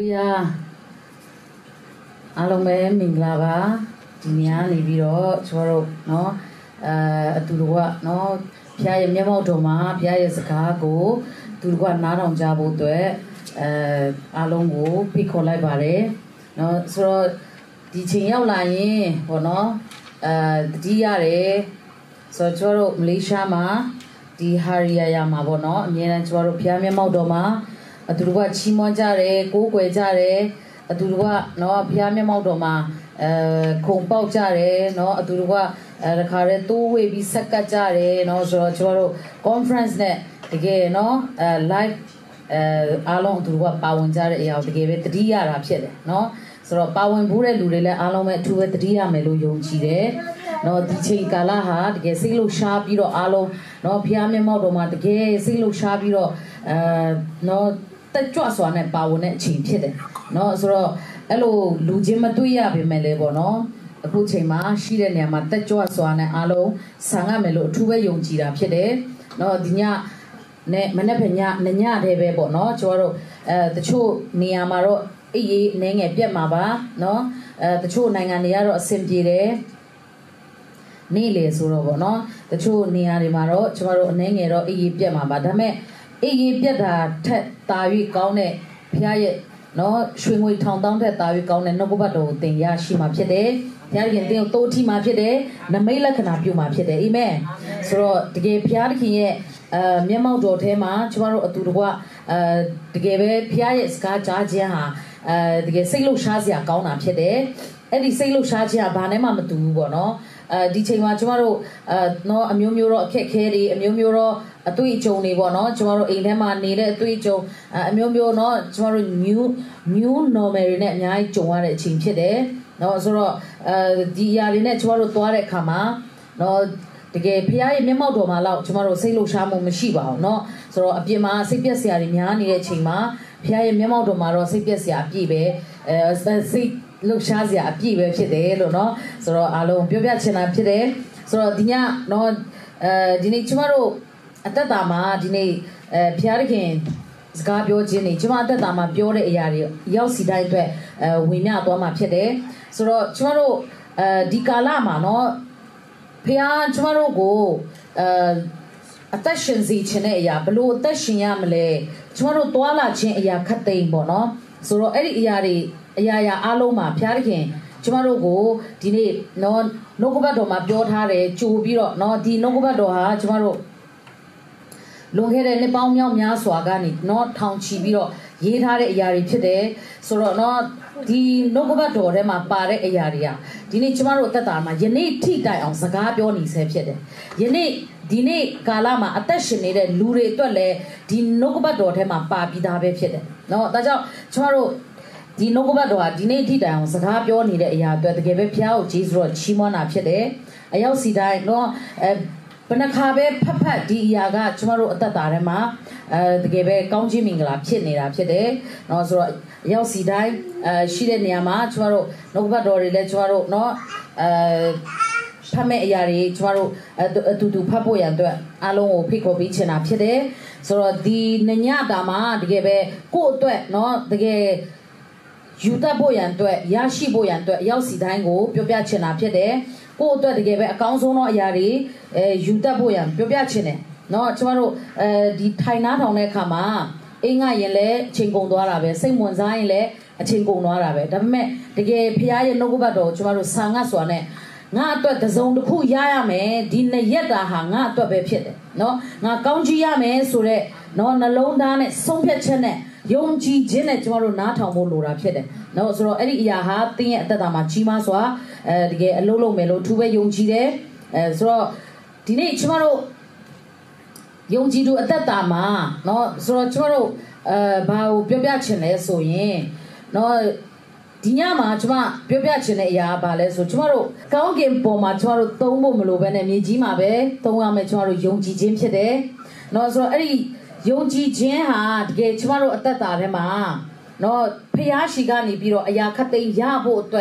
Yeah, alo mấy mình là bà thì nhà này bị đó cho rồi nó tụi nó phía em nhà mau đồ mà phía em sẽ cá cố tụi nó đồng giá bộ tuổi alo ngủ bị khó lại bà đấy nó rồi đi chơi nhau lại của nó đi ra đấy rồi cho rồi Malaysia mà đi Haria mà bọn nó như là cho rồi phía em mau đồ mà tụi chi mòn ra đấy cố quay ra đấy tụi nó phía em mau đồ mà không bao ra đấy nó tụi khai đấy tu về bị sắc ra đấy nó rồi cho rồi conference này cái nó live along tụi bao ra đấy ao cái về три ra là phải đấy nó rồi bao bù đấy lùi đấy along mấy thu về три ra mấy lùi dùng chi đấy nó đi chơi cả là ha cái sinh lúc xa bị rồi along nó phía em mau đồ mà cái sinh lúc xa bị rồi nó tất cả số này bao này chỉnh phải đấy nó rồi alo lùi chim mà tụi ya bị mấy lấy bỏ nóအခုချိန်မှာရှိတဲ့နေရာမှာတက်ကြွစွာနဲ့အားလုံးဆံရမယ်လို့အထူးပဲယုံကြည်တာဖြစ်တယ်เนาะဒီညနဲ့မနေ့ဖက်ညညတဲ့ပဲပေါ့เนาะကျွန်တော်တို့တချို့နေရာမှာတော့အေးအေးအနေငယ်ပြတ်မှာပါเนาะတချို့နိုင်ငံတွေကတော့အဆင်ပြေတယ်နေ့လေဆိုတော့ပေါ့เนาะတချို့နေရာတွေမှာတော့ကျွန်တော်တို့အနေငယ်တော့အေးအေးပြတ်မှာပါဒါပေမဲ့အေးအေးပြတ်တာထက်တာ၍ကောင်းတဲ့ဖခင်ရဲ့เนาะရွှေငွေထောင်တောင်းတဲ့တာ၍ကောင်းတဲ့နှုတ်ကပတ်တော်ကိုသင်ရရှိမှာဖြစ်တယ်ဖျားခင်တင်းကိုတိုးထီမှာဖြစ်တယ်နမိတ်လက္ခဏာပြုမှာဖြစ်တယ်အာမင်ဆိုတော့တကယ်ဖျားခင်ရဲ့မျက်မှောက်တော်ထဲမှာကျွန်တော်တို့အတူတကွတကယ်ပဲဖျားရဲ့စကားကြားခြင်းဟာတကယ်စိတ်လှုပ်ရှားစရာကောင်းတာဖြစ်တယ်အဲ့ဒီစိတ်လှုပ်ရှားခြင်းဟာဘာနဲ့မှမတူဘူးပေါ့နော်ဒီချိန်မှာကျွန်တော်တို့နော်အမျိုးမျိုးတော့အခက်ခဲတွေအမျိုးမျိုးတော့အတွေ့အကြုံတွေပေါ့နော်ကျွန်တော်တို့အိမ်ထဲမှာနေတဲ့အတွေ့အကြုံအမျိုးမျိုးเนาะကျွန်တော်တို့ new normal တွေနဲ့အများကြီးကြုံရတဲ့အချိန်ဖြစ်တယ်เนาะဆိုတော့ဒီຢာတွေနဲ့ကျွန်တော်တို့သွားတဲ့အခါမှာเนาะတကယ်ဖခင်ရဲ့မျက်မှောက်တော်မှာတော့ကျွန်တော်တို့စိတ်လှုပ်ရှားမှုမရှိပါဘူးเนาะဆိုတော့အပြင်မှာစိတ်ပြက်စရာတွေများနေတဲ့အချိန်မှာဖခင်ရဲ့မျက်မှောက်တော်မှာတော့စိတ်ပြက်စရာအပြည့်ပဲစိတ်လှုပ်ရှားစရာအပြည့်ပဲဖြစ်တယ်လို့เนาะဆိုတော့အားလုံးပြောပြချင်တာဖြစ်တယ်ဆိုတော့ဒီညเนาะဒီနေ့ကျွန်တော်တို့အသက်တာမှာဒီနေ့ဖခင်စကားပြောခြင်းနေကျွန်မအသက်တာမှာပြောတဲ့အရာတွေရောက်စီတိုင်းအတွက်ဝင်မြသွားမှာဖြစ်တယ်ဆိုတော့ကျွန်တော်တို့ဒီကာလမှာเนาะဖခင်ကျွန်တော်တို့ကိုအသက်ရှင်စေခြင်းတဲ့အရာဘလို့အသက်ရှင်ရမလဲကျွန်တော်တို့တွာလာခြင်းအရာခတ်သိမ်းပေါ့เนาะဆိုတော့အဲ့ဒီအရာတွေအရာအားလုံးမှာဖခင်ကျွန်တော်တို့ကိုဒီနေ့เนาะနှုတ်ကပတ်တော်မှာပြောထားတယ်ကြိုပြီးတော့เนาะဒီနှုတ်ကပတ်တော်ဟာကျွန်တော်တို့လွန်ခဲ့တဲ့နှစ်ပေါင်းများစွာကနေเนาะထောင်ချီပြီးတော့ရေးထားတဲ့အရာတွေဖြစ်တယ်ဆိုတော့เนาะဒီနှုတ်ကပတ်တော်ထဲမှာပါတဲ့အရာတွေကဒီနေ့ကျမတို့အသက်တာမှာယနေ့ထိတိုင်အောင်စကားပြောနေဆဲဖြစ်တယ်ယနေ့ဒီနေ့ကာလမှာအသက်ရှင်နေတဲ့လူတွေအတွက်လည်းဒီနှုတ်ကပတ်တော်ထဲမှာပါပြီးသားပဲဖြစ်တယ်เนาะဒါကြောင့်ကျမတို့ဒီနှုတ်ကပတ်တော်ဟာဒီနေ့ထိတိုင်အောင်စကားပြောနေတဲ့အရာအတွက်တကယ်ပဲဖျားကိုဂျေဇုတော်ချီးမွမ်းတာဖြစ်တယ်အရောက်စီတိုင်းเนาะဘယ်နှခါပဲဖတ်ဒီအရာကကျမတို့အသက်တာထဲမှာတကယ်ပဲကောင်းချီးမင်္ဂလာဖြစ်နေတာဖြစ်တယ်เนาะဆိုတော့ရောက်စီတိုင်းရှိတဲ့နေရာမှာကျမတို့နှုတ်ကပတ်တော်တွေလည်းကျမတို့เนาะဖတ်မဲ့အရာတွေကျမတို့အတူတူဖတ်ဖို့ရန်အတွက်အားလုံးကိုဖိတ်ခေါ်ပေးချင်တာဖြစ်တယ်ဆိုတော့ဒီညတာမှာတကယ်ပဲကိုယ့်အတွက်เนาะတကယ်ယူတတ်ဖို့ရန်အတွက်ရရှိဖို့ရန်အတွက်ရောက်စီတိုင်းကိုပြောပြချင်တာဖြစ်တယ်ကိုယ့်အတွက်တကယ်ပဲအကောင်းဆုံးသောအရာတွေယူတတ်ဖို့ရန်ပြောပြချင်တယ်เนาะကျမတို့ဒီထိုင်နားထောင်တဲ့အခါမှာအိမ်ကရင်လည်းအချိန်ကုန်သွားတာပဲစိတ်ဝင်စားရင်လည်းအချိန်ကုန်သွားတာပဲဒါပေမဲ့တကယ်ဖခင်ရဲ့နှုတ်ကပတ်တော်ကျမတို့ဆာငတ်စွာနဲ့ငါအတွက်တစုံတစ်ခုရရမယ်ဒီနှစ်ရက်တာဟာငါအတွက်ပဲဖြစ်တယ်เนาะငါကောင်းချီးရမယ်ဆိုတော့เนาะနှလုံးသားနဲ့ဆုံးဖြတ်ချက်နဲ့ယုံကြည်ခြင်းနဲ့ကျမတို့နားထောင်ဖို့လိုတာဖြစ်တယ်เนาะဆိုတော့အဲ့ဒီအရာဟာသင်ရဲ့အသက်တာမှာကြီးမားစွာတကယ်အလုံးလုံးမယ်လို့သူပဲယုံကြည်တယ်ဆိုတော့ဒီနေ့ကျမတို့ယုံကြည်သူအသက်တာမှာเนาะဆိုတော့ကျမတို့ဘာကိုပြောပြချင်လဲဆိုရင်เนาะဒီညမှာကျမပြောပြချင်တဲ့အရာကဘာလဲဆိုကျမတို့ကောင်းကင်ပေါ်မှာကျမတို့သုံးဖို့မလိုဘဲနဲ့မြေကြီးမှာပဲသုံးရမယ်ကျမတို့ယုံကြည်ခြင်းဖြစ်တယ်เนาะဆိုတော့အဲ့ဒီယုံကြည်ခြင်းဟာတကယ်ကျမတို့အသက်တာထဲမှာเนาะဖျားရှိကနေပြီးတော့အရာခတ်သိမ်းရဖို့အတွက်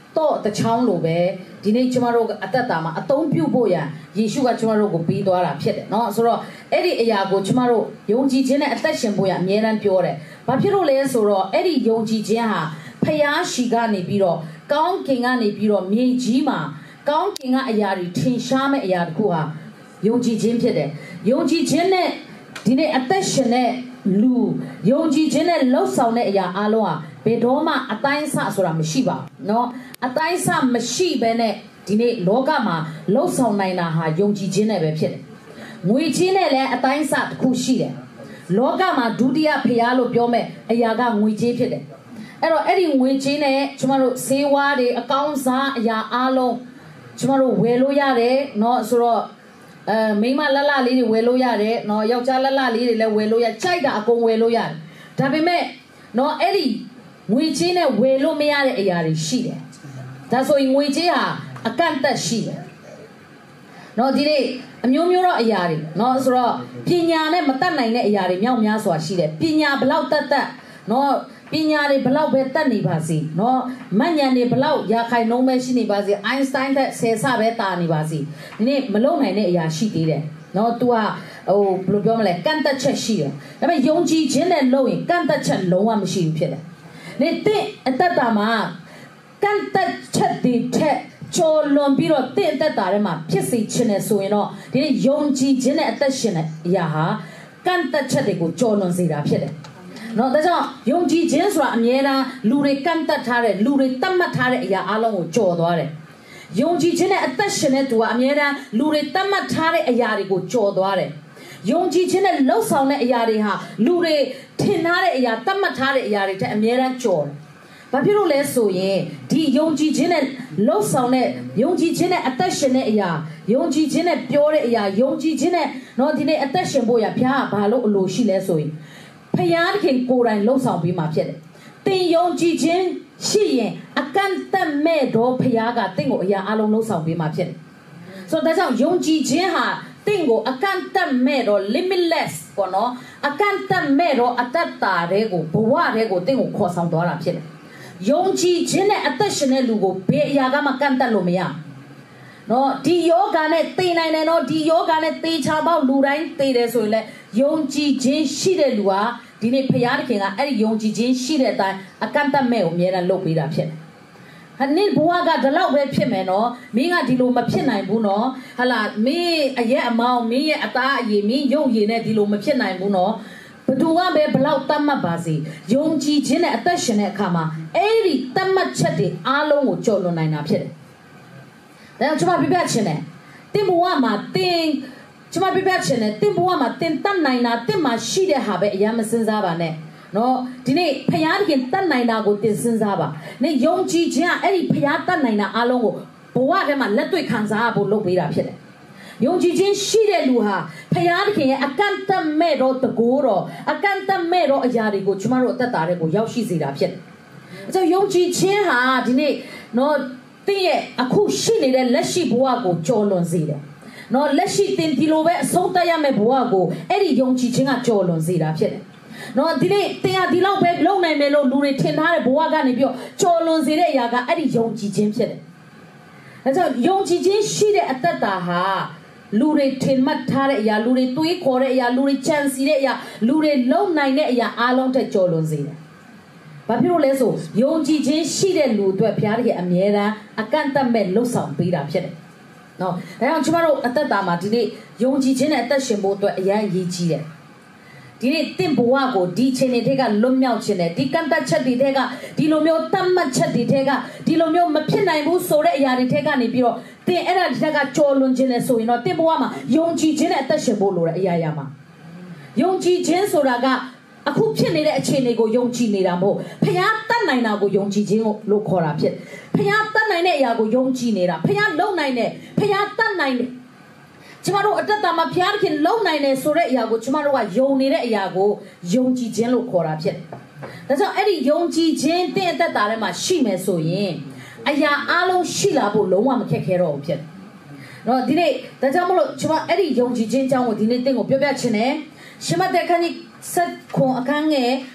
တော့တချောင်းလိုပဲဒီနေ့ကျမတို့အသက်တာမှာအသုံးပြုဖို့ရယေရှုကကျမတို့ကိုပေးသွားတာဖြစ်တယ်เนาะဆိုတော့အဲ့ဒီအရာကိုကျမတို့ယုံကြည်ခြင်းနဲ့အသက်ရှင်ဖို့ရအမြဲတမ်းပြောတယ်ဘာဖြစ်လို့လဲဆိုတော့အဲ့ဒီယုံကြည်ခြင်းဟာဖျားရှိကနေပြီးတော့ကောင်းကင်ကနေပြီးတော့မြေကြီးမှာကောင်းကင်ကအရာတွေထင်ရှားမဲ့အရာတခုဟာယုံကြည်ခြင်းဖြစ်တယ်ယုံကြည်ခြင်းနဲ့ဒီနေ့အသက်ရှင်တဲ့လူယုံကြည်ခြင်းနဲ့လှုပ်ဆောင်တဲ့အရာအလုံးဟာဘယ်တော့မှအတိုင်းအဆဆိုတာမရှိပါဘူးเนาะအတိုင်းအဆမရှိဘဲနဲ့ဒီနေ့လောကမှာလှုပ်ဆောင်နိုင်တာဟာယုံကြည်ခြင်းနဲ့ပဲဖြစ်တယ်ငွေချင်းနဲ့လည်းအတိုင်းအဆတစ်ခုရှိတယ်လောကမှာဒုတိယဖျားလို့ပြောမဲ့အရာကငွေကြေးဖြစ်တယ်အဲ့တော့အဲ့ဒီငွေကြေးနဲ့ကျမတို့ဈေးဝါးတွေအကောင်းစားအရာအလုံးကျမတို့ဝယ်လို့ရတယ်เนาะဆိုတော့မိမလလလေးတွေဝယ်လို့ရတယ်เนาะယောက်ျားလလလေးတွေလည်းဝယ်လို့ရကြိုက်တာအကုန်ဝယ်လို့ရတယ်ဒါပေမဲ့เนาะအဲ့ဒီငွေကြေးနဲ့ဝယ်လို့မရတဲ့အရာတွေရှိတယ်ဒါဆိုရင်ငွေကြေးဟာအကန့်အသတ်ရှိတယ်เนาะဒီနေ့အမျိုးမျိုးသောအရာတွေเนาะဆိုတော့ပညာနဲ့မတတ်နိုင်တဲ့အရာတွေမြောက်များစွာရှိတယ်ပညာဘလောက်တတ်เนาะပညာတွေဘလောက်ပဲတတ်နေပါစေเนาะမဉဏ်တွေဘလောက်ရာခိုင်နှုန်းပဲရှိနေပါစေအိုင်းစတိုင်းတဲ့ဆယ်ဆပဲတာနေပါစေဒီနေ့မလုံနိုင်တဲ့အရာရှိသေးတယ်เนาะ तू ဟာဟိုဘယ်လိုပြောမလဲကန့်သက်ချက်ရှိတယ်ဒါပေမဲ့ယုံကြည်ခြင်းနဲ့လုံရင်ကန့်သက်ချက်လုံးဝမရှိဘူးဖြစ်တယ်နေတဲ့အတ္တတာမှာကန့်သက်ချက်တွေထက်ကျော်လွန်ပြီးတော့တဲ့အတ္တတာထဲမှာဖြစ်စေခြင်းနဲ့ဆိုရင်တော့ဒီနေ့ယုံကြည်ခြင်းနဲ့အသက်ရှင်တဲ့အရာဟာကန့်သက်ချက်တွေကိုကျော်လွန်စေတာဖြစ်တယ်နော်ဒါကြောင့်ယုံကြည်ခြင်းဆိုတာအမြဲတမ်းလူတွေကန့်သက်ထားတဲ့လူတွေတတ်မှတ်ထားတဲ့အရာအလုံးကိုကျော်သွားတယ်ယုံကြည်ခြင်းနဲ့အသက်ရှင်တဲ့သူကအမြဲတမ်းလူတွေတတ်မှတ်ထားတဲ့အရာတွေကိုကျော်သွားတယ်ယုံကြည်ခြင်းနဲ့လှုပ်ဆောင်တဲ့အရာတွေဟာလူတွေထင်ထားတဲ့အရာတတ်မှတ်ထားတဲ့အရာတွေတဲ့အမြဲတမ်းကျော်တယ်ဘာဖြစ်လို့လဲဆိုရင်ဒီယုံကြည်ခြင်းနဲ့လှုပ်ဆောင်တဲ့ယုံကြည်ခြင်းနဲ့အသက်ရှင်တဲ့အရာယုံကြည်ခြင်းနဲ့ပြောတဲ့အရာယုံကြည်ခြင်းနဲ့တော့ဒီနေ့အသက်ရှင်ဖို့ရဘုရားကဘာလို့အလိုရှိလဲဆိုရင်ဖယားခင်ကိုယ်တိုင်လှုပ်ဆောင်ပြီးမှဖြစ်တယ်။တင်ယုံကြည်ခြင်းရှိရင်အကန့်အသတ်မဲ့တော့ဖယားကတင့်ကိုအရာအလုံးလှုပ်ဆောင်ပြီးမှဖြစ်တယ်။ဆိုတော့ဒါကြောင့်ယုံကြည်ခြင်းဟာတင့်ကိုအကန့်အသတ်မဲ့တော့ limitless ပေါ့နော်အကန့်အသတ်မဲ့တော့အတ္တတာတွေကိုဘဝတွေကိုတင့်ကိုခေါ်ဆောင်သွားတာဖြစ်တယ်။ယုံကြည်ခြင်းနဲ့အသက်ရှင်တဲ့လူကိုဘယ်အရာကမှကန့်တတ်လို့မရဘူး။နော်ဒီယောဂာနဲ့သိနိုင်တယ်နော်ဒီယောဂာနဲ့သေချာပေါက်လူတိုင်းသိတယ်ဆိုရင်လည်းယုံကြည်ခြင်းရှိတဲ့လူဟာဒီနေ့ဖယားခင်ကအဲ့ဒီယုံကြည်ခြင်းရှိတဲ့အတိုင်းအကန့်အသတ်မဲ့ကိုအများအားလုပ်ပေးတာဖြစ်တယ်။ဟာနေ့ဘဝကဒီလောက်ပဲဖြစ်မယ်နော်မင်းကဒီလိုမဖြစ်နိုင်ဘူးနော်ဟာလာမင်းအရက်အမောင်းမင်းရဲ့အသားအရည်မင်းရုပ်ရည်နဲ့ဒီလိုမဖြစ်နိုင်ဘူးနော်ဘသူကပဲဘလောက်တတ်မှတ်ပါစေယုံကြည်ခြင်းနဲ့အသက်ရှင်တဲ့အခါမှာအဲ့ဒီတတ်မှတ်ချက်တွေအားလုံးကိုကျော်လွန်နိုင်တာဖြစ်တယ်။ဒါကြောင့်ကျွန်မပြပြချင်တယ်တင်ဘဝမှာတင်ကျွန်မပြပြချင်တယ်တင်ဘဝမှာတင်တတ်နိုင်တာတင်မှာရှိတဲ့ဟာပဲအရင်မစင်စားပါနဲ့နော်ဒီနေ့ဖယားခင်တတ်နိုင်တာကိုတင်စင်စားပါနေယုံကြည်ခြင်းအဲ့ဒီဖယားတတ်နိုင်တာအားလုံးကိုဘဝထဲမှာလက်တွေ့ခံစားဖို့လုပ်ပေးတာဖြစ်တယ်ယုံကြည်ခြင်းရှိတဲ့လူဟာဖယားခင်ရဲ့အကန့်အသတ်မဲ့တော့တကိုးတော့အကန့်အသတ်မဲ့တော့အရာတွေကိုကျွန်တော်တို့အသက်တာတွေကိုရောက်ရှိစေတာဖြစ်တယ်အဲကြောင့်ယုံကြည်ခြင်းဟာဒီနေ့နော်တင်းရဲ့အခုရှိနေတဲ့လက်ရှိဘဝကိုကျော်လွန်စေတယ်နော်လက်ရှိတင်ဒီလိုပဲအဆုံးသတ်ရမယ့်ဘဝကိုအဲ့ဒီယုံကြည်ခြင်းကကျော်လွန်စေတာဖြစ်တယ်နော်ဒီနေ့တင်ဟာဒီလောက်ပဲလုံနိုင်မယ်လို့လူတွေထင်ထားတဲ့ဘဝကနေပြီးတော့ကျော်လွန်စေတဲ့အရာကအဲ့ဒီယုံကြည်ခြင်းဖြစ်တယ်အဲကြောင့်ယုံကြည်ခြင်းရှိတဲ့အတ္တတာဟာလူတွေထင်မှတ်ထားတဲ့အရာလူတွေတွေးခေါ်တဲ့အရာလူတွေကြံစီတဲ့အရာလူတွေလုံနိုင်တဲ့အရာအားလုံးတက်ကျော်လွန်စေတယ်ဘာဖြစ်လို့လဲဆိုယုံကြည်ခြင်းရှိတဲ့လူအတွက်ဘုရားတကယ်အမြဲတမ်းအကန့်အသတ်မဲ့လှုပ်ဆောင်ပေးတာဖြစ်တယ်နော်ဒါကြောင့်ကျွန်တော်တို့အသက်တာမှာဒီနေ့ယုံကြည်ခြင်းနဲ့အသက်ရှင်ဖို့အတွက်အရန်အရေးကြီးတယ်ဒီနေ့တင့်ဘဝကိုဒီချိန်တွေထက်ကလွတ်မြောက်ခြင်းနဲ့ဒီကန့်တတ်ချက်တွေထက်ကဒီလိုမျိုးတတ်မှတ်ချက်တွေထက်ကဒီလိုမျိုးမဖြစ်နိုင်ဘူးဆိုတဲ့အရာတွေထက်ကနေပြီးတော့တင်အဲ့ဒါဒီထက်ကကြော်လွန်ခြင်းနဲ့ဆိုရင်တော့တင့်ဘဝမှာယုံကြည်ခြင်းနဲ့အသက်ရှင်ဖို့လိုတဲ့အရာမှာယုံကြည်ခြင်းဆိုတာကအခုဖြစ်နေတဲ့အခြေအနေကိုယုံကြည်နေတာမဟုတ်ဖျားတတ်နိုင်တာကိုယုံကြည်ခြင်းလို့ခေါ်တာဖြစ်ဖျားတတ်နိုင်တဲ့အရာကိုယုံကြည်နေတာဖျားလုံနိုင်တဲ့ဖျားတတ်နိုင်တဲ့ကျမတို့အတ္တတာမှာဖျားခင်လုံနိုင်တယ်ဆိုတဲ့အရာကိုကျမတို့ကယုံနေတဲ့အရာကိုယုံကြည်ခြင်းလို့ခေါ်တာဖြစ်ဒါကြောင့်အဲ့ဒီယုံကြည်ခြင်းတင့်အတ္တတာထဲမှာရှိမယ်ဆိုရင်အရာအလုံးရှိလာဖို့လုံးဝမခက်ခဲတော့ဘူးဖြစ်နော်ဒီနေ့ဒါကြောင့်မလို့ကျမအဲ့ဒီယုံကြည်ခြင်းအကြောင်းကိုဒီနေ့တင့်ကိုပြောပြချင်တယ်ရှမတ်တဲ့ခန်းကြီးဆက်ခွန်အခန်းငယ်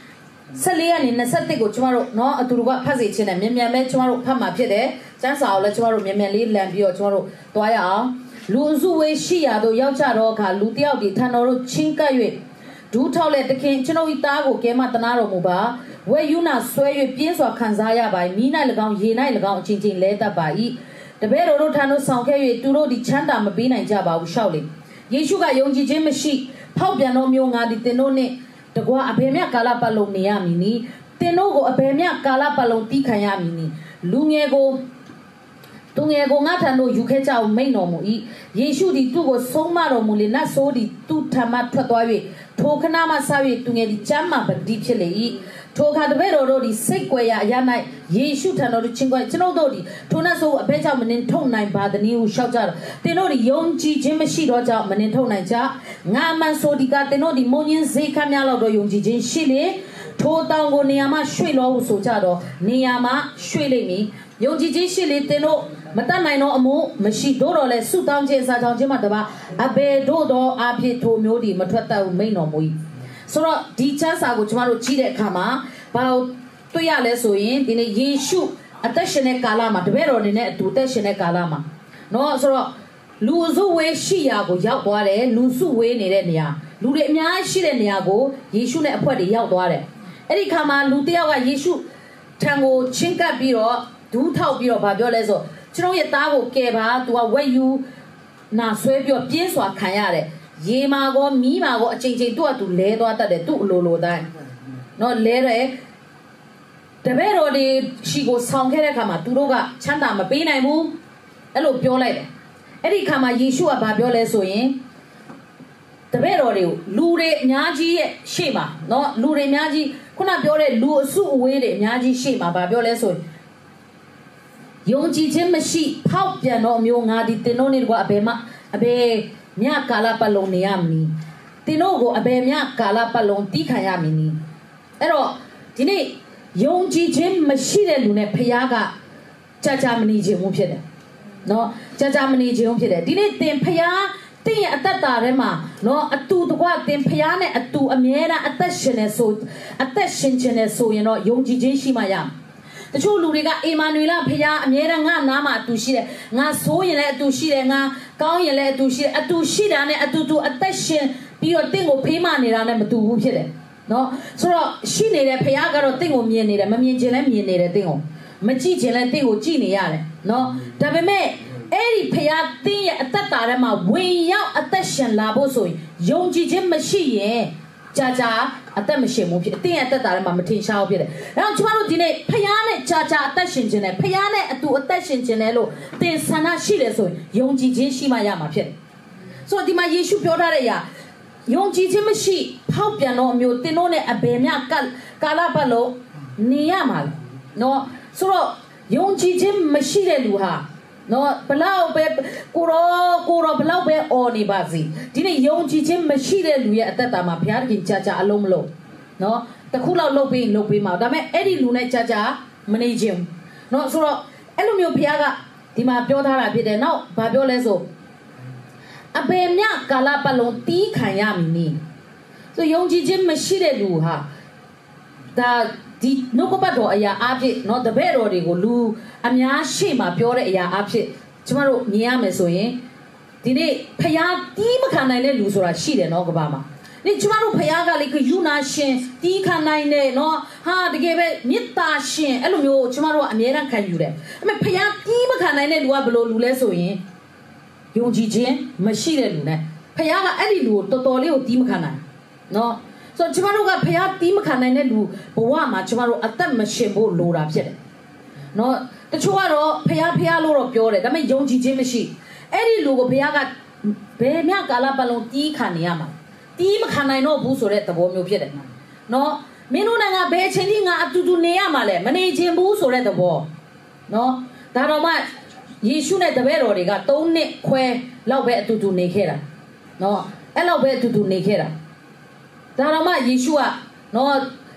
14 ကနေ21ကိုကျမတို့เนาะအတူတူကဖတ်စီချင်းနဲ့မြန်မြန်ပဲကျမတို့ဖတ်မှာဖြစ်တယ်ကျမ်းစာကိုလည်းကျမတို့မြန်မြန်လေးလန်ပြီးတော့ကျမတို့သွားရအောင်လူအစုဝေးရှိရာတို့ရောက်ကြတော့အခါလူတယောက်ဒီထံတော်တို့ချင်းကပ်၍ဒူးထောက်လက်တခင်ကျွန်ုပ်ဤသားကိုကဲမတနာတော်မူပါဝဲယူနာဆွဲ၍ပြင်းစွာခံစားရပါ၏မိ၌၎င်းရေ၌၎င်းအချင်းချင်းလဲတတ်ပါ၏တပည့်တော်တို့ထံတို့ဆောင်ခဲ့၍သူတို့ဒီချမ်းသာမပေးနိုင်ကြပါဘူးရှောက်လေယေရှုကယုံကြည်ခြင်းမရှိဖောက်ပြန်တော်မျိုးငါဒီတင်တို့နှင့်တကွာအဘယ်မြတ်ကာလပတ်လုံးနေရမည်နီတင်တို့ကိုအဘယ်မြတ်ကာလပတ်လုံးတီးခံရမည်နီလူငယ်ကိုသူငယ်ကိုငါထံတို့ယူခဲ့ကြအောင်မိန်တော်မူ၏ယေရှုသည်သူ့ကိုဆုံးမတော်မူလေနတ်ဆိုးသည်သူ့ထံမှထွက်သွား၍ထိုခဏမှစ၍သူငယ်သည်ကျမ်းမာပတိဖြစ်လေ၏ထိုအခါတပည့်တော်တို့သည်စိတ်ကွယ်ရာအရာ၌ယေရှုထံတော်သို့ချင်းကွယ်ကျွန်ုပ်တို့သည်ထိုနတ်ဆိုးအဘဲကြောင့်မနှင်ထုတ်နိုင်ပါသနည်းဟုရှောက်ကြတော့တင်တို့သည်ယုံကြည်ခြင်းမရှိတော့ကြောင့်မနှင်ထုတ်နိုင်ကြငါအမှန်ဆိုဒီကတင်တို့သည်မုန်ရင်ဈေးခမ်းများလောက်တော့ယုံကြည်ခြင်းရှိလေထိုတောင်ကိုနေရာမှရွှေ့လောဟုဆိုကြတော့နေရာမှရွှေ့လိမ့်မည်ယုံကြည်ခြင်းရှိလေတင်တို့မတတ်နိုင်တော့အမှုမရှိတော့တော့လဲဆုတောင်းခြင်းစာချောင်းခြင်းမှတပါအဘယ်တို့သောအဖြစ်ထိုမျိုးဒီမထွက်တတ်ဘူးမိန်တော်မူ၏ဆိုတော့ဒီချမ်းစာကိုကျွန်တော်တို့ကြည့်တဲ့အခါမှာဘာလို့တွေ့ရလဲဆိုရင်ဒီနေ့ယေရှုအသက်ရှင်တဲ့ကာလမှာတပည့်တော်တွေနဲ့အတူအသက်ရှင်တဲ့ကာလမှာနော်ဆိုတော့လူစုဝေးရှိရာကိုရောက်သွားတယ်လူစုဝေးနေတဲ့နေရာလူတွေအများကြီးရှိတဲ့နေရာကိုယေရှုနဲ့အဖွဲ့တွေရောက်သွားတယ်အဲ့ဒီခါမှာလူတစ်ယောက်ကယေရှုထံကိုချင်းကပ်ပြီးတော့ဒူးထောက်ပြီးတော့ဗာပြောလဲဆိုကျွန်တော်ရဲ့သားကိုကယ်ပါသူကဝက်ယူနာဆွဲပြီးပြင်းစွာခံရတယ်ရေမာကောမီးမာကောအချိန်ချင်းသူ့အတူလဲသွားတတ်တယ်သူ့အလိုလိုတိုင်းနော်လဲတယ်တပည့်တော်တွေရှိကိုဆောင်ခဲ့တဲ့အခါမှာသူတို့ကချမ်းသာမပေးနိုင်ဘူးအဲ့လိုပြောလိုက်တယ်အဲ့ဒီအခါမှာယေရှုကဗာပြောလဲဆိုရင်တပည့်တော်တွေကိုလူတွေအများကြီးရဲ့ရှေ့မှာနော်လူတွေအများကြီးခုနပြောတဲ့လူအစုအဝေးတွေအများကြီးရှေ့မှာဗာပြောလဲဆိုရင်ယုံကြည်ခြင်းမရှိဖောက်ပြန်တော့မျိုးငါဒီတင်တို့နေကွာအဘယ်မြကာလပတ်လုံးနေရမည်တင်တို့ကိုအဘယ်မြကာလပတ်လုံးတီးခံရမည်နီအဲ့တော့ဒီနေ့ယုံကြည်ခြင်းမရှိတဲ့လူနဲ့ဖခင်ကကြာမနေခြင်းမှုဖြစ်တယ်နော်ကြာမနေခြင်းဖြစ်တယ်ဒီနေ့တင်ဖခင်တင်ရဲ့အသက်တာထဲမှာနော်အတူတကွတင်ဖခင်နဲ့အတူအမြဲတမ်းအသက်ရှင်နေဆိုအသက်ရှင်ခြင်းနဲ့ဆိုရင်တော့ယုံကြည်ခြင်းရှိမှရတချို့လူတွေကအေမာနွေလဖခင်အမြဲတမ်းငါနားမှာအတူရှိတယ်ငါဆိုးရင်လည်းအတူရှိတယ်ငါကောင်းရင်လည်းအတူရှိတယ်အတူရှိတာနဲ့အတူတူအသက်ရှင်ပြီးတော့တင့်ကိုဖေးမနေတာနဲ့မတူဘူးဖြစ်တယ်နော်ဆိုတော့ရှိနေတဲ့ဖခင်ကတော့တင့်ကိုမြင်နေတယ်မမြင်ခြင်းလည်းမြင်နေတယ်တင့်ကိုမကြည့်ခြင်းလည်းတင့်ကိုကြည့်နေရတယ်နော်ဒါပေမဲ့အဲ့ဒီဖခင်တင်းရဲ့အသက်တာထဲမှာဝင်ရောက်အသက်ရှင်လာဖို့ဆိုရင်ယုံကြည်ခြင်းမရှိရင်ကြာအသက်မရှင်ဘူးဖြစ်တင်းရဲ့အသက်တာထဲမှာမထင်ရှားဘူးဖြစ်တယ်။အဲတော့ကျွန်တော်တို့ဒီနေ့ဖခင်နဲ့ကြာအသက်ရှင်ခြင်းနဲ့ဖခင်နဲ့အတူအသက်ရှင်ခြင်းနဲ့လို့တင်ဆန္ဒရှိတယ်ဆိုရင်ယုံကြည်ခြင်းရှိမှရမှာဖြစ်တယ်။ဆိုတော့ဒီမှာယေရှုပြောထားတဲ့အရာယုံကြည်ခြင်းမရှိဖောက်ပြန်တော့အမျိုးတင်တို့နဲ့အဘယ်မြကာလပတ်လုံးနေရမှာလဲနော်ဆိုတော့ယုံကြည်ခြင်းမရှိတဲ့လူဟာနော်ဘလောက်ပဲကိုရောဘလောက်ပဲအော်နေပါစေဒီနေ့ယုံကြည်ခြင်းမရှိတဲ့လူရဲ့အသက်တာမှာဘုရားသခင်ကြာအလုံးမလို့နော်တခုလောက်လုပ်ပေးမှာဒါပေမဲ့အဲ့ဒီလူနဲ့ကြာမနေခြင်းနော်ဆိုတော့အဲ့လိုမျိုးဘုရားကဒီမှာပြောထားတာဖြစ်တယ်နောက်ဘာပြောလဲဆိုအဘယ်မြကာလပတ်လုံးတီးခံရမည်နည်းဆိုယုံကြည်ခြင်းမရှိတဲ့လူဟာဒါဒီနှုတ်ကပတ်တော်အရာအဖြစ်เนาะတပည့်တော်တွေကိုလူအများရှေ့မှာပြောတဲ့အရာအဖြစ်ကျမတို့မြင်ရမယ်ဆိုရင်ဒီနေ့ဖျားတီးမခံနိုင်တဲ့လူဆိုတာရှိတယ်เนาะကဘာမှာဒီကျမတို့ဖျားကလေကယူနာရှင်တီးခံနိုင်တယ်เนาะဟာတကယ်ပဲမေတ္တာရှင်အဲ့လိုမျိုးကျမတို့ကအမြဲတမ်းခံယူတယ်အဲ့မဲ့ဖျားတီးမခံနိုင်တဲ့လူကဘယ်လိုလူလဲဆိုရင်ယုံကြည်ခြင်းမရှိတဲ့လူနဲ့ဖျားကအဲ့ဒီလူကိုတော်တော်လေးကိုတီးမခံနိုင်เนาะဆိုကျမတို့ကဖျားတီးမခံနိုင်တဲ့လူဘဝမှာကျမတို့အသက်မရှင်ဖို့လိုတာဖြစ်တယ်။နော်တချို့ကတော့ဖျားလို့တော့ပြောတယ်ဒါပေမဲ့ယုံကြည်ခြင်းမရှိအဲ့ဒီလူကိုဖျားကဘယ်မြကာလပတ်လုံးတီးခံနေရမှာတီးမခံနိုင်တော့ဘူးဆိုတဲ့သဘောမျိုးဖြစ်တယ်။နော်မင်းတို့ကဘယ်အချိန်ကြီးငါအတူတူနေရမှာလဲမနေခြင်းဘူးဆိုတဲ့သဘောနော်ဒါတော့မှယေရှုနဲ့တပည့်တော်တွေက3နှစ်ခွဲလောက်ပဲအတူတူနေခဲ့တာနော်အဲ့လောက်ပဲအတူတူနေခဲ့တာဒါတော့မှယေရှုကနော်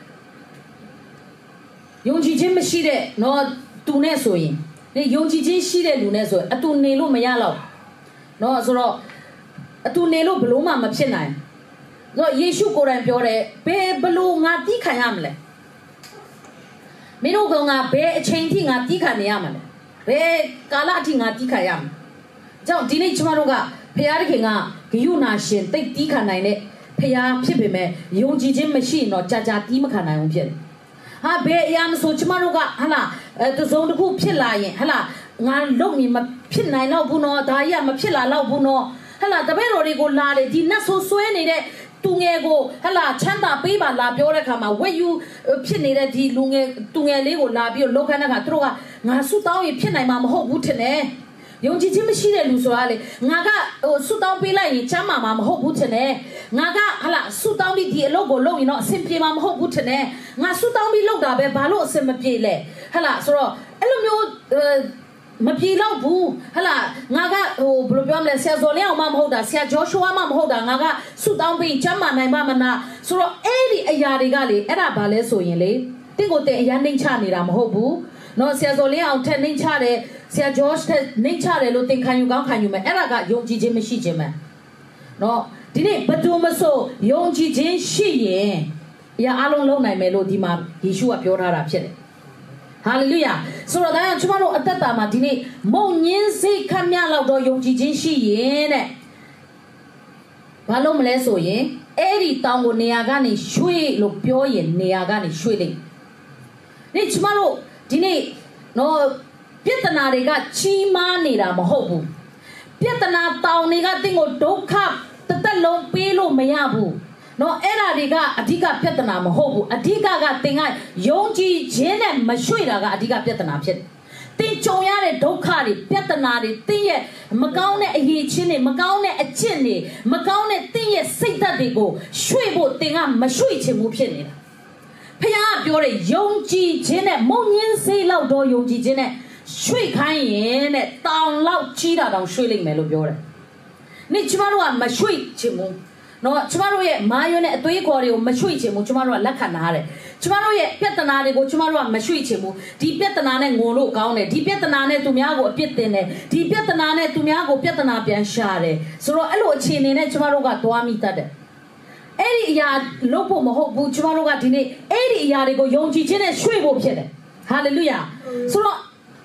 ယုံကြည်ခြင်းမရှိတဲ့နော်သူနဲ့ဆိုရင်ဒီယုံကြည်ခြင်းရှိတဲ့လူနဲ့ဆိုရင်အတူနေလို့မရတော့နော်ဆိုတော့အတူနေလို့ဘလို့မှမဖြစ်နိုင်နော်ယေရှုကိုယ်တိုင်ပြောတယ်ဘယ်ဘလို့ငါတီးခံရမလဲ没有讲啊，别前天啊，抵抗你呀嘛嘞，别加拉天啊，抵抗呀嘛。这今天起码那个培养的人啊，给有那些对抵抗来的，培养批评没，用几件没事喏，家底没看那用批。啊，别呀么说起码那个，哈啦，都从那个批来耶，哈啦，俺老米嘛批来老不喏，大爷嘛批来老不喏，哈啦，特别罗里个拉的，地那所说的嘞。东野个，哈啦，穿搭背吧拉表来看嘛，我有偏你的地路野东野那个拉表，老看那个，对个，俺苏当也偏来嘛，好不听呢。用起这么些的路说啊嘞，俺个苏当背来也讲嘛嘛好不听呢。俺个哈啦，苏当的地老个老一喏，身边嘛好不听呢。俺苏当的老大呗，把老什么别嘞，哈啦，说了，哎那么没别老不，哈啦，俺个不如表么嘞，下做了嘛好的，下教书嘛好的，俺个苏当被讲嘛那嘛嘛那，说了哎哩哎呀哩个哩，哎那把嘞说人嘞，等我等哎呀能查你啦么好不？喏下做了他能查嘞，下教书他能查嘞，lo等看有讲看有没，哎那个用几件没细节没，喏，今天不多么说用几件细节，呀阿龙老奶奶lo地嘛，耶稣啊表达了撇嘞。哈利路亚！所以大家起码都阿达达嘛，今天某人谁看面老多用几件事业呢？把我们来说耶，哎，你当我那个你水lo表演那个你水嘞，你起码都今天喏，别的那里个起码你啦么好不？别的那到那个等我都卡，得lo背lo没呀不？no era diga adiga pyatana ma hobu adiga ga tinga yongji jene ma shwe da ga adiga pyatana phit tin chong ya de dukha de pyatana de tin ye ma kaung ne ayi chin ne ma kaung ne achin ne ma kaung ne tin ye sait tat de ko shwe bo tin ga ma shwe chin mu phit ni da phaya pyo de yongji jene mong yin sei law do yongji jene shwe khan yin ne taung law chi da taung shwe lai mai lo pyo de ni chima lo ga ma shwe chin mu no chuma ro ye ma yo ne atwei ko ri ko ma shwe chin mu chuma ro la khan na de chuma ro ye pyatana de ko chuma ro ma shwe chin mu di pyatana ne ngol lo kaung ne di pyatana ne tu mya ko apit tin ne di pyatana ne tu mya ko pyatana pyan sha de so ro ai lo achin ne ne chuma ro ga twa mi tat de ai ri ya lo pho ma hot bu chuma ro ga di ne ai ri ya de ko yong ji chin ne shwe pho phit de hallelujah so ro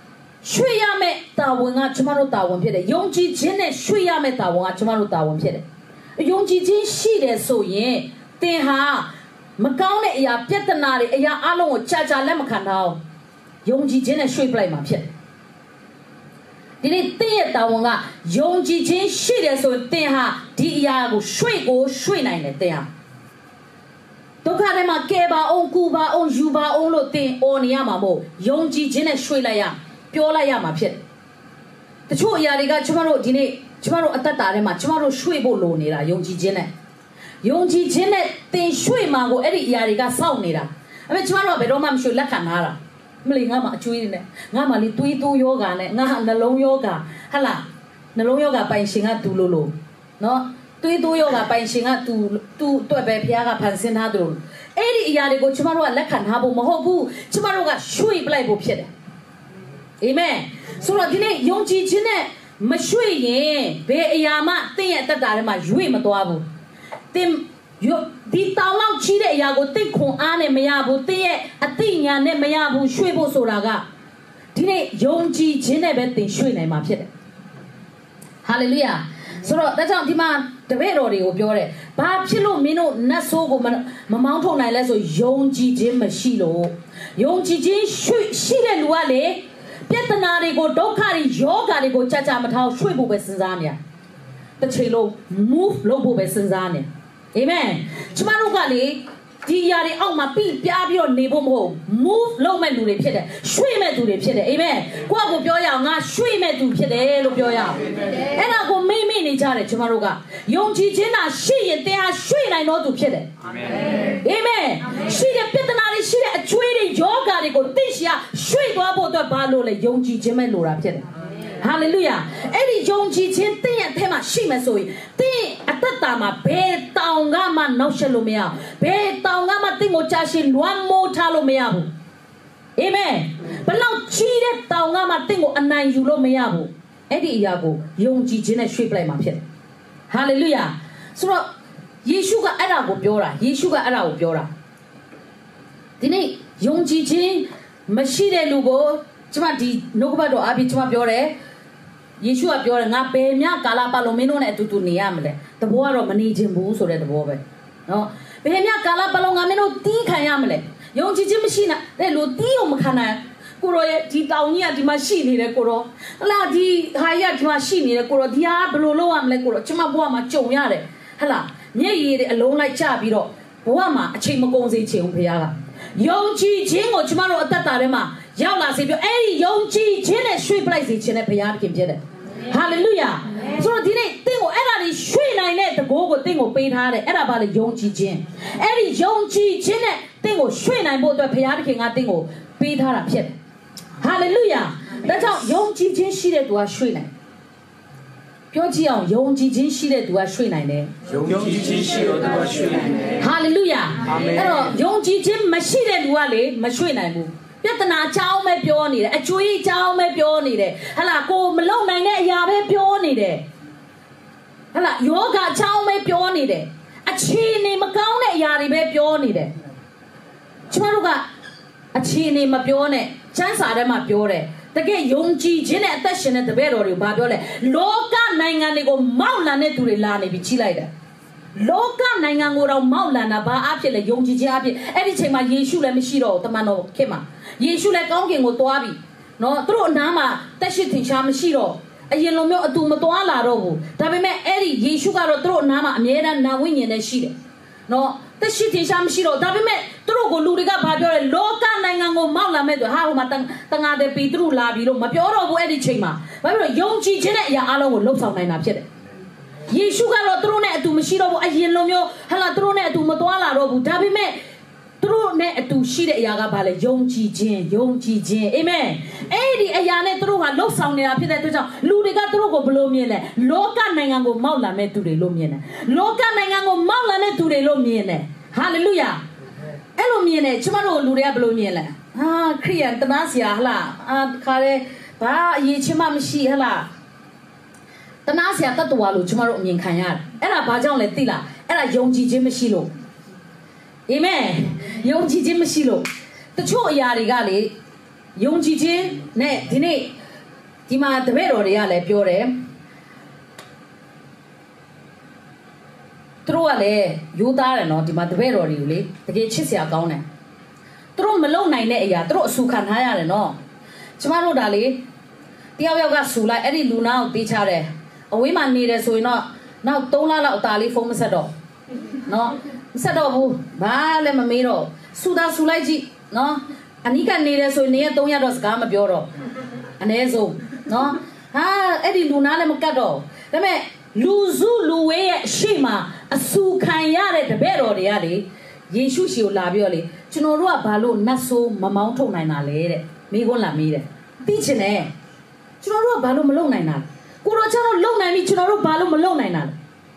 shwe ya me ta won ga chuma ro ta won phit de yong ji chin ne shwe ya me ta won ga chuma ro ta won phit de用几件事的所言，等下没讲的呀，别的那里哎呀，阿龙我家来没看到，用几件的水不来嘛撇。你的等下到我啊，用几件事的时候，等下第呀个水过水来的等下，都看的嘛，给吧，on 古吧，on 油吧，on 落等，on 你呀嘛么，用几件的水来呀，表来呀嘛撇。这错呀，你看，起码说今天。起码说阿达达的嘛，起码说水不漏你啦，用几件呢？用几件呢？等水嘛，我哎哩压力个少你啦。阿么起码说别多嘛，水来看他啦。么哩俺嘛注意呢，俺嘛哩对都有个呢，俺那龙有个，哈啦，那龙有个百姓啊，都露露，喏，对都有个百姓啊，都对白皮啊个盘身他都，哎哩压力个起码说来看他不么好不，起码说个水不来不撇的，对没？所以今天用几件呢？没水耶，别呀嘛，等下得打的嘛，水没多不，等有地到老起的呀个，等空安的没呀不，等下啊等呀的没呀不，水不说那个，今天用几钱那边等水来嘛撇的，哈利路亚，所以那张地嘛特别多的我表的，把撇路米路那说过嘛毛头来来说用几钱没洗咯，用几钱水洗的路啊嘞。别的那里个都看的，药看的个家么头水不被身上呢，得吹咯，move 咯不被身上呢，对没？起码如果哩，第二哩奥嘛比表你不好 ，move 咯没路的撇的，水没路的撇的，对没？我不表扬啊，水没路撇的，路表扬。哎，那个妹妹你家的起码如果用几钱啊，水也得下水来拿路撇的，对没？水的别的那里水的吹的药看的个，等下水多不多把路嘞，用几钱没路了撇的。哈利路亚！哎，你用几钱等下他嘛水没水，等啊得打嘛别到我嘛闹些路没有，别到我嘛等我家是乱摸他路没有，哎没？不老记得到我嘛等我安南有路没有，哎你呀个用几钱的水不来嘛撇。哈利路亚！所以耶稣个爱那个表啦，耶稣个爱那个表啦。今天用几钱 Machine Lugo, Chimati, Nobato Abi Chima Biore, Yeshua Biore, Napemia, Kala Palomino, and Tutuniamle, the war of Manijim Boo, so that the war. No, Pemia Kala Palomino, T. Kayamle, Yonji Machina, the Ludio Macana. Di taunia di machine le coro la di haya di machine le coro diablo lo am le coro chima boama chonyare hala nye alone like chabiro boama chima gonzi chimpia yong chi chingo chimaro atatarema yaula sibio eh yong chi chine shui place chine pia kim jede hallelujah so dine tingo era di shui nai ne the go tingo pe tha de era ba le yong chi chin eri yong chi chine tingo shui nai bo twa pia kin nga tingo pe tha da phit Hallelujah. That's how young Jin she did to a shrine. Pyojian, young Jin she did to a shrine. Hallelujah. Hello, young Jin machine wally, machine. Yatana chow may be on it, a tree chow may be on it. Hala, go Malone and Yabe be on it. Hala, yoga chow may be on it. A chini Macone Yari may be on it. Chimaruga, a chini Mapione. Chance are my pure. The gay young G. Gin at the shin at the bed or you babble. Loca Nanganigo Maulane to Rilani Bichilida. Loca Nangangura Maulana ba apple young G. Everything my Yeshu and Mishiro, the mano Kema. Yeshu like Onking or Toabi. No, through Nama, Tashitin Shamashiro. A yellow milk to Matoala Robu. Tabime Eddie Yeshu got a throat Nama, Mera Nawin and Shide. No. The shit is Shamshiro, Tabime, Trugo Ludiga Pabio, Loca Nangango Mala Medo, how Matanga de Pitru Labilo, Mapioro, Eddie Chima. But young Chichene, Yalo will look for my napset. Yeshuga Trone to Mishiro, a yellow, Halatrone to Matoala Robu, Tabime, Trone to Shida Yagabale, young Chichin, amen. Eddie Ayane Truha, look sound in a pit, Ludiga Trugo Blomiene, Loca Nangango Mala met to the Lumiene, Loca Nangango Mala to the Lumiene. Hallelujah. Elomiene, Chimaro Luria Blomiele. Ah, Krian, Tanasia, Hala, Kare, Ba, Yichimam Shi, Hala. Tanasia Tatualu, Chimaro Minkayar, Era Bajan Letila, Era Yonji Jimishilo. Amen. Yonji Jimishilo. The Cho Yarigali, Yonji Jim, Ne, Dine, Tima, the Veroria, Pure. Through a you are not the Madvero really, the gate Chisia Gone. Through Malone Nine, through Sukan Haya no. Chamaro Dali, the Avaga Sula, Eddie Luna, Bichare. A woman needed so not now Tola Tali for Masado. No, Sado, Bale Mamiro, Suda Sulaji, no, Anika needed so near Tonya dos Gama Bureau. And Ezo, no, ah, Eddie Luna Macado. The man. Luzu Luwe Shima, a Sukayare the Bero Riali, Yeshu Labioli, Chinorua Balu, Naso, Mamauto Nainale, Migo Lamide. Teaching eh? Chinorua Balu Malone. Kurochano Lona, Michino Balu Malone.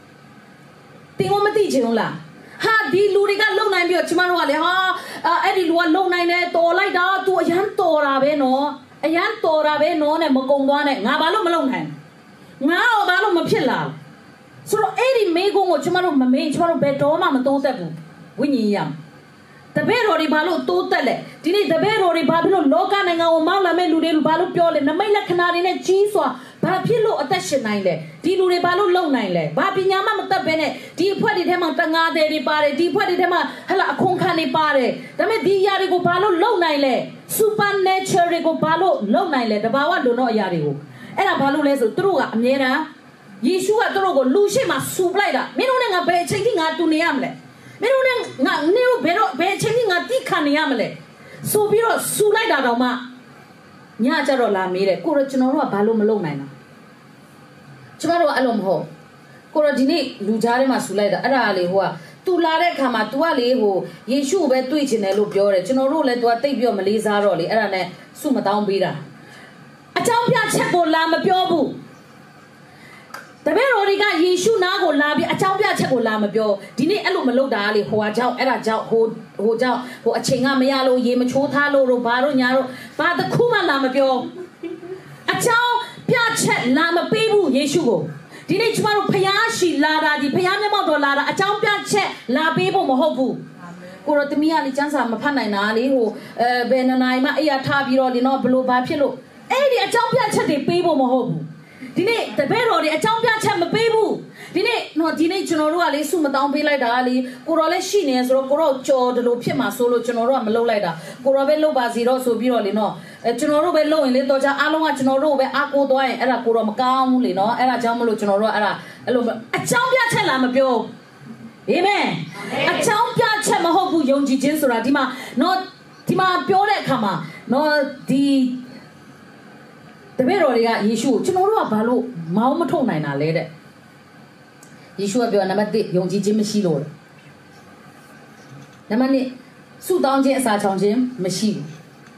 Tingoma teaching la. Ha, di Luriga Lona, Chimanuale, ha, Eddie Luan Lona, to like that to a Yantora Beno, a Yantora Beno, and Mokongwane, Nabalu Malone. Now about Mapilla. So Eddie may go with Chimaro Mamma, Chimaro Betoma, Matotabu, Winnie Yam. The Bero Ribalo totale. Did the Bero Ribalo, Locan and our Mala Melu Balu Piol and the Mela Canarine Chiswa, Papilo attention nine, Dilu Ribalo low nine, Babinyama Bene, deep put it him on Tanga de Pare, deep put it him a Hala Concani Pare, the Mediarigo Palo low nine, Supernatural Rigo Palo low nine, the Bawa do not Yarigo. Era Balu les Truga, Mera, Yeshua Drogo, Lushima, Sublida, Menon a bed checking out to Niamle. Menon not new bed checking at Ticaniamle. So Biro Sulida Roma Nyajarola Mire, Kurachino Balu Malone. Chimaro Alomho, Kurajini, Lujarima Sulida, Arali, who are Tulare Kamatuali, who Yeshu were twitching a loop your Chinoro let to a tape your Melisa Rolli, Arane, Sumatown Bira. A champion checkboard lama piobu. The Veroriga Yeshu Nago Labi, a champion checkboard lama pio, Dini Elumalo Dali, who are Jow, Era Jow, who Jow, who a Chinga Mayalo, Yemachotalo, Robaro Nyaro, Father Kuma lama pio. A chow piachet lama pebu Yeshugo. Dini Chmaru Payashi Lara, the Payamamo Lara, a champion check la Bebo Mohobu. ကိုရသမီးကလေစမ်းစာမဖတ်နိုင်တာလေဟိုဘယ်နိုင်မှအေးရထားပြီးတော့လေနော်ဘလို့ဘာဖြစ်လို့အဲ့ဒီအကြောင်းပြချက်တွေပေးဖို့မဟုတ်ဘူးဒီနေ့တပည့်တော်တွေအကြောင်းပြချက်မပေးဘူးဒီနေ့နော်ဒီနေ့ကျွန်တော်တို့ကလေစုမတောင်းပေးလိုက်တာလေကိုတော်လည်းရှိနေဆိုတော့ကိုတော့ကြော်တယ်လို့ဖြစ်မှာဆိုလို့ကျွန်တော်တို့ကမလုပ်လိုက်တာကိုတော်ပဲလုပ်ပါစီတော့ဆိုပြီးတော့လေနော်ကျွန်တော်တို့ပဲလုပ်ရင်လေတော့ကြအားလုံးကကျွန်တော်တို့ပဲအားကိုးသွားရင်အဲ့ဒါကိုတော်မကောင်းဘူးလေနော်အဲ့ဒါကြောင့်မလို့ကျွန်တော်တို့ကအဲ့လိုအကြောင်းပြချက်လားမပြောအာမင်အကြောင်းပြချက်မဟုတ်ဘူးယုံကြည်ခြင်းဆိုတာဒီမှာနော်ဒီမှာပြောတဲ့အခါမှာနော်ဒီတပည့်တော်တွေကယေရှုကိုကျွန်တော်တို့ကဘာလို့မောင်းမထုတ်နိုင်တာလဲတဲ့ယေရှုကပြောနံပါတ်1ယုံကြည်ခြင်းမရှိလို့နံပါတ်2ဆုတောင်းခြင်းအစာချောင်ခြင်းမရှိဘူး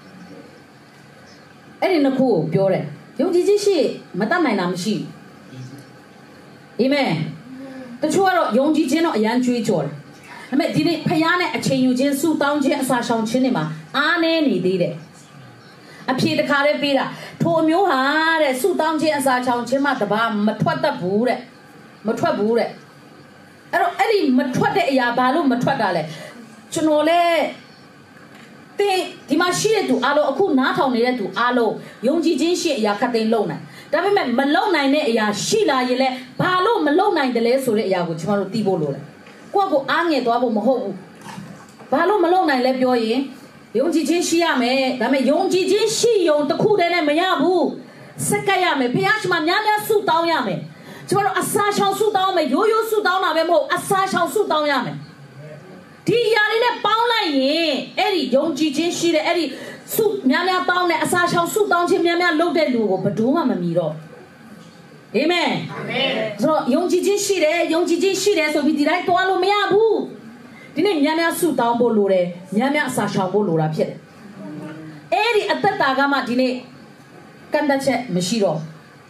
အဲ့ဒီနှစ်ခုကိုပြောတယ်ယုံကြည်ခြင်းရှိမတတ်နိုင်တာမရှိဘူးအာမင်တချို့ကတော့ယုံကြည်ခြင်းတော့အရန်ကြွေးကြော်တယ်ဒါပေမဲ့ဒီနေ့ဖခင်နဲ့အချိန်ယူခြင်းဆုတောင်းခြင်းအစာချောင်ခြင်းတွေမှာအားနည်းနေသေးတယ်အဖြေတခါလေးပေးတာထိုမျိုးဟာတဲ့ဆုတောင်းခြင်းအစာချောင်ခြင်းမှတပါမထွက်တတ်ဘူးတဲ့မထွက်ဘူးတဲ့အဲ့တော့အဲ့ဒီမထွက်တဲ့အရာဘာလို့မထွက်တာလဲကျွန်တော်လဲတင်းဒီမှာရှိတဲ့သူအားလုံးအခုနားထောင်နေတဲ့သူအားလုံးယုံကြည်ခြင်းရှိအရာခတ်သိမ်းလုံနိုင်ဒါပေမဲ့မလုံနိုင်တဲ့အရာရှိလာရင်လဲဘာလို့မလုံနိုင်တယ်လဲဆိုတဲ့အရာကိုကျွန်တော်တို့သိဖို့လိုတယ်ကိုယ့်ကိုအားငယ်သွားဖို့မဟုတ်ဘူးဘာလို့မလုံနိုင်လဲပြောရင်ယုံကြည်ခြင်းရှိရမယ်ဒါပေမဲ့ယုံကြည်ခြင်းရှိယုံတစ်ခုတည်းနဲ့မရဘူးစက်ကပ်ရမယ်ဖခင်ရှင်မများများဆုတောင်းရမယ်ကျွန်တော်တို့အစာချောင်ဆုတောင်းမယ်ရိုးရိုးဆုတောင်းတာပဲမဟုတ်အစာချောင်ဆုတောင်းရမယ်ဒီຢာလေးနဲ့ပေါင်းလိုက်ရင်အဲ့ဒီယုံကြည်ခြင်းရှိတဲ့အဲ့ဒီဆုများများတောင်းတဲ့အစာချောင်ဆုတောင်းခြင်းများများလုပ်တဲ့လူကိုဘယ်သူမှမမီတော့အာမင်အာမင်ဆိုတော့ယုံကြည်ခြင်းရှိတယ်ယုံကြည်ခြင်းရှိတယ်ဆိုပြီးဒီတိုင်းတွားလို့မရဘူးဒီနေ့များများဆုတောင်းဖို့လိုတယ်များများအစာချောင်ဖို့လိုတာဖြစ်တယ်အဲ့ဒီအသက်တာကမှဒီနေ့ကန့်သက်ချက်မရှိတော့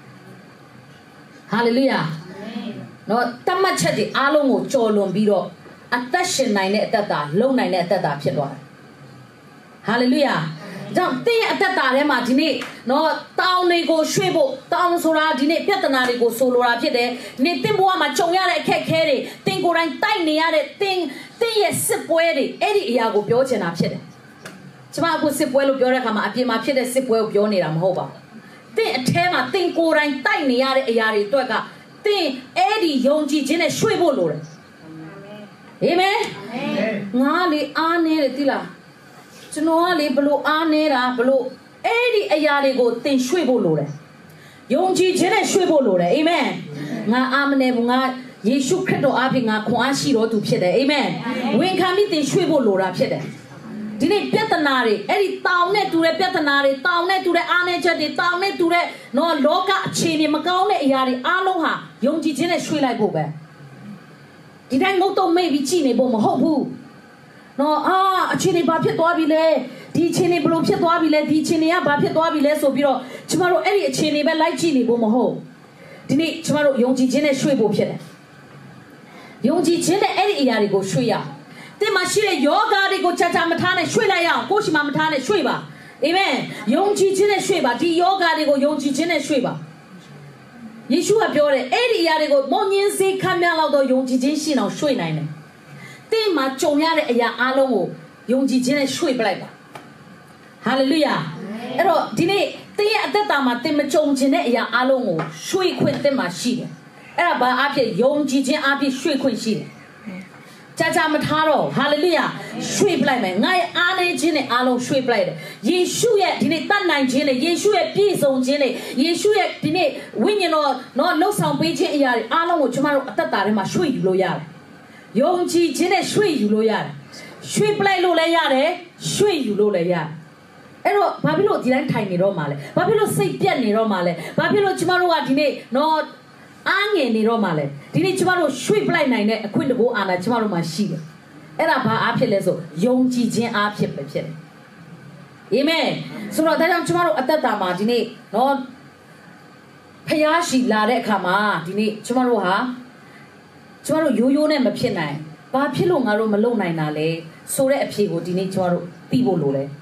ဟာလေလုယာနော်တမတ်ချက်တွေအားလုံးကိုကြော်လွန်ပြီးတော့အသက်ရှင်နိုင်တဲ့အသက်တာလုံနိုင်တဲ့အသက်တာဖြစ်သွားတယ်ဟာလေလုယာကြောင့်တင်းရဲ့အသက်တာထဲမှာဒီနေ့နော်တောင်းတွေကိုရွှေ့ဖို့တောင်းဆိုတာဒီနေ့ပြဿနာတွေကိုဆိုလိုတာဖြစ်တယ်နေတင်းဘဝမှာကြုံရတဲ့အခက်အခဲတွေတင်းကိုယ်တိုင်တိုက်နေရတဲ့တင်းရဲ့စစ်ပွဲတွေအဲ့ဒီအရာကိုပြောချင်တာဖြစ်တယ်ကျွန်မအခုစစ်ပွဲလို့ပြောတဲ့အခါမှာအပြင်မှာဖြစ်တဲ့စစ်ပွဲကိုပြောနေတာမဟုတ်ပါဘူးတင်းအထဲမှာတင်းကိုယ်တိုင်တိုက်နေရတဲ့အရာတွေအတွက်ကတင်းအဲ့ဒီယုံကြည်ခြင်းနဲ့ရွှေ့ဖို့လိုတယ်အာမင်ငါလေအားနေတယ်တိလားကျွန်တော်ကလေဘလို့အားနေတာဘလို့အဲ့ဒီအရာတွေကိုသင်ရွှေ့ဖို့လိုတယ်ယုံကြည်ခြင်းနဲ့ရွှေ့ဖို့လိုတယ်အာမင်ငါအားမနေဘူးငါယေရှုခရစ်တော်အားဖြင့်ငါခွန်အားရှိတော်သူဖြစ်တယ်အာမင်ဝန်ခံပြီးသင်ရွှေ့ဖို့လိုတာဖြစ်တယ်ဒီနေ့ပြဿနာတွေအဲ့ဒီတောင်းနဲ့တူတဲ့ပြဿနာတွေတောင်းနဲ့တူတဲ့အားနည်းချက်တွေတောင်းနဲ့တူတဲ့နော်လောကအခြေအနေမကောင်းတဲ့အရာတွေအားလုံးဟာယုံကြည်ခြင်းနဲ့ရွှေ့လိုက်ဖို့ပဲဒီတိုင်းငုတ်တော့မိတ်ပြီးကြည်နေဖို့မဟုတ်ဘူးနော်အခြေအနေဘာဖြစ်သွားပြီလဲဒီအခြေအနေဘလို့ဖြစ်သွားပြီလဲဒီအခြေအနေကဘာဖြစ်သွားပြီလဲဆိုပြီးတော့ကျမတို့အဲ့ဒီအခြေအနေပဲလိုက်ကြည့်နေဖို့မဟုတ်ဒီနေ့ကျမတို့ယုံကြည်ခြင်းနဲ့ရွှေ့ဖို့ဖြစ်တယ်ယုံကြည်ခြင်းနဲ့အဲ့ဒီအရာတွေကိုရွှေ့ရတင်မရှိတဲ့ယောဂါတွေကိုချာချာမထားနဲ့ရွှေ့လိုက်ရအောင်ကိုယ်ရှိမှမထားနဲ့ရွှေ့ပါအာမင်ယုံကြည်ခြင်းနဲ့ရွှေ့ပါဒီယောဂါတွေကိုယုံကြည်ခြင်းနဲ့ရွှေ့ပါယေရှုကပြောတယ်အဲ့ဒီအရာတွေကိုမုံညင်းစေခံများလောက်တော့ယုံကြည်ခြင်းရှိအောင်ရွှေ့နိုင်တယ်တင်းမှာကြုံရတဲ့အရာအလုံးကိုယုံကြည်ခြင်းနဲ့ရွှေ့ပလိုက်ပါဟာလေလုယာအဲ့တော့ဒီနေ့တင်းရဲ့အသက်တာမှာတင်းမကြုံခြင်းတဲ့အရာအလုံးကိုရွှေ့ခွင့်တင်းမှာရှိတယ်အဲ့ဒါဘာအဖြစ်ယုံကြည်ခြင်းအဖြစ်ရွှေ့ခွင့်ရှိတယ်ကြာကြာမထားတော့ဟာလေလုယာရွှေ့ပလိုက်မယ်ငါရဲ့အားနည်းခြင်းနဲ့အားလုံးရွှေ့ပလိုက်တယ်ယေရှုရဲ့ဒီနေ့တတ်နိုင်ခြင်းနဲ့ယေရှုရဲ့ပြည့်စုံခြင်းနဲ့ယေရှုရဲ့ဒီနေ့ဝိညာဉ်တော်နော်လှုပ်ဆောင်ပေးခြင်းအရာတွေအားလုံးကိုကျွန်တော်တို့အသက်တာထဲမှာရွှေ့ယူလို့ရတယ်ယုံကြည်ခြင်းနဲ့ရွှေ့ယူလို့ရတယ်ရွှေ့ပလိုက်လို့လည်းရတယ်ရွှေ့ယူလို့လည်းရတယ်အဲ့တော့ဘာဖြစ်လို့ဒီတိုင်းထိုင်နေတော့မှလဲဘာဖြစ်လို့စိတ်ပြတ်နေတော့မှလဲဘာဖြစ်လို့ကျမတို့ကဒီနေ့နော်အားငယ်နေတော့မှလဲဒီနေ့ကျမတို့ရွှေ့ပလိုက်နိုင်တဲ့အခွင့်တကူအာဏာကျမတို့မှာရှိတယ်အဲ့ဒါဘာအားဖြစ်လဲဆိုယုံကြည်ခြင်းအားဖြစ်ပဲဖြစ်တယ်အာမင်ဆိုတော့ဒါကြောင့်ကျမတို့အသက်တာမှာဒီနေ့နော်ဖျားရှိလာတဲ့အခါမှာဒီနေ့ကျမတို့ဟာကျမတို့ရိုးရိုးနဲ့မဖြစ်နိုင်ဘာဖြစ်လို့ငါတို့မလုပ်နိုင်တာလဲဆိုတဲ့အဖြေကိုဒီနေ့ကျမတို့သိဖို့လိုတယ်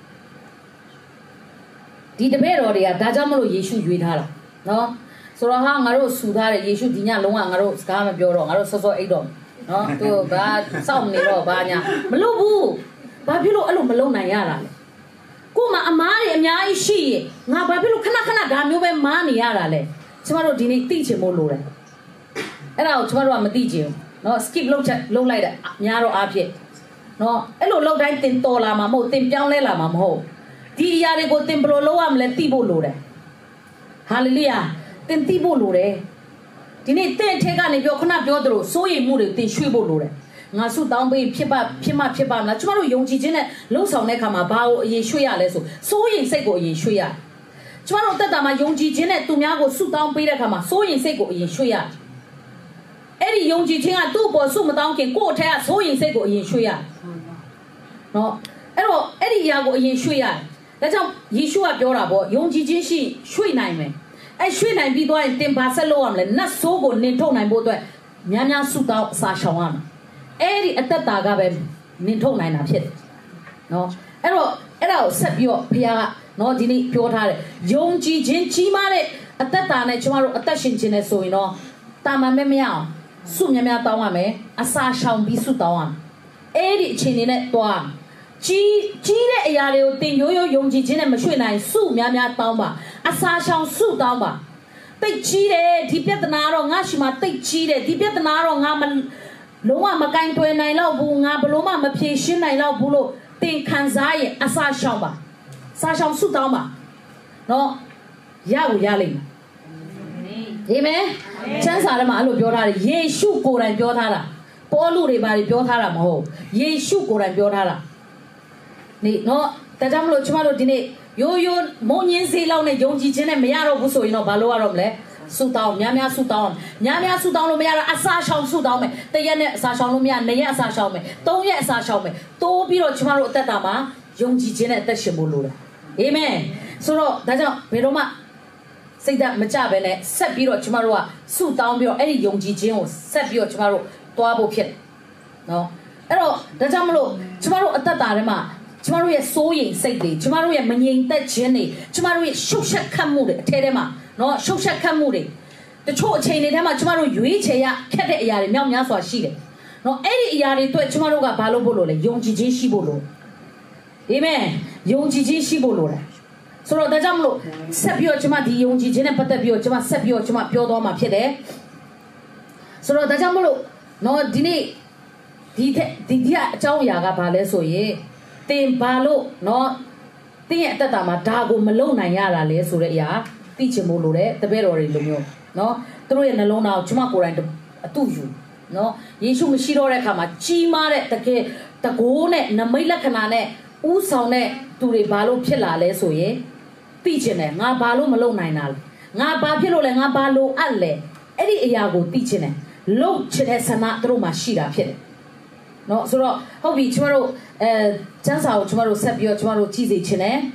ဒီတပည့်တော်တွေကဒါကြောင့်မလို့ယေရှုရွေးထားတာနော်ဆိုတော့ဟာငါတို့ဆူထားတယ်ယေရှုဒီညလုံးဝငါတို့စကားမပြောတော့ငါတို့စောစောအိတ်တော့နော်သူဘာစောင့်နေတော့ဘာညာမလုပ်ဘူးဘာဖြစ်လို့အဲ့လိုမလုပ်နိုင်ရတာလဲကိုမအမားတွေအများကြီးရှိရင်ငါဘာဖြစ်လို့ခဏခဏဒါမျိုးပဲမားနေရတာလဲကျမတို့ဒီနေ့သိချင်ဖို့လိုတယ်အဲ့ဒါကိုကျမတို့ကမသိချင်ဘူးနော် skip လုပ်လိုက်တယ်များတော့အားဖြင့်နော်အဲ့လိုလုပ်တိုင်းတင်တော်လာမှာမဟုတ်တင်ပြောင်းလဲလာမှာမဟုတ်ဒီအရာတွေကိုတင်ဘယ်လိုလုပ်ရမလဲသိဖို့လိုတယ်ဟာလေလုယာတင်သိဖို့လိုတယ်ဒီနေ့တင့်ထဲကနေပြောခဏပြောသလိုစိုးရိမ်မှုတွေတင်ရွှေ့ဖို့လိုတယ်ငါဆုတောင်းပေးဖြစ်ပါမလားကျမတို့ယုံကြည်ခြင်းနဲ့လှုပ်ဆောင်တဲ့အခါမှာဘာကိုအရင်ရွှေ့ရလဲဆိုစိုးရိမ်စိတ်ကိုအရင်ရွှေ့ရကျမတို့တက်တာမှာယုံကြည်ခြင်းနဲ့သူများကိုဆုတောင်းပေးတဲ့အခါမှာစိုးရိမ်စိတ်ကိုအရင်ရွှေ့ရအဲ့ဒီယုံကြည်ခြင်းကသူ့ပေါ်ဆုမတောင်းခင်ကိုယ့်အထက်ကစိုးရိမ်စိတ်ကိုအရင်ရွှေ့ရနော်အဲ့တော့အဲ့ဒီအရာကိုအရင်ရွှေ့ရတယ်ဒါကြောင့်ယေရှုကပြောတာပေါ့ယုံကြည်ခြင်းရှိရွှေ့နိုင်မယ်အဲ့ရွှေ့နိုင်ပြီးတော့တင်ပါဆက်လို့ရမလဲနတ်ဆိုးကိုနင်ထုတ်နိုင်ဖို့အတွက်များများဆုတောင်းအစာရှောင်ရမယ်အဲ့ဒီအသက်တာကပဲနင်ထုတ်နိုင်တာဖြစ်တယ်နော်အဲ့တော့အဲ့ဒါကိုဆက်ပြီးတော့ဘုရားကနော်ဒီနေ့ပြောထားတယ်ယုံကြည်ခြင်းကြီးမားတဲ့အသက်တာနဲ့ကျမတို့အသက်ရှင်ခြင်းနဲ့ဆိုရင်တော့တာမန်မအောင်ဆုများများတောင်းရမယ်အစာရှောင်ပြီးဆုတောင်းရမယ်အဲ့ဒီအချိန်လေးနဲ့တွားကြီးတဲ့အရာတွေကိုတင်ရိုးယုံကြည်ခြင်းနဲ့မရွှေ့နိုင်ဆုများများတောင်းပါအစာရှောင်ဆုတောင်းပါတိတ်ကြီးတယ်ဒီပြဿနာတော့ငါရှိမှတိတ်ကြီးတယ်ဒီပြဿနာတော့ငါမလုံးဝမကင်တွယ်နိုင်တော့ဘူးငါဘလို့မှမဖြေရှင်းနိုင်တော့ဘူးလို့တင်ခံစားရင်အစာရှောင်ပါစာရှောင်ဆုတောင်းပါနော်ရကိုရလိမ့်မယ်အာမင်ချမ်းသာတယ်မှာအဲ့လိုပြောထားတယ်ယေရှုကိုယ်တိုင်ပြောထားတာပေါလုတွေဘာတွေပြောထားတာမဟုတ်ယေရှုကိုယ်တိုင်ပြောထားတာနေနော်ဒါကြောင့်မလို့ကျမတို့ဒီနေ့ရိုးမုံညင်းစေးလောက်နဲ့ယုံကြည်ခြင်းနဲ့မရတော့ဘူးဆိုရင်တော့ဘာလို့ရတော့မလဲဆုတောင်းများဆုတောင်းလို့မရတော့အစာရှောင်ဆုတောင်းမယ်တရက်နဲ့အစာရှောင်လို့မရ2ရက်အစာရှောင်မယ်3ရက်အစာရှောင်မယ်တိုးပြီးတော့ကျမတို့အသက်တာမှာယုံကြည်ခြင်းနဲ့အသက်ရှင်ဖို့လိုတယ်အာမင်ဆိုတော့ဒါကြောင့်ဘယ်တော့မှစိတ်ဓာတ်မကြဘဲနဲ့ဆက်ပြီးတော့ကျမတို့ကဆုတောင်းပြီးတော့အဲ့ဒီယုံကြည်ခြင်းကိုဆက်ပြီးတော့ကျမတို့တွားဖို့ဖြစ်တယ်နော်အဲ့တော့ဒါကြောင့်မလို့ကျမတို့အသက်တာထဲမှာကျမတို့ရဲ့စိုးရိမ်စိတ်တွေကျမတို့ရဲ့မငြိမ်သက်ခြင်းတွေကျမတို့ရဲ့ရှုပ်ရှက်ခတ်မှုတွေအထဲထဲမှာနော်ရှုပ်ရှက်ခတ်မှုတွေတချို့အချိန်တွေထဲမှာကျမတို့ရွေးချယ်ရခက်တဲ့အရာတွေမြောက်များစွာရှိတယ်နော်အဲ့ဒီအရာတွေအတွက်ကျမတို့ကဘာလို့ဖို့လို့လဲယုံကြည်ခြင်းရှိဖို့လို့အာမင်ယုံကြည်ခြင်းရှိဖို့လို့လဲဆိုတော့ဒါကြောင့်မလို့ဆက်ပြီးတော့ကျမဒီယုံကြည်ခြင်းနဲ့ပတ်သက်ပြီးတော့ကျမဆက်ပြီးတော့ကျမပြောသွားမှာဖြစ်တယ်ဆိုတော့ဒါကြောင့်မလို့နော်ဒီနေ့ဒီကအကြောင်းအရာကဘာလဲဆိုရင်တင်ဘာလို့နော်တင်းရဲ့အသက်တာမှာဒါကိုမလုံနိုင်ရတာလဲဆိုတဲ့အရာသိချင်ဖို့လိုတယ်တပည့်တော်တွေလိုမျိုးနော်သူတို့ရဲ့နှလုံးသားကိုကျမကိုယ်တိုင်အတူယူနော်ယေရှုမရှိတော့တဲ့အခါမှာကြီးမားတဲ့တကယ်တကိုးနဲ့နမိတ်လက္ခဏာနဲ့ဥဆောင်တဲ့သူတွေဘာလို့ဖြစ်လာလဲဆိုရင်သိချင်တယ်ငါဘာလို့မလုံနိုင်တာလဲငါဘာဖြစ်လို့လဲငါဘာလို့အပ်လဲအဲ့ဒီအရာကိုသိချင်တယ်လုံချင်တဲ့ဆန္ဒသူတို့မှာရှိတာဖြစ်တယ်နော်ဆိုတော့ဟုတ်ပြီကျမတို့ကျန်းစာကိုကျမတို့ဆက်ပြီးတော့ကျမတို့ကြည့်စေချင်တယ်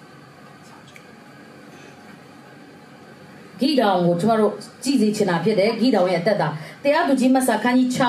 ဂိတောင်ကိုကျမတို့ကြည့်စေချင်တာဖြစ်တယ်ဂိတောင်ရဲ့အသက်တာတရားသူကြီးမတ်စာခန်းကြီး6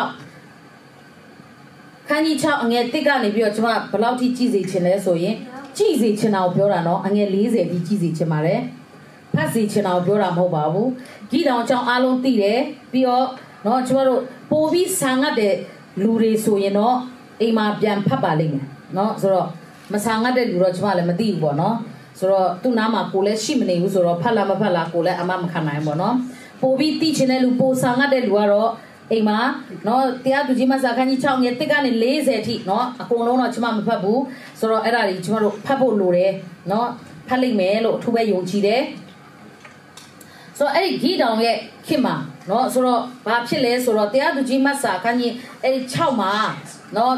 အငယ်1ကနေပြီးတော့ကျမဘယ်လောက်ထိကြည့်စေချင်လဲဆိုရင်ကြည့်စေချင်တာကိုပြောတာနော်အငယ်40ထိကြည့်စေချင်ပါတယ်ဖတ်စေချင်တာကိုပြောတာမဟုတ်ပါဘူးဂိတောင်အကြောင်းအားလုံးသိတယ်ပြီးတော့နော်ကျမတို့ပို့ပြီးဆာငတ်တဲ့လူတွေဆိုရင်တော့အိမ်မှာပြန်ဖတ်ပါလိမ့်မယ်နော်ဆိုတော့မဆာငတ်တဲ့လူတော့ကျမလည်းမသိဘူးပေါ့နော်ဆိုတော့သူ့နားမှာကိုလည်းရှိမနေဘူးဆိုတော့ဖတ်လားမဖတ်လားကိုလည်းအမှမခံနိုင်ဘူးပေါ့နော်ပို့ပြီးသိချင်တဲ့လူပို့ဆာငတ်တဲ့လူကတော့အိမ်မှာနော်တရားသူကြီးမဆာခန်းကြီး6ရက်တစ်ကနေ40အထိနော်အကုန်လုံးတော့ကျမမဖတ်ဘူးဆိုတော့အဲ့ဒါကြီးကျမတို့ဖတ်ဖို့လိုတယ်နော်ဖတ်လိမ့်မယ်လို့အထူးပဲယုံကြည်တယ်ဆိုတော့အဲ့ဒီဂိတောင်ရဲ့ခင်မှာနော်ဆိုတော့ဘာဖြစ်လဲဆိုတော့တရားသူကြီးမတ်စာခန်းကြီးအဲ့ဒီ6မှာနော်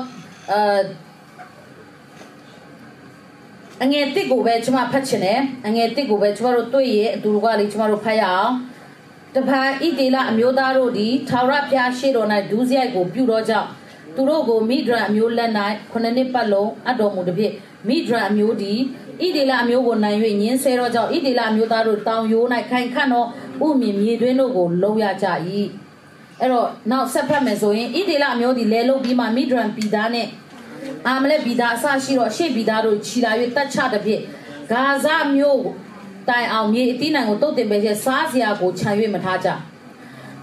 အငယ်1ကိုပဲကျွန်မဖတ်ချင်တယ်အငယ်1ကိုပဲကျွန်တော်တို့တွေ့ရအတူတူကလေးကျွန်တော်တို့ဖတ်ရအောင်တပန်ဣတေလအမျိုးသားတို့သည်ထာဝရဘုရားရှေ့တော်၌ဒုစရိုက်ကိုပြုတော်ကြောင့်သူတို့ကိုမိဒရန်အမျိုးလက်၌9နှစ်ပတ်လုံးအတော်မူသည်ဖြင့်မိဒရန်အမျိုးသည်ဣတေလအမျိုးကိုနိုင်၍ညင်းဆဲတော်ကြောင့်ဣတေလအမျိုးသားတို့တောင်ရိုး၌ခိုင်ခန့်သောဥမြင်မြေတွင်းတို့ကိုလုံးရကြ၏အဲ့တော့နောက်ဆက်ဖတ်မယ်ဆိုရင်ဣတေလအမျိုးသည်လဲလုံးပြီးမှမိဒရန်ပြည်သားနဲ့အာမလက်ပြည်သားအစရှိတော့ရှေ့ပြည်သားတို့ခြီလာ၍တက်ချသည်ဖြင့်ဂါဇမျိုးတိုင်အောင်မြေအသီးနှံကိုတုတ်တင်ပဲချက်စားစရာကိုခြံ၍မထားကြ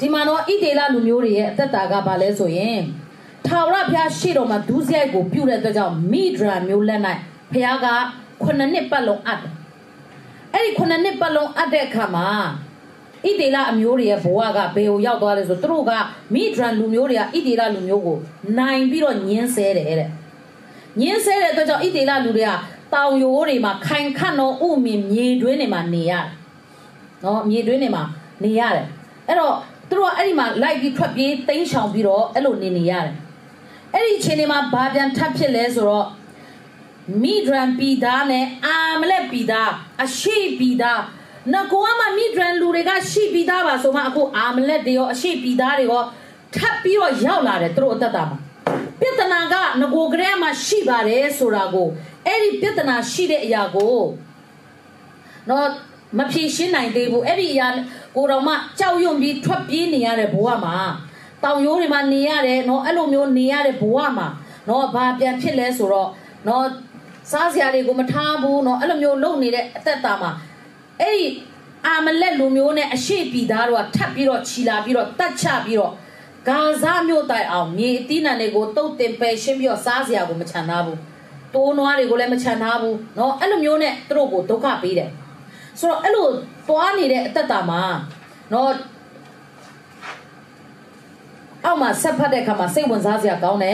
ဒီမှာတော့ဣဒေလလူမျိုးတွေရဲ့အသက်တာကဘာလဲဆိုရင်ထာဝရဘုရားရှေ့တော်မှာဒုစရိုက်ကိုပြုတဲ့အတွက်ကြောင့်မိဒရာမျိုးလက်၌ဘုရားက9 နှစ်ပတ်လုံးအပ်တယ်အဲ့ဒီ9 နှစ်ပတ်လုံးအပ်တဲ့အခါမှာဣဒေလအမျိုးတွေရဲ့ဘဝကဘယ်ကိုရောက်သွားလဲဆိုသူတို့ကမိဒရန်လူမျိုးတွေကဣဒေလလူမျိုးကိုနိုင်ပြီးတော့ညှင်းဆဲတယ်တဲ့ညှင်းဆဲတဲ့အတွက်ကြောင့်ဣဒေလလူတွေကတောင်ရိုးတွေမှာခိုင်ခန့်သောဥမင်မြေတွင်းတွေမှာနေရတယ်နော်မြေတွင်းတွေမှာနေရတယ်အဲ့တော့သူတို့ကအဲ့ဒီမှာလိုက်ပြီးထွက်ပြေးတိမ်းရှောင်ပြီးတော့အဲ့လိုနေရတယ်အဲ့ဒီအချိန်တွေမှာဘာပြန်ထပ်ဖြစ်လဲဆိုတော့မိဒရန်ပြည်သားနဲ့အာမလက်ပြည်သားအရှိပြည်သားနကိုကမှမိဒရန်လူတွေကရှိပြည်သားပါဆိုမှအခုအာမလက်တွေရောအရှိပြည်သားတွေရောထပ်ပြီးတော့ရောက်လာတယ်သူတို့အသက်တာမှာပြဿနာကငကိုကလေးမှရှိပါတယ်ဆိုတာကိုအဲ့ဒီပြဿနာရှိတဲ့အရာကိုတော့မဖြေရှင်းနိုင်သေးဘူးအဲ့ဒီအရာကိုတော့မှကြောက်ရွံ့ပြီးထွက်ပြေးနေရတဲ့ဘဝမှာတောင်ရိုးတွေမှာနေရတယ်နော်အဲ့လိုမျိုးနေရတဲ့ဘဝမှာနော်ဘာပြန်ဖြစ်လဲဆိုတော့နော်စားစရာတွေကိုမထားဘူးနော်အဲ့လိုမျိုးလုပ်နေတဲ့အသက်တာမှာအဲ့ဒီအာမလက်လူမျိုးနဲ့အရှိပြည်သားတို့ကထပ်ပြီးတော့ခြီလာပြီးတော့တတ်ချပြီးတော့ဂါဇမြို့တိုင်အောင်မြေအသီးနှံတွေကိုတုတ်တင်ပယ်ရှင်းပြီးတော့စားစရာကိုမချန်ထားဘူးတိုးနွားတွေကိုလည်းမချန်ထားဘူးเนาะအဲ့လိုမျိုးနဲ့သူတို့ကိုဒုက္ခပေးတယ်ဆိုတော့အဲ့လိုသွားနေတဲ့အသက်တာမှာเนาะအောက်မှာဆက်ဖတ်တဲ့အခါမှာစိတ်ဝင်စားစရာကောင်းတယ်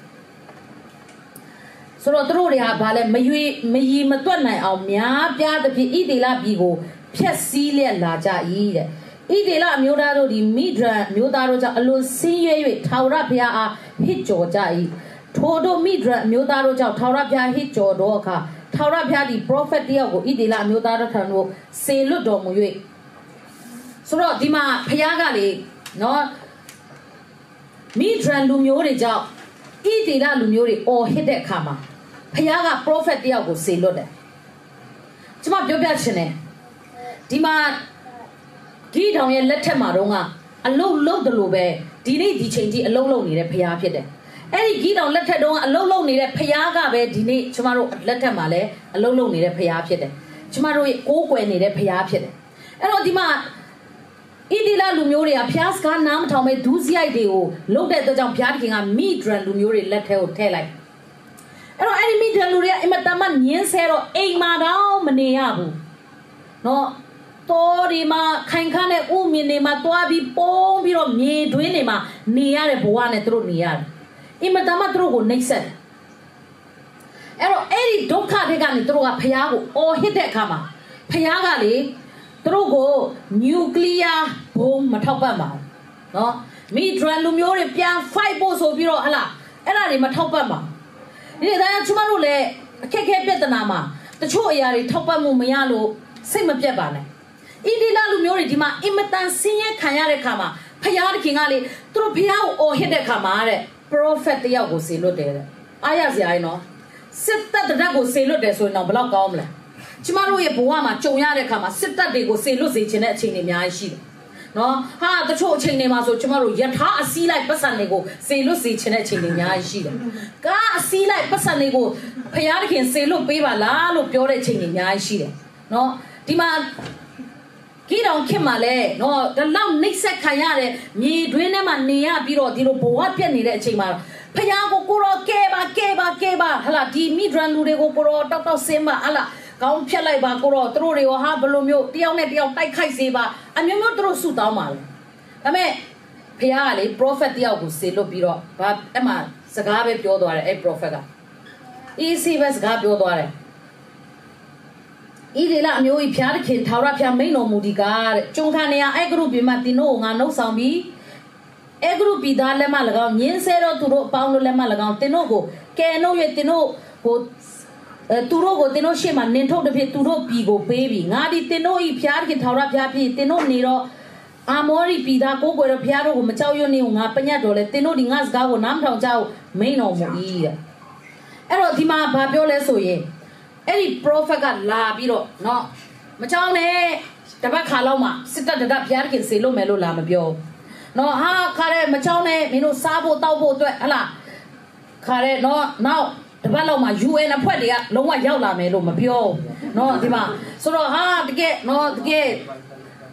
ဆိုတော့သူတို့တွေကဘာလဲမရီမတွက်နိုင်အောင်များပြားသဖြင့်ဣဒေလပြည်ကိုဖျက်ဆီးလျက်လာကြ၏တဲ့ဣဒေလအမျိုးသားတို့ဒီမိဒရန်မျိုးသားတို့ကြောင့်အလွန်ဆင်းရဲ၍ထာဝရဘုရားအားဟစ်ကြော်ကြ၏ထိုတို့မိဒရန်အမျိုးသားတို့ကြောင့်ထာဝရဘုရားဟစ်ကြော်တော့အခါထာဝရဘုရားဒီ prophet တယောက်ကိုဣဒေလအမျိုးသားတို့ထံသို့ဆေလွတ်တော်မူ၍ဆိုတော့ဒီမှာဘုရားကလေနော်မိဒရန်လူမျိုးတွေကြောင့်ဣဒေလလူမျိုးတွေအော်ဟစ်တဲ့အခါမှာဘုရားက prophet တယောက်ကိုဆေလွတ်တယ်ကျွန်မပြောပြချင်တယ်ဒီမှာဂိဒေါင်ရဲ့လက်ထက်မှာတော့ကအလုတ်လုတ်တယ်လို့ပဲဒီနေ့ဒီချိန်ကြီးအလုတ်လုတ်နေတဲ့ဘုရားဖြစ်တယ်အဲ့ဒီဂိဒေါင်လက်ထက်တုန်းကအလုတ်လုတ်နေတဲ့ဘုရားကပဲဒီနေ့ကျမတို့လက်ထက်မှာလည်းအလုတ်လုတ်နေတဲ့ဘုရားဖြစ်တယ်ကျမတို့ရဲ့ကိုးကွယ်နေတဲ့ဘုရားဖြစ်တယ်အဲ့တော့ဒီမှာဣတိလလူမျိုးတွေကဘုရားစကားနားမထောင်မဲ့ဒုစရိုက်တွေကိုလုတ်တဲ့အတွက်ကြောင့်ဘုရားသခင်ကမိဒရန်လူမျိုးတွေလက်ထဲကိုထည့်လိုက်အဲ့တော့အဲ့ဒီမိဒရန်လူတွေကအင်မတန်မှညင်းဆဲတော့အိမ်မှာတော့မနေရဘူးနော်တော်ဒီမှာခိုင်ခန့်တဲ့ဥမြင်တွေမှာတွားပြီးပုံးပြီးတော့မြေတွင်းတွေမှာနေရတဲ့ဘဝနဲ့သူတို့နေရတယ်အင်မတန်မှသူတို့ကိုနှိပ်စက်တယ်အဲ့တော့အဲ့ဒီဒုက္ခတွေကနေသူတို့ကဖျားကိုအော်ဟစ်တဲ့အခါမှာဖျားကလေသူတို့ကိုနျူကလ িয়ার ဘုံမထောက်ပံ့ပါဘူးနော်မိဒရန်လူမျိုးတွေပြန် fight ဖို့ဆိုပြီးတော့ဟလာအဲ့ဒါတွေမထောက်ပံ့ပါဒီဒါကျမတို့လည်းအခက်အခဲပြဿနာမှာတချို့အရာတွေထောက်ပံ့မှုမရလို့စိတ်မပြတ်ပါနဲ့ဣတိလလူမျိုးတွေဒီမှာအင်မတန်ဆင်းရဲခံရတဲ့ခါမှာဖယားတခင်ကလေသူတို့ဖယားကိုအော်ဟစ်တဲ့ခါမှာတဲ့ prophet တယောက်ကိုဆေလွတ်တယ်တဲ့အားရစရာကြီးနော်စစ်တပ်တက်ကိုဆေလွတ်တယ်ဆိုရင်တော့ဘယ်လောက်ကောင်းမလဲကျမတို့ရဲ့ဘဝမှာကြုံရတဲ့ခါမှာစစ်တပ်တွေကိုဆေလွတ်စေခြင်းတဲ့အချိန်တွေအများကြီးရှိတယ်နော်ဟာတချို့အချိန်တွေမှာဆိုကျမတို့ယထာအစည်းလိုက်ပတ်စံတွေကိုဆေလွတ်စေခြင်းတဲ့အချိန်တွေအများကြီးရှိတယ်ကားအစည်းလိုက်ပတ်စံတွေကိုဖယားတခင်ဆေလွတ်ပေးပါလားလို့ပြောတဲ့အချိန်တွေအများကြီးရှိတယ်နော်ဒီမှာဂိဒေါင်ခင်မှာလဲနော်ဒီလောက်နှိပ်စက်ခံရတဲ့မြေတွင်းထဲမှာနေရပြီးတော့ဒီလိုဘဝပြက်နေတဲ့အချိန်မှာဖယားကိုကိုရောကဲပါဟလာဒီမိဒရန်လူတွေကိုကိုရောတောက်ဆင်းပါဟလာကောင်းဖြတ်လိုက်ပါကိုရောသူတို့တွေရောဟာဘလိုမျိုးတယောက်နဲ့တယောက်တိုက်ခိုက်စေပါအမျိုးမျိုးသူတို့ဆုတောင်းပါလေဒါပေမဲ့ဖယားကလေ prophet တယောက်ကိုဆေလွတ်ပြီးတော့ဘာအဲ့မှာစကားပဲပြောသွားတယ်အဲ့ prophet က easy ပဲစကားပြောသွားတယ်ဣဒေလအမျိုးကြီးဖျားတခင်ထာဝရဘုရားမိန်တော်မူဒီကားတဲ့ကျုံခါနေရအဲ့ဂရုပြည်မှာတင်တို့ကိုငါနှုတ်ဆောင်ပြီးအဲ့ဂရုပြည်သားလက်မှ၎င်းညင်းဆဲတော့သူတို့အပေါင်းတို့လက်မှ၎င်းတင်တို့ကိုကဲနှုတ်၍တင်တို့ကိုသူတို့ကိုတင်တို့ရှေ့မှာနင်ထုတ်တဲ့ဖြစ်သူတို့ပြည်ကိုပေးပြီးငါဒီတင်တို့ဤဖျားတခင်ထာဝရဘုရားဖြစ်တင်တို့နေတော့အာမောရီပြည်သားကိုကိုယ်တော်ဘုရားတို့ကိုမကြောက်ရွံ့နေငါပညတ်တော်လဲတင်တို့ဒီငါစကားကိုနားမထောင်ကြဘူးမိန်တော်မူ၏တဲ့အဲ့တော့ဒီမှာဘာပြောလဲဆိုရင်အဲ့ဒီ prophet ကလာပြီးတော့เนาะမကြောက်နဲ့တပတ်ခါလောက်မှစစ်တပ်တဘုရားတခင်ဆေလို့မယ်လို့လာမပြောเนาะဟာခါတဲ့မကြောက်နဲ့မင်းတို့စားဖို့တောက်ဖို့အတွက်ဟလားခါတဲ့เนาะနောက်တပတ်လောက်မှ UN အဖွဲ့တွေကလုံးဝရောက်လာမယ်လို့မပြောเนาะဒီမှာဆိုတော့ဟာတကယ်เนาะတကယ်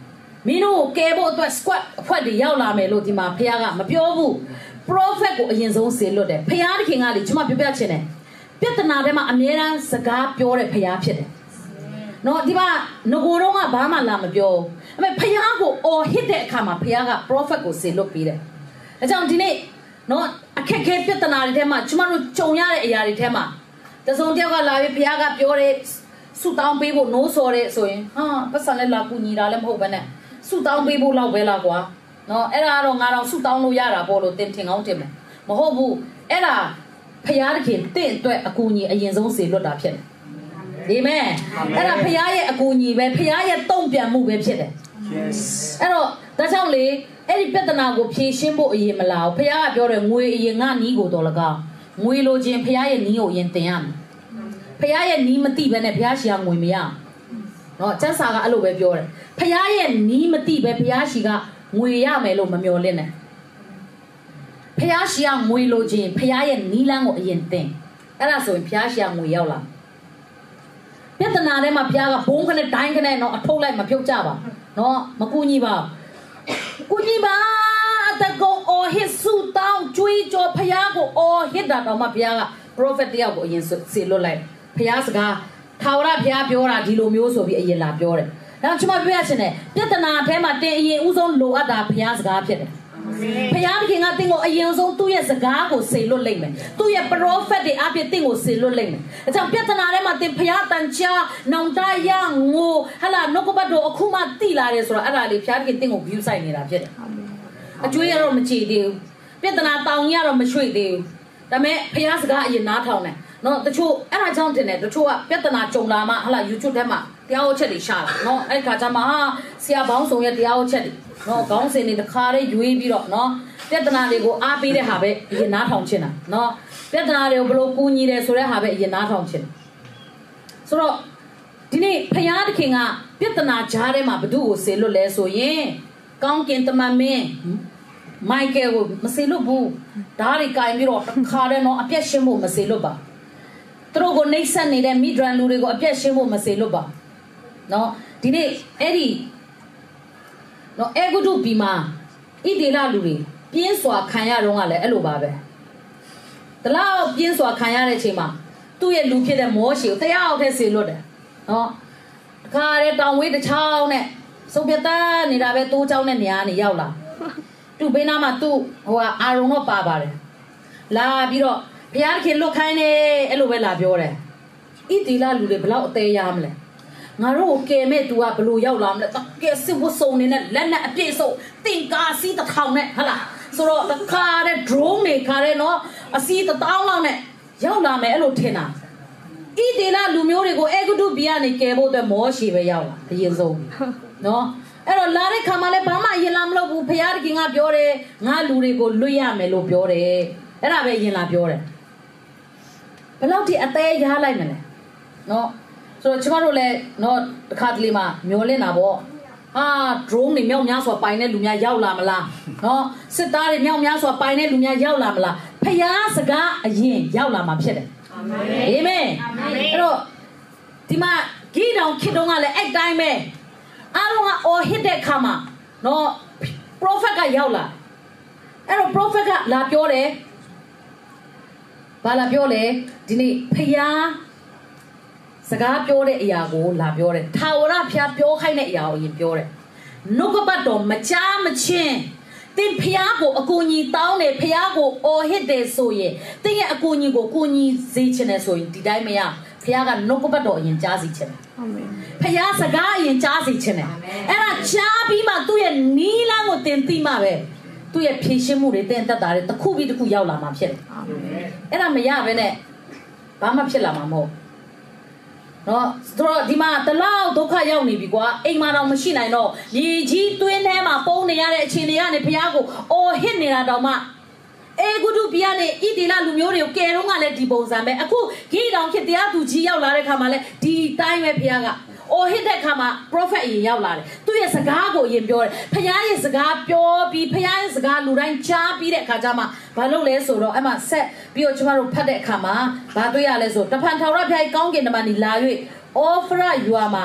မင်းတို့ကဲဖို့အတွက် squad အဖွဲ့တွေရောက်လာမယ်လို့ဒီမှာဖခင်ကမပြောဘူး prophet ကိုအရင်ဆုံးစေလွတ်တယ်ဖခင်တခင်ကလေကျွန်မပြောပြချင်တယ်ပြဿနာထဲမှာအမြဲတမ်းစကားပြောတဲ့ဖခင်ဖြစ်တယ်နော်ဒီမှာငကိုတော့ကဘာမှလာမပြောအဲ့မဲ့ဖခင်ကိုအော်ဟစ်တဲ့အခါမှာဖခင်က prophet ကိုစေလွတ်ပေးတယ်အဲကြောင့်ဒီနေ့နော်အခက်ခဲပြဿနာတွေထဲမှာကျွန်မတို့ကြုံရတဲ့အရာတွေထဲမှာတစုံတစ်ယောက်ကလာပြီးဖခင်ကပြောတဲ့ဆူတောင်းပေးဖို့နိုးစော်တဲ့ဆိုရင်ဟာပတ်စံနဲ့လာကူညီတာလည်းမဟုတ်ဘဲနဲ့ဆူတောင်းပေးဖို့လောက်ပဲလားကွာနော်အဲ့ဒါတော့ငါတော့ဆူတောင်းလို့ရတာပေါ့လို့တင်ထင်ကောင်းတင်မယ်မဟုတ်ဘူးအဲ့ဒါဖခင်တခင်တင့်အတွက်အကူအညီအရင်ဆုံးစေလွတ်တာဖြစ်တယ်အာမင်အဲ့ဒါဖခင်ရဲ့အကူအညီပဲဖခင်ရဲ့တုံ့ပြန်မှုပဲဖြစ်တယ် yes အဲ့တော့ဒါကြောင့်လေအဲ့ဒီပြဿနာကိုဖြေရှင်းဖို့အရင်မလာဘူးဖခင်ကပြောတယ်ငွေအရင်ငါနီးကိုတော်လကောက်ငွေလိုချင်ဖခင်ရဲ့နီးကိုအရင်တင်ရမယ်ဖခင်ရဲ့နီးမသိဘဲနဲ့ဖခင်ရှိကငွေမရနော်ကျန်းစာကအဲ့လိုပဲပြောတယ်ဖခင်ရဲ့နီးမသိပဲဖခင်ရှိကငွေရမယ်လို့မမျှော်လင့်နဲ့ဖះရှိရငွေလိုချင်ဖះရဲ့နီးလန်းကိုအရင်တင်အဲ့ဒါဆိုရင်ဖះရှိရငွေရောက်လာပြဿနာထဲမှာဖះကဘုံခနဲ့ဒိုင်းခနဲ့တော့အထုတ်လိုက်မဖြုတ်ကြပါနော်မကူညီပါကူညီပါတကောအော်ဟစ်ဆူတောင်းကျွေးကြောဖះကိုအော်ဟစ်တာတော့မှဖះက prophet တယောက်ကိုအရင်စေလွတ်လိုက်ဖះစကားထာဝရဖះပြောတာဒီလိုမျိုးဆိုပြီးအရင်လာပြောတယ်ဒါကျွန်မပြောရချင်တယ်ပြဿနာထဲမှာတင်အရင်ဥဆုံးလိုအပ်တာဖះစကားဖြစ်တယ်ဖခင်ကတင်းကိုအရင်ဆုံးသူ့ရဲ့စကားကိုစေလွတ်လိုက်မယ်သူ့ရဲ့ prophet တွေအပြည့်တင်းကိုစေလွတ်လိုက်မယ်အဲကြောင့်ပြဿနာထဲမှာတင်ဖခင်တန်ချာနောင်တရငိုဟလာနှုတ်ကပတ်တော်အခုမှတိလာတယ်ဆိုတော့အဲ့ဒါလေးဖခင်တင်းကို view ဆိုင်နေတာဖြစ်တယ်အကျွေးရတော့မချေသေးဘူးပြဿနာတောင်ရတော့မရွှေ့သေးဘူးဒါပေမဲ့ဖခင်စကားအရင်နားထောင်တယ်နော်တချို့အဲ့ဒါကြောင့်တင်တယ်တချို့ကပြဿနာကြုံလာမှဟလာ YouTube ထဲမှာတရားဟောချက်တွေရှာလာနော်အဲ့ခါကျမှဟာဆရာပေါင်းဆောင်ရဲ့တရားဟောချက်တွေနော်ခေါင်းစဉ်တွေတစ်ခါလေးရွေးပြီးတော့နော်ပြဿနာတွေကိုအားပေးတဲ့ဟာပဲအရင်နားထောင်ချင်တာနော်ပြဿနာတွေကိုဘယ်လိုကူညီတယ်ဆိုတဲ့ဟာပဲအရင်နားထောင်ချင်ဆိုတော့ဒီနေ့ဖခင်တခင်ကပြဿနာကြားထဲမှာဘု து ကိုစေလွတ်လဲဆိုရင်ကောင်းကင်တမန်မင်းမိုက်ကယ်ကိုမစေလွတ်ဘူးဓာတ်တွေကင်ပြီးတော့တစ်ခါတည်းနော်အပြက်ရှင်းဖို့မစေလွတ်ပါသူတို့ကိုနှိပ်စက်နေတဲ့မိဒရန်လူတွေကိုအပြက်ရှင်းဖို့မစေလွတ်ပါနော်ဒီနေ့အဲ့ဒီနော်အေဂုတုပြီးမှာဣဒေလလူတွေပြင်းစွာခံရတော့ကလည်းအဲ့လိုပါပဲတလောက်ပြင်းစွာခံရတဲ့အချိန်မှာသူ့ရဲ့လူဖြစ်တဲ့မောရှေကိုတရားအောင်ထဲစေလွတ်တယ်နော်တခါတည်းတောင်ဝေးတစ်ချောင်းနဲ့စုံပြတ်နေတာပဲတိုးချောင်းနဲ့နေရာနေရောက်လာသူ့ဘေးနားမှာသူ့ဟိုအာရုံတော့ပါပါတယ်လာပြီးတော့ဘုရားခင်လွတ်ခိုင်းနေအဲ့လိုပဲလာပြောတယ်ဣဒေလလူတွေဘလောက်အသေးရမလဲငါတို့ကိုကယ်မဲ့ तू ကဘလို့ရောက်လာမလဲကဲစစ်ဝတ်စုံနေနဲ့လက်နဲ့အပြည့်စုံတင်ကားစီး1000နဲ့ဟလာဆိုတော့တခါတဲ့ drone တွေခါတဲ့နော်အစီ1000လောက်နဲ့ရောက်လာမယ်အဲ့လိုထင်တာဣဒေလလူမျိုးတွေကိုအေဂုတုဘီကနေကယ်ဖို့အတွက်မောရှေပဲရောက်လာအရင်ဆုံးနော်အဲ့တော့လာတဲ့ခါမှလည်းဘာမှအရင်လာမလုပ်ဘူးဖခင်တခင်ကပြောတယ်ငါလူတွေကိုလွတ်ရမယ်လို့ပြောတယ်အဲ့ဒါပဲအရင်လာပြောတယ်ဘယ်လောက်ထိအသေးရလိုက်မလဲနော်ဆိုတော့ကျမတို့လည်းနော်တစ်ခါတလေမှမျောလင့်တာပေါ့ဟာ drone တွေမြောက်များစွာပိုင်တဲ့လူများရောက်လာမလားနော်စစ်သားတွေမြောက်များစွာပိုင်တဲ့လူများရောက်လာမလားဖခင်စကားအရင်ရောက်လာမှာဖြစ်တယ်အာမင်အာမင်အဲ့တော့ဒီမှာဂိတောင်ခေတ်တုန်းကလည်းအဲ့တိုင်းပဲအားလုံးကအော်ဟစ်တဲ့ခါမှာနော် prophet ကရောက်လာအဲ့တော့ prophet ကလာပြောတယ်ဘာလာပြောလဲဒီနေ့ဖခင်စကားပြောတဲ့အရာကိုလာပြောတယ်ထာဝရဘုရားပြောခိုင်းတဲ့အရာကိုရင်ပြောတယ်နှုတ်ကပတ်တော်မကြားမချင်းသင်ဘုရားကိုအကူအညီတောင်းတယ်ဘုရားကိုအော်ဟစ်တယ်ဆိုရင်သင်ရဲ့အကူအညီကိုကူညီစေချင်တယ်ဆိုရင်ဒီတိုင်းမရဘုရားကနှုတ်ကပတ်တော်အရင်ကြားစီချင်တယ်အာမင်ဘုရားစကားအရင်ကြားစီချင်တယ်အဲ့ဒါကြားပြီးမှသူ့ရဲ့နီးလန်းကိုသင်သိမှပဲသူ့ရဲ့ဖြည့်ရှင်းမှုတွေသင်သက်တာတွေတစ်ခုပြီးတစ်ခုရောက်လာမှာဖြစ်တယ်အာမင်အဲ့ဒါမရဘဲနဲ့ဘာမှဖြစ်လာမှာမဟုတ်နော်ဆိုတော့ဒီမှာတလောက်ဒုက္ခရောက်နေပြီကွာအိမ်မှာတော့မရှိနိုင်တော့မြေကြီးတွင်းထဲမှာပုံနေရတဲ့အခြေအနေကနေဘုရားကိုအော်ဟစ်နေတာတော့မှအေဂုတုဘီကနေဣဒေလလူမျိုးတွေကိုကယ်တော့ကလည်းဒီပုံစံပဲအခုဂိတောင်ခေတ်တရားသူကြီးရောက်လာတဲ့ခါမှာလည်းဒီတိုင်းပဲဘုရားကအော်ဟစ်တဲ့ခါမှာ prophet အရင်ရောက်လာတယ်သူ့ရဲ့စကားကိုအရင်ပြောတယ်ဘုရားရဲ့စကားပြောပြီးဘုရားရဲ့စကားလူတိုင်းကြားပြီးတဲ့အခါကျမှဘာလုပ်လဲဆိုတော့အဲ့မှာဆက်ပြီးတော့ကျမတို့ဖတ်တဲ့အခါမှာဘာတွေ့ရလဲဆိုတဖန်ထာဝရဘုရားကောင်းကင်တမန်ကြီးလာ၍အော်ဖရယူမှာ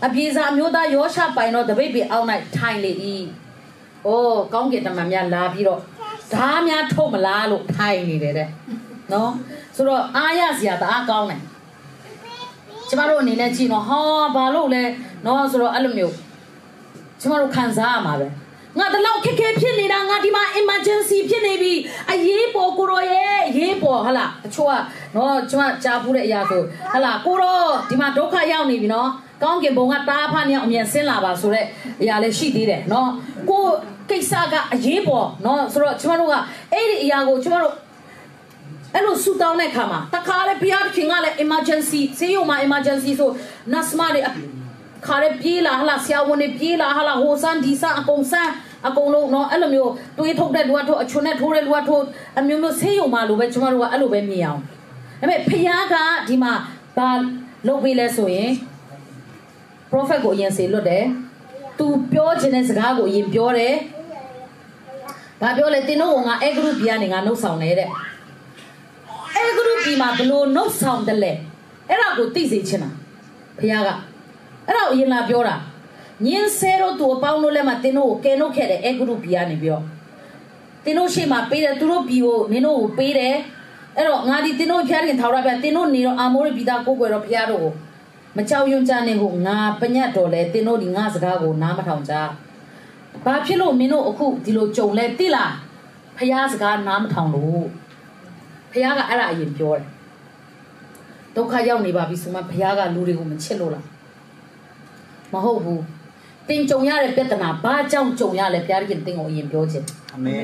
အပြေစာမျိုးသားရောရှာပိုင်တော့တပိတ်ပြအောင်လိုက်ထိုင်လေဤ။အိုးကောင်းကင်တမန်များလာပြီးတော့ဓာများထုတ်မလားလို့ထိုင်နေတယ်တဲ့။နော်ဆိုတော့အားရစရာတအားကောင်းတယ်။ကျမတို့အနေနဲ့ကြည့်တော့ဟာဘာလို့လဲနော်ဆိုတော့အဲ့လိုမျိုးကျမတို့ခံစားရမှာပဲ။ငါတလောက်ခက်ခဲဖြစ်နေတာငါဒီမှာ emergency ဖြစ်နေပြီအရေးပေါ်ကိုရောရဲ့ရေးပေါ်ဟလာအချို့ကနော်ကျမကြားဘူးတဲ့အရာဆိုဟလာကိုရောဒီမှာဒုက္ခရောက်နေပြီနော်ကောင်းကင်ဘုံကတားဖားနေအောင်အမြန်ဆင်းလာပါဆိုတဲ့အရာလေးရှိသေးတယ်နော်ကိုကိစ္စကအရေးပေါ်နော်ဆိုတော့ကျမတို့ကအဲ့ဒီအရာကိုကျမတို့အဲ့လိုဆူတောင်းတဲ့ခါမှာတခါလေဘုရားခင်ကလည်း emergency ဆေးရုံမှာ emergency ဆို nurse မတွေခါရပြေးလာဟလာဆရာဝန်တွေပြေးလာဟလာဟိုစန်းဒီစန်းအကုန်စန်းအကုန်လုံးနော်အဲ့လိုမျိုးတွေးထုတ်တဲ့လူကထုတ်အချွန်းနဲ့ထိုးတဲ့လူကထိုးအမျိုးမျိုးဆေးရုံမှာလိုပဲကျမတို့ကအဲ့လိုပဲမြင်အောင်ဒါပေမဲ့ဖခင်ကဒီမှာဘာလုပ်ပေးလဲဆိုရင် prophet ကိုအရင်စေလွတ်တယ်သူပြောခြင်းတဲ့စကားကိုအရင်ပြောတယ်ဘာပြောလဲတင်းတို့ကငါအဲ့ဂရုပြည်ကနေငါနှုတ်ဆောင်တယ်တဲ့အဲ့ဂရုပြည်မှာဘလို့နှုတ်ဆောင်တယ်လဲအဲ့ဒါကိုသိစေချင်တာဖခင်ကအဲ့ဒါကိုအရင်လာပြောတာညင်းဆဲတော့သူအပေါင်းတို့လည်းမတင်းတို့ကိုကဲနှုတ်ခဲ့တယ်အဲ့ဂရုပြည်ကနေပြောတင်းတို့ရှေ့မှာပေးတယ်သူတို့ပြည်ကိုနင်းတို့ကိုပေးတယ်အဲ့တော့ငါဒီတင်းတို့ဖျားခင်ထောက်ရပြတင်းတို့နေတော့အာမိုးရပြည်သားကိုကိုယ်တော့ဖျားတို့ကိုမကြောက်ရွံ့ကြနဲ့ကိုငါပညတ်တော်လဲတင်းတို့ဒီငါစကားကိုနားမထောင်ကြဘာဖြစ်လို့မင်းတို့အခုဒီလိုကြုံလဲတိလားဖျားစကားနားမထောင်လို့ဖျားကအဲ့ဒါအရင်ပြောတယ်ဒုက္ခရောက်နေပါပြီဆိုမှဖျားကလူတွေကိုမချစ်လို့လားမဟုတ်ဘူးတင်ကြုံရတဲ့ပြဿနာဘာကြောင့်ကြုံရလဲဖျားခင်တင်ကိုအရင်ပြောချင်အာမင်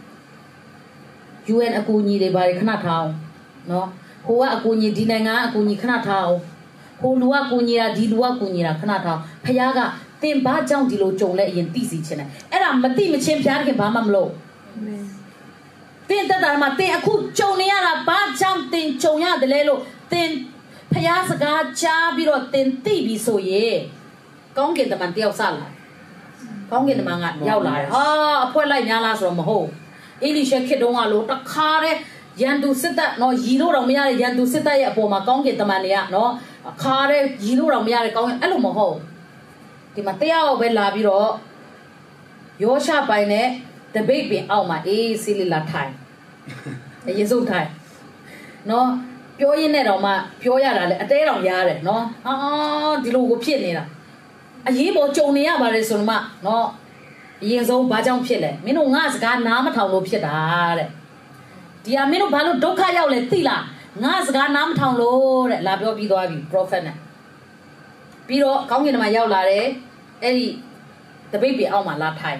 UN အကူအညီတွေဘာတွေခဏထားအောင်နော်ဟိုကအကူအညီဒီနိုင်ငံကအကူအညီခဏထားအောင်ဟိုလူကကူညီတာဒီလူကကူညီတာခဏထားဖះကတင်ဘာကြောင့်ဒီလိုကြုံလဲအရင်သိစီချင်တယ်အဲ့ဒါမသိမချင်းဖះခင်ဘာမှမလုပ်တင်တတ်တာမှတင်အခုကြုံနေရတာဘာကြောင့်တင်ကြုံရတယ်လဲလို့တင်ဖះစကားကြားပြီးတော့တင်သိပြီဆိုရင်ကောင်းကင်တမန်တယောက်စလာကောင်းကင်တမန်ကရောက်လာတယ်ဟာအဖွဲလိုက်များလားဆိုတော့မဟုတ်အေလိရှေခေတုံးကလို့တခါတဲ့ရန်သူစစ်တပ်နော်ရီလို့တော့မရတဲ့ရန်သူစစ်တပ်ရဲ့အပေါ်မှာကောင်းကင်တမန်တွေကနော်အခါတဲ့ရီလို့တော့မရတဲ့ကောင်းကင်အဲ့လိုမဟုတ်ဒီမှာတရားပဲလာပြီးတော့ယောရှပိုင်နဲ့တပိတ်ပင်အောက်မှာအေးစီလီလာထိုင်အရင်ဆုံးထိုင်နော်ပြောရင်းနဲ့တော့မှပြောရတာလေအတဲတော်ရားတယ်နော်ဒီလိုကိုဖြစ်နေတာအရေးပေါ်ကြုံနေရပါတယ်ဆိုတော့မှနော်အရင်ဆုံးဘာကြောင့်ဖြစ်လဲမင်းတို့ငါစကားနားမထောင်လို့ဖြစ်တာတဲ့ဒီဟာမင်းတို့ဘာလို့ဒုက္ခရောက်လဲသိလားငါစကားနားမထောင်လို့တဲ့လာပြောပြီးသွားပြီ prophet နဲ့ပြီးတော့ကောင်းကင်ထဲမှာရောက်လာတယ်အဲ့ဒီတပိတ်ပြအောက်မှာလာထိုင်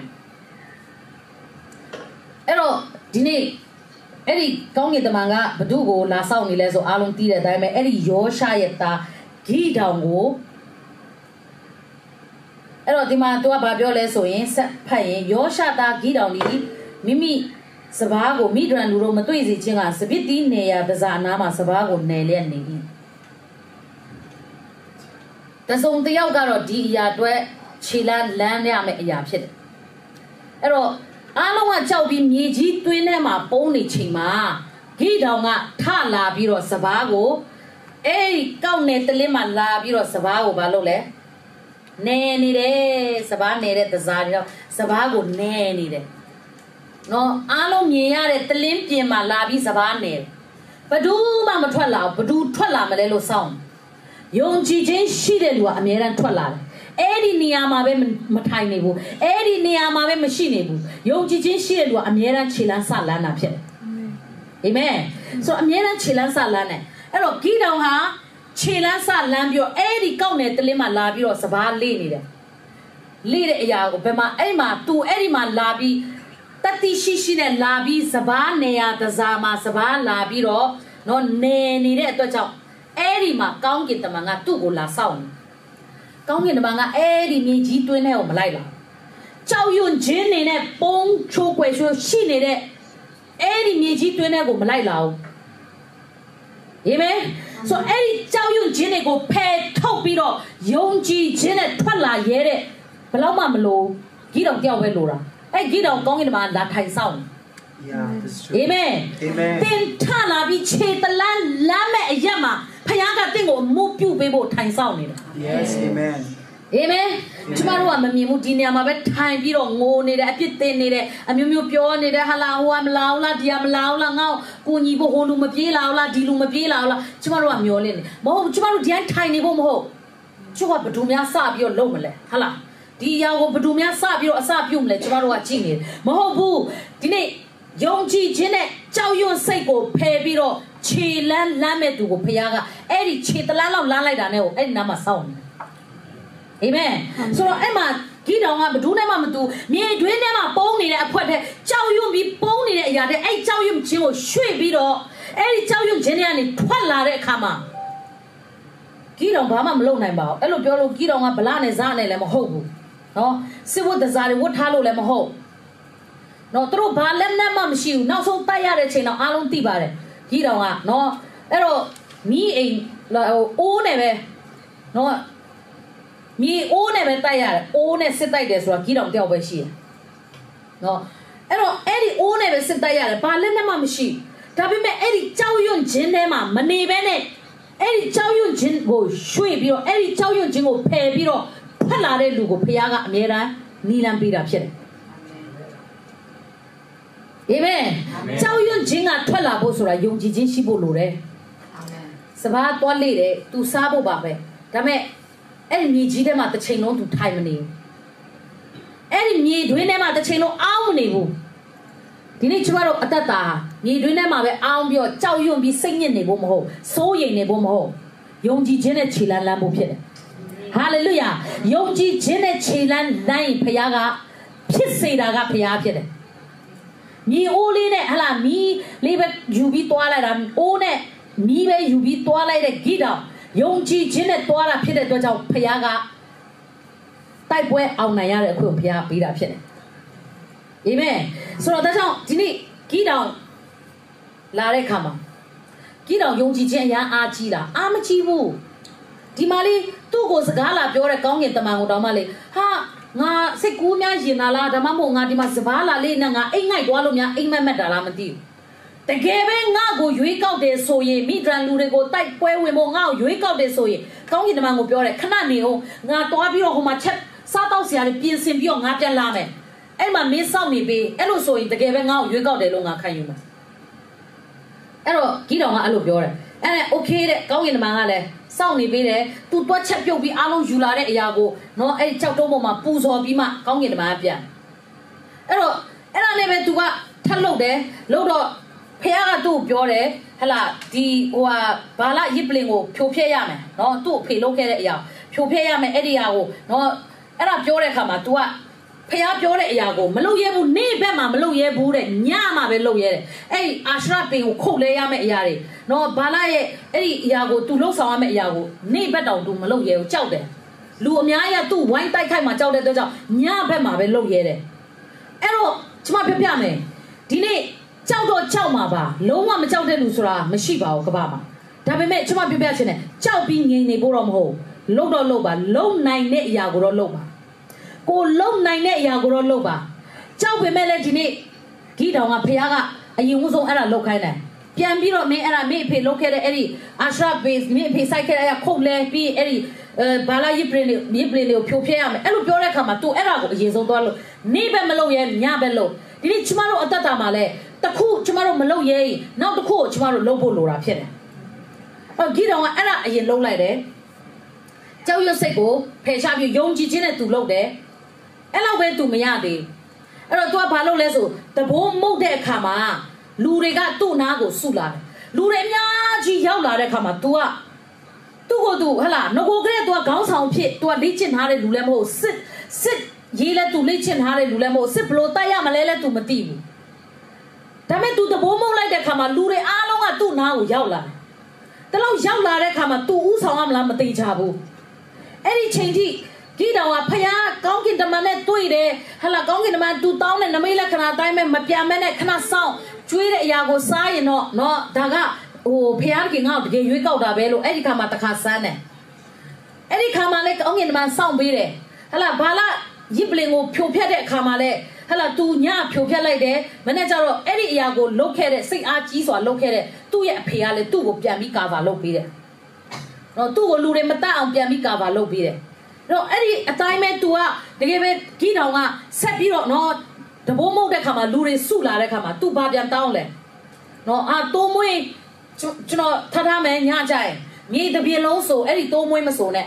အဲ့တော့ဒီနေ့အဲ့ဒီကောင်းကင်တမန်ကဘဒုကိုလာဆောက်နေလဲဆိုအားလုံးသိတဲ့အတိုင်းပဲအဲ့ဒီယောရှရဲ့သားဂိဒေါင်ကိုအဲ့တော့ဒီမှာသူကဘာပြောလဲဆိုရင်ဆက်ဖတ်ရင်ယောရှသားဂိဒေါင်ဒီမိမိစဘာကိုမိဒရန်လူတို့မတွေ့စေခြင်းကစပစ်တီးနေရပဇာနာမှာစဘာကိုနယ်လျက်နေ၏တစုံတယောက်ကတော့ဒီအရာအတွက်ခြေလန်းလန်းရမယ့်အရာဖြစ်တယ်အဲ့တော့အားလုံးကကြောက်ပြီးမြေကြီးတွင်းထဲမှာပုံနေချိန်မှာဂိဒေါင်ကထလာပြီးတော့စဘာကိုအဲ့ဒီကောက်နယ်တလင်းမှာလာပြီးတော့စဘာကိုဘာလုပ်လဲနေနေတယ်စဘာနေတဲ့တစားတွေတော့စဘာကိုနေနေတယ်နော်အားလုံးမြင်ရတဲ့တလင်းပြင်မှာလာပြီးစဘာနေဘဒူးမှမထွက်လာဘူးဘဒူးထွက်လာမလဲလို့စောင့်ယုံကြည်ခြင်းရှိတဲ့လူကအမြဲတမ်းထွက်လာတယ်အဲ့ဒီနေရာမှာပဲမထိုင်နေဘူးအဲ့ဒီနေရာမှာပဲမရှိနေဘူးယုံကြည်ခြင်းရှိတဲ့လူကအမြဲတမ်းခြေလန်းဆလန်းတာဖြစ်တယ်အာမင်ဆိုအမြဲတမ်းခြေလန်းဆလန်းတယ်အဲ့တော့ဂိဒေါင်ဟာခြေလန်းဆလန်းပြီးတော့အဲ့ဒီကောက်နယ်တလင်းမှာလာပြီးတော့စဘာလေးနေတယ်လေးတဲ့အရာကိုဘယ်မှာအဲ့မှာသူအဲ့ဒီမှာလာပြီးတတိရှိနဲ့လာပြီးစဘာနေရတစားမှာစဘာလာပြီးတော့နော်နေနေတဲ့အတွက်ကြောင့်အဲ့ဒီမှာကောင်းကင်တမန်ကသူ့ကိုလာဆောက်နေကောင်းကင်တမန်ကအဲ့ဒီမြေကြီးတွင်းထဲကိုမလိုက်လာကြောက်ရွံ့ခြင်းနေနဲ့ပုံချိုးကွယ်ရှိနေတဲ့အဲ့ဒီမြေကြီးတွင်းထဲကိုမလိုက်လာဘူးအာမင်ဆိုအဲ့ဒီကြောက်ရွံ့ခြင်းတွေကိုဖယ်ထုတ်ပြီးတော့ယုံကြည်ခြင်းနဲ့ထွက်လာရဲတဲ့ဘယ်တော့မှမလို့ဂိဒေါင်တယောက်ပဲလိုတာအဲ့ဂိဒေါင်ကောင်းကင်တမန်လာထိုင်ဆောင်အာမင်တင်ထလာပြီးခြေတလန်းလမ်းမဲ့အရက်မှာဖခင်ကတင့်ကိုအမှုပြုပေးဖို့ထိုင်ဆောင်နေတယ် Yes amen Amen ကျမတို့ကမမြင်ဘူးဒီနေရာမှာပဲထိုင်ပြီးတော့ငိုနေတယ်အပြစ်တင်နေတယ်အမျိုးမျိုးပြောနေတယ်ဟာလာဟိုကမလာဘူးလားဒီကမလာဘူးလားငါ့ကိုညီဖို့ဟိုလူမပြေးလာဘူးလားဒီလူမပြေးလာဘူးလားကျမတို့ကမျောလင့်နေမဟုတ်ကျမတို့ဒီတိုင်းထိုင်နေဖို့မဟုတ်ကျုပ်ကဘဒူများစပြီးတော့လုံးမလဲဟာလားဒီအရာကိုဘဒူများစပြီးတော့အစပြုတ်မလဲကျမတို့ကကြည့်နေမဟုတ်ဘူးဒီနေ့ယုံကြည်ခြင်းနဲ့ကြောက်ရွံ့စိတ်ကိုဖယ်ပြီးတော့ခြေလန်းလမ်းမဲ့သူကိုဖခင်ကအဲ့ဒီခြေတလန်းလောက်လမ်းလိုက်တာနဲ့ကိုအဲ့ဒီနားမှာစောင့်နေအာမင်ဆိုတော့အဲ့မှာဒီတောင်ကဘဒူးနဲ့မှမတူမြေတွင်းထဲမှာပုံးနေတဲ့အခွက်တဲ့ကြောက်ရွံ့ပြီးပုံးနေတဲ့အရာတဲ့အဲ့ကြောက်ရွံ့ခြင်းကိုရွှေ့ပြီးတော့အဲ့ဒီကြောက်ရွံ့ခြင်းတွေကနေထွက်လာတဲ့အခါမှာကြီးတောင်ဘာမှမလုပ်နိုင်ပါဘူးအဲ့လိုပြောလို့ကြီးတောင်ကဗလာနဲ့ဇာနဲ့လည်းမဟုတ်ဘူးနော်စစ်ဝတ်တစားတွေဝတ်ထားလို့လည်းမဟုတ်နော်သူတို့ဘာလက်နဲ့မှမရှိဘူးနောက်ဆုံးတိုက်ရတဲ့ချိန်တော့အားလုံးသိပါတယ်ကြီးတောင်ကနော်အဲ့တော့မီးအိမ်အိုးနဲ့ပဲနော်မီးအိုးနဲ့ပဲတိုက်ရတယ်အိုးနဲ့စစ်တိုက်တယ်ဆိုတာကြီးတောင်တယောက်ပဲရှိတယ်နော်အဲ့တော့အဲ့ဒီအိုးနဲ့ပဲစစ်တိုက်ရတယ်ဘာလက်နဲ့မှမရှိဒါပေမဲ့အဲ့ဒီကြောက်ရွံ့ခြင်းထဲမှာမနေဘဲနဲ့အဲ့ဒီကြောက်ရွံ့ခြင်းကိုရွှေ့ပြီးတော့အဲ့ဒီကြောက်ရွံ့ခြင်းကိုဖယ်ပြီးတော့ဖက်လာတဲ့လူကိုဖခင်ကအမြဲတမ်းနီလန်းပေးတာဖြစ်တယ်အာမင်ကြောက်ရွံ့ခြင်းကထွက်လာဖို့ဆိုတာယုံကြည်ခြင်းရှိဖို့လိုတယ်အာမင်စဘာသွားလေတယ်သူစားဖို့ပါပဲဒါပေမဲ့အဲ့ဒီမြေကြီးထဲမှာတစ်ချိန်လုံးသူထိုင်မနေဘူးအဲ့ဒီမြေတွင်းထဲမှာတစ်ချိန်လုံးအောင်းမနေဘူးဒီနေ့ကျမတို့အသက်တာမြေတွင်းထဲမှာပဲအောင်းပြီးတော့ကြောက်ရွံ့ပြီးစိတ်ညစ်နေဖို့မဟုတ်စိုးရိမ်နေဖို့မဟုတ်ယုံကြည်ခြင်းနဲ့ခြေလန်းလန်းဖို့ဖြစ်တယ်ဟာလေလုယာယုံကြည်ခြင်းနဲ့ခြေလန်းလန်းဖခင်ကဖြစ်စေတာကဖခင်ဖြစ်တယ်မြေအိုးလေးနဲ့ဟလာမီးလေးပဲယူပြီးသွားလိုက်တာအိုးနဲ့မီးပဲယူပြီးသွားလိုက်တဲ့ဂိတောင်ယုံကြည်ခြင်းနဲ့သွားတာဖြစ်တဲ့အတွက်ကြောင့်ဖခင်ကတိုက်ပွဲအောင်နိုင်ရတဲ့အခွင့်ဖခင်ပေးတာဖြစ်တယ်အာမင်ဆိုတော့ဒါကြောင့်ဒီနေ့ဂိတောင်လာတဲ့ခါမှာဂိတောင်ယုံကြည်ခြင်းအရန်အားကြီးလားအားမကြီးဘူးဒီမှာလေးသူ့ကိုစကားလာပြောတဲ့ကောင်းကင်တမန်ကိုတောင်းမှလေဟာငါစိတ်ကူးများရင်လာလားဒါမှမဟုတ်ငါဒီမှာစဘာလာလေးနဲ့ငါအိမ်ငိုက်သွားလို့များအိမ်မက်မက်တာလားမသိဘူးတကယ်ပဲငါ့ကိုရွေးကောက်တယ်ဆိုရင်မိဒရန်လူတွေကိုတိုက်ပွဲဝင်ဖို့ငါ့ကိုရွေးကောက်တယ်ဆိုရင်ကောင်းကင်တမန်ကိုပြောတယ်ခဏနေအောင်ငါသွားပြီးတော့ဟိုမှာချက်စားတော့ဆရာလေးပြင်ဆင်ပြီးတော့ငါပြန်လာမယ်အဲ့မှာမင်းစောင့်နေပြီအဲ့လိုဆိုရင်တကယ်ပဲငါ့ကိုရွေးကောက်တယ်လို့ငါခံယူမှာအဲ့တော့ဂိတောင်ကအဲ့လိုပြောတယ်အဲ့ဒါโอเคတဲ့ကောင်းကင်တမန်ကလည်းစောင့်နေပေးတယ်သူတွက်ချက်ပြုတ်ပြီးအားလုံးယူလာတဲ့အရာကိုနော်အဲ့ကြောက်တုံးပေါ်မှာပူဇော်ပြီးမှကောင်းကင်တမန်ကပြန်အဲ့တော့အဲ့ဒါနဲ့ပဲသူကထပ်လုပ်တယ်လုပ်တော့ဖခင်ကသူ့ကိုပြောတယ်ဟလာဒီဟိုဟာဘာလာရစ်ပလင်ကိုဖြိုဖျက်ရမယ်နော်သူ့အဖေလုပ်ခဲ့တဲ့အရာဖြိုဖျက်ရမယ်အဲ့ဒီအရာကိုနော်အဲ့ဒါပြောတဲ့အခါမှာ तू ကဖះပြောတဲ့အရာကိုမလုပ်ရဲဘူးနေ့ဘက်မှာမလုပ်ရဲဘူးတဲ့ညမှာပဲလုပ်ရဲတယ်အဲ့ဒီအာရှရပင်ကိုခုတ်လဲရမယ့်အရာတွေနော်ဘာလာရဲ့အဲ့ဒီအရာကို तू လှုပ်ဆောင်ရမယ့်အရာကိုနေ့ဘက်တောင် तू မလုပ်ရဲဘူးကြောက်တယ်လူအများကြီးက तू ဝိုင်းတိုက်ခိုက်မှာကြောက်တဲ့အတွက်ကြောင့်ညဘက်မှာပဲလုပ်ရဲတယ်အဲ့တော့ကျွန်မပြပြမယ်ဒီနေ့ကြောက်တော့ကြောက်မှာပါလုံးဝမကြောက်တဲ့လူဆိုတာမရှိပါဘူးကမ္ဘာမှာဒါပေမဲ့ကျွန်မပြပြချင်တယ်ကြောက်ပြီးငြိမ်နေဖို့တော့မဟုတ်လုံတော့လုံပါလုံနိုင်တဲ့အရာကိုတော့လုံပါကိုလုံနိုင်တဲ့အရာကိုတော့လုပ်ပါကြောက်ပေမဲ့လည်းဒီနေ့ဂိတောင်ကဖះကအရင်ဦးဆုံးအဲ့ဒါလုပ်ခိုင်းတယ်ပြန်ပြီးတော့မင်းအဲ့ဒါမင်းအဖေလုပ်ခဲ့တဲ့အဲ့ဒီအာရှဘေးမင်းအဖေစိုက်ခဲ့တဲ့အရာခုတ်လဲပြီးအဲ့ဒီဘာလာရစ်ပလင်တွေကိုဖြိုဖျက်ရမယ်အဲ့လိုပြောတဲ့အခါမှာ तू အဲ့ဒါကိုအရင်ဆုံးသွားလို့နေ့ပဲမလုပ်ရဲညပဲလုပ်ဒီနေ့ကျမတို့အသက်တာမှာလဲတခုကျမတို့မလုပ်ရဲနောက်တစ်ခုကိုကျမတို့လုပ်ဖို့လိုတာဖြစ်တယ်အဲ့ဂိတောင်ကအဲ့ဒါအရင်လုပ်လိုက်တယ်ကြောက်ရွံ့စိတ်ကိုဖယ်ရှားပြီးယုံကြည်ခြင်းနဲ့ तू လုပ်တယ်အဲ့လောက်ပဲ तू မရသေးအဲ့တော့ तू ကဘာလုပ်လဲဆိုတဘိုးမှုတ်တဲ့အခါမှာလူတွေကသူ့နားကိုစုလာတယ်လူတွေအများကြီးရောက်လာတဲ့အခါမှာ तू ကသူ့ကို तू ဟလာငကိုကလေး तू ကခေါင်းဆောင်ဖြစ် तू ကလေ့ကျင့်ထားတဲ့လူလည်းမဟုတ်စစ်ရေးလဲ तू လေ့ကျင့်ထားတဲ့လူလည်းမဟုတ်စစ်ဘလို့တိုက်ရမလဲလဲ तू မသိဘူးဒါပေမဲ့ तू တဘိုးမှုတ်လိုက်တဲ့အခါမှာလူတွေအားလုံးကသူ့နားကိုရောက်လာတယ်တလောက်ရောက်လာတဲ့အခါမှာ तू ဥဆောင်ရမလားမသိချဘူးအဲ့ဒီချိန်ထိဂိတောင်ကဖះကောင်းကင်တမန်နဲ့တွေ့တယ်ဟလာကောင်းကင်တမန် तू တောင်းတဲ့နမိတ်လက္ခဏာအတိုင်းပဲမပြန်မဲနဲ့ခဏစောင့်ကျွေးတဲ့အရာကိုစားရင်တော့နော်ဒါကဟိုဖះကငါ့ကိုတကယ်ရွေးကောက်တာပဲလို့အဲ့ဒီခါမှာတခါစမ်းတယ်အဲ့ဒီခါမှာလည်းကောင်းကင်တမန်စောင့်ပေးတယ်ဟလာဘာလာရစ်ပလင်ကိုဖြိုဖျက်တဲ့အခါမှာလည်းဟလာ तू ညဖြိုဖျက်လိုက်တယ်မနေ့ကျတော့အဲ့ဒီအရာကိုလုတ်ခဲ့တဲ့စိတ်အားကြီးစွာလုတ်ခဲ့တဲ့သူ့ရဲ့အဖေကလည်းသူ့ကိုပြန်ပြီးကာဗာလုတ်ပေးတယ်နော်သူ့ကိုလူတွေမတတ်အောင်ပြန်ပြီးကာဗာလုတ်ပေးတယ်တော့အဲ့ဒီအတိုင်းပဲ तू ကတကယ်ပဲကြီးတောင်ကဆက်ပြီးတော့နော်တဘိုးမုတ်တဲ့ခါမှာလူတွေစုလာတဲ့ခါမှာ तू ဘာပြန်တောင်းလဲနော်တိုးမွေးကျွန်တော်ထားမယ်ညကြရင်မြေတပြေလုံးဆိုအဲ့ဒီတိုးမွေးမဆိုနဲ့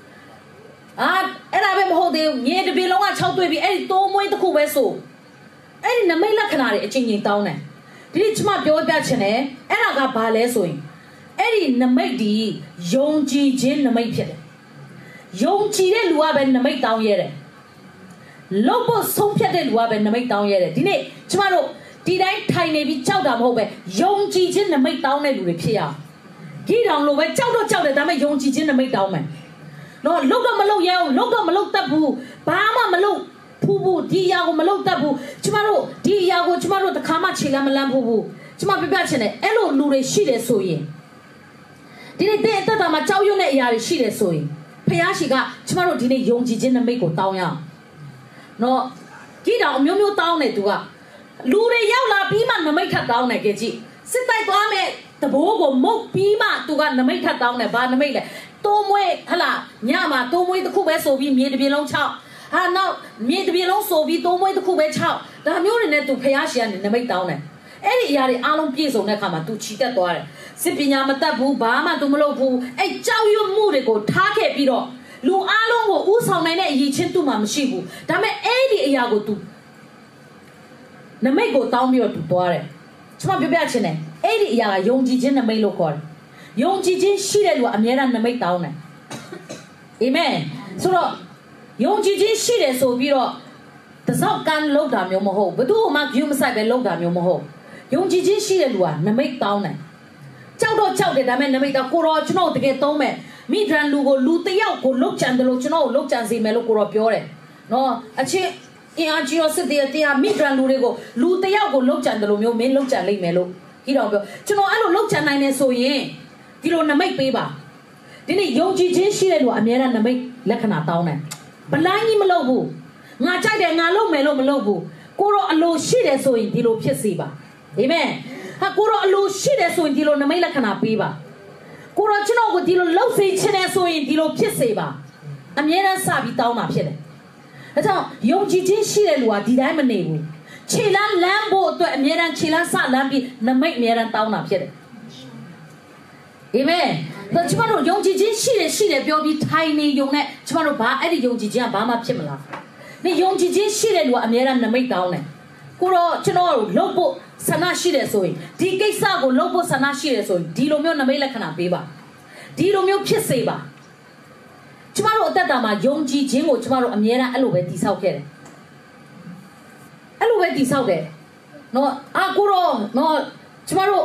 အဲ့ဒါပဲမဟုတ်သေးဘူးမြေတပြေလုံးက6တွေ့ပြီအဲ့ဒီတိုးမွေးတစ်ခုပဲဆိုအဲ့ဒီနမိတ်လက္ခဏာတွေအချင်းချင်းတောင်းတယ်ဒီနေ့ကျွန်မပြောပြချင်တယ်အဲ့ဒါကဘာလဲဆိုရင်အဲ့ဒီနမိတ်ဒီယုံကြည်ခြင်းနမိတ်ဖြစ်တယ်ယုံကြည်တဲ့လူကပဲနမိတ်တောင်းရတယ်လို့ဖို့ဆုံးဖြတ်တဲ့လူကပဲနမိတ်တောင်းရတယ်ဒီနေ့ကျွန်မတို့ဒီတိုင်းထိုင်နေပြီးကြောက်တာမဟုတ်ပဲယုံကြည်ခြင်းနမိတ်တောင်းတဲ့လူတွေဖြစ်ရအောင်ကြီးတောင်လိုပဲကြောက်တော့ကြောက်တယ်ဒါပေမဲ့ယုံကြည်ခြင်းနမိတ်တောင်းမယ်နော်လုတ်တော့မလုတ်ရအောင်လုတ်တော့မလုတ်တတ်ဘူးဘာမှမလုတ်ဘူးဒီအရာကိုမလုတ်တတ်ဘူးကျမတို့ဒီအရာကိုကျမတို့တစ်ခါမှခြေလမ်းမလန်းဘူးကျမပြပြချင်တယ်အဲ့လိုလူတွေရှိတယ်ဆိုရင်ဒီနေ့တဲ့အသက်တာမှာကြောက်ရွံ့တဲ့အရာတွေရှိတယ်ဆိုရင်ဖခင်ရှိကကျမတို့ဒီနေ့ယုံကြည်ခြင်းနမိတ်ကိုတောင်းရအောင်နော်ကြီးတောင်အမျိုးမျိုးတောင်းတယ်သူကလူတွေရောက်လာပြီးမှနမိတ်ထပ်တောင်းတယ်ကြည့်စစ်တိုက်သွားမယ်တဘိုးကိုမုတ်ပြီးမှသူကနမိတ်ထပ်တောင်းတယ်ဘာနမိတ်လဲတိုးမွေးဟလာညမှာတိုးမွေးတစ်ခုပဲဆိုပြီးမြေတစ်ပြေလုံး6ဟာနောက်မြေတစ်ပြေလုံးဆိုပြီးတိုးမွေးတစ်ခုပဲ6ဒါမျိုးတွေနဲ့သူဖျားရှင်ကနေနမိတ်တောင်းတယ်အဲ့ဒီအရာတွေအားလုံးပြည့်စုံတဲ့အခါမှာသူချီတက်သွားတယ်စစ်ပညာမတတ်ဘူးဘာမှသူမလုပ်ဘူးအဲ့ကြောက်ရွံ့မှုတွေကိုထားခဲ့ပြီးတော့လူအားလုံးကိုဥဆောင်နိုင်တဲ့အရေးချင်းသူ့မှာမရှိဘူးဒါပေမဲ့အဲ့ဒီအရာကိုသူနမိတ်ကိုတောင်းပြီးတော့သူသွားတယ်ကျွန်မပြောပြချင်တယ်အဲ့ဒီအရာကယုံကြည်ခြင်းနမိတ်လို့ခေါ်တယ်ယုံကြည်ခြင်းရှိတဲ့လူကအမြဲတမ်းနမိတ်တောင်းတယ်အာမင်ဆိုတော့ယုံကြည်ခြင်းရှိတယ်ဆိုပြီးတော့တစောက်ကန်လောက်တာမျိုးမဟုတ်ဘယ်သူမှဂရုမစိုက်ပဲလောက်တာမျိုးမဟုတ်ယုံကြည်ခြင်းရှိတဲ့လူကနမိတ်တောင်းတယ်ကြောက်တော့ကြောက်တယ်ဒါပေမဲ့နမိတ်တောင်းကိုရောကျွန်တော်တကယ်သုံးမယ်မိဒရန်လူကိုလူတယောက်ကိုလုတ်ချန်တယ်လို့ကျွန်တော်ကိုလုတ်ချန်စေမယ်လို့ကိုရောပြောတယ်နော်အချင်းအင်အားကြီးရောစစ်တဲ့တရားမိဒရန်လူတွေကိုလူတယောက်ကိုလုတ်ချန်တယ်လို့မျိုးမင်းလုတ်ချန်လိမ့်မယ်လို့ကြီးတော်ပြောကျွန်တော်အဲ့လိုလုတ်ချန်နိုင်နေဆိုရင်ဒီလိုနမိတ်ပေးပါဒီနေ့ယုံကြည်ခြင်းရှိတဲ့လူကအများအားနမိတ်လက္ခဏာတောင်းတယ်ဗလိုင်းကြီးမလုပ်ဘူးငါကြိုက်တယ်ငါလုပ်မယ်လို့မလုပ်ဘူးကိုရောအလိုရှိတယ်ဆိုရင်ဒီလိုဖြစ်စေပါအာမင်ဟာကိုရောအလိုရှိတယ်ဆိုရင်ဒီလိုနမိတ်လက္ခဏာပေးပါကိုရောကျွန်တော်ကိုဒီလိုလှုပ်စေချင်တယ်ဆိုရင်ဒီလိုဖြစ်စေပါအများအားစပြီးတောင်းတာဖြစ်တယ်ဒါကြောင့်ယုံကြည်ခြင်းရှိတဲ့လူကဒီတိုင်းမနေဘူးခြေလမ်းလမ်းဖို့အတွက်အများအားခြေလမ်းစလမ်းပြီးနမိတ်အများအားတောင်းတာဖြစ်တယ်အာမင်ဒါကျမတို့ယုံကြည်ခြင်းရှိတယ်ပြောပြီးထိုင်နေယုံနဲ့ကျမတို့ဘာအဲ့ဒီယုံကြည်ခြင်းကဘာမှဖြစ်မလားနေယုံကြည်ခြင်းရှိတဲ့လူကအများအားနမိတ်တောင်းတယ်ကိုတော့ကျွန်တော်လှုပ်ဖို့ဆန္ဒရှိတယ်ဆိုရင်ဒီကိစ္စကိုလှုပ်ဖို့ဆန္ဒရှိတယ်ဆိုရင်ဒီလိုမျိုးနမိတ်လက္ခဏာပေးပါဒီလိုမျိုးဖြစ်စေပါကျမတို့အသက်တာမှာယုံကြည်ခြင်းကိုကျမတို့အများအားအဲ့လိုပဲတည်ဆောက်ခဲ့တယ်အဲ့လိုပဲတည်ဆောက်တယ်နော်ကိုတော့နော်ကျမတို့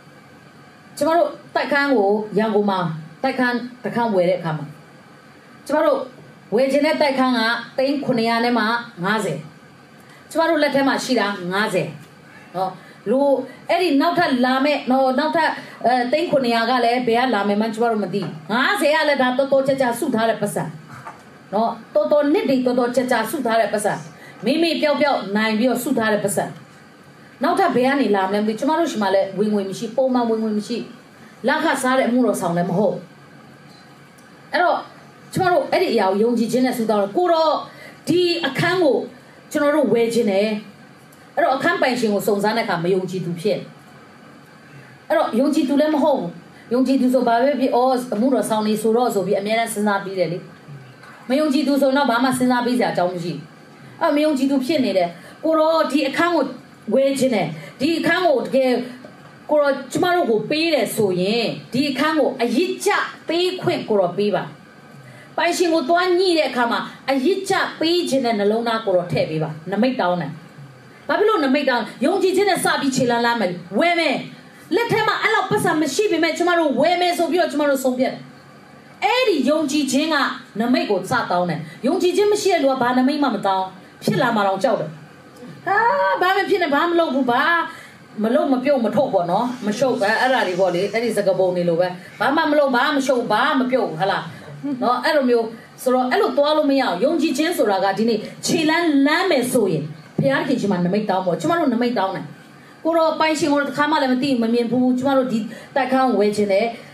တိုက်ခန်းကိုရန်ကုန်မှာတိုက်ခန်းတစ်ခန်းဝယ်တဲ့အခါမှာကျမတို့ဝယ်ခြင်းတဲ့တိုက်ခန်းက3,900နဲ့မှ50ကျမတို့လက်ထဲမှာရှိတာ50နော်လူအဲ့ဒီနောက်ထပ်လာမဲ့နောက်ထပ်3,900ကလည်းဘယ်ကလာမယ်မှကျမတို့မသိ50ကလည်းဒါတော်ကြကြစုထားတဲ့ပတ်စံနော်တော်နစ်တွေတော်ကြကြစုထားတဲ့ပတ်စံမိပျောက်နိုင်ပြီးတော့စုထားတဲ့ပတ်စံနောက်ထပ်ဘယ်ကနေလာမလဲမသိကျမတို့ရှိမှလည်းဝင်ငွေမရှိပုံမှန်ဝင်ငွေမရှိလက်ခစားတဲ့အမှုတော်ဆောင်လည်းမဟုတ်အဲ့တော့ကျမတို့အဲ့ဒီအရာကိုယုံကြည်ခြင်းနဲ့ဆုတောင်းတော့ကိုတော့ဒီအခန်းကိုကျွန်တော်တို့ဝယ်ခြင်းနဲ့အဲ့တော့အခန်းပိုင်ရှင်ကိုစုံစမ်းတဲ့အခါမယုံကြည်သူဖြစ်အဲ့တော့ယုံကြည်သူလည်းမဟုတ်ယုံကြည်သူဆိုဘာပဲဖြစ်အမှုတော်ဆောင်နေဆိုတော့ဆိုပြီးအများနဲ့စဉ်းစားပြီးတယ်လေမယုံကြည်သူဆိုတော့ဘာမှစဉ်းစားပြီးစရာအကြောင်းမရှိအဲ့မယုံကြည်သူဖြစ်နေတယ်ကိုတော့ဒီအခန်းကိုဝယ်ခြင်းနဲ့ဒီအခန်းကိုတကယ်ကိုတော့ကျမတို့ကိုပေးတယ်ဆိုရင်ဒီအခန်းကိုအရစ်ကျပေးခွင့်ကိုတော့ပေးပါပိုင်ရှင်ကိုတွားညှိတဲ့အခါမှာအရစ်ကျပေးခြင်းနဲ့နှလုံးသားကိုတော့ထည့်ပေးပါနမိတ်တောင်းတယ်ဘာဖြစ်လို့နမိတ်တောင်းယုံကြည်ခြင်းနဲ့စပြီးခြေလမ်းမယ်ဝယ်မယ်လက်ထဲမှာအဲ့လောက်ပတ်စံမရှိပေမဲ့ကျမတို့ဝယ်မယ်ဆိုပြီးတော့ကျမတို့ဆုံးဖြတ်အဲ့ဒီယုံကြည်ခြင်းကနမိတ်ကိုစတောင်းတယ်ယုံကြည်ခြင်းမရှိတဲ့လူကဘာနမိတ်မှမတောင်းဖြစ်လာမှတော့ကြောက်တယ်ဘာမှဖြစ်နေဘာမလုပ်ဘူးဘာမလုပ်မပြုတ်မထုတ်ပေါ့နော်မရှုပ်အဲ့ဒါတွေပေါ့လေအဲ့ဒီစကပုံတွေလိုပဲဘာမှမလုပ်ဘာမရှုပ်ဘာမပြုတ်ဟလားနော်အဲ့လိုမျိုးဆိုတော့အဲ့လိုသွားလို့မရအောင်ယုံကြည်ခြင်းဆိုတာကဒီနေ့ခြေလမ်းလမ်းမယ်ဆိုရင်ဘုရားခင်ရှင်မှာနမိတ်တောင်းပေါ့ကျမတို့နမိတ်တောင်းတယ်ကိုတော့ပိုင်ရှင်ကိုတစ်ခါမှလည်းမသိမမြင်ဘူးကျမတို့ဒီတိုက်ခန်းဝယ်ခြင်းနဲ့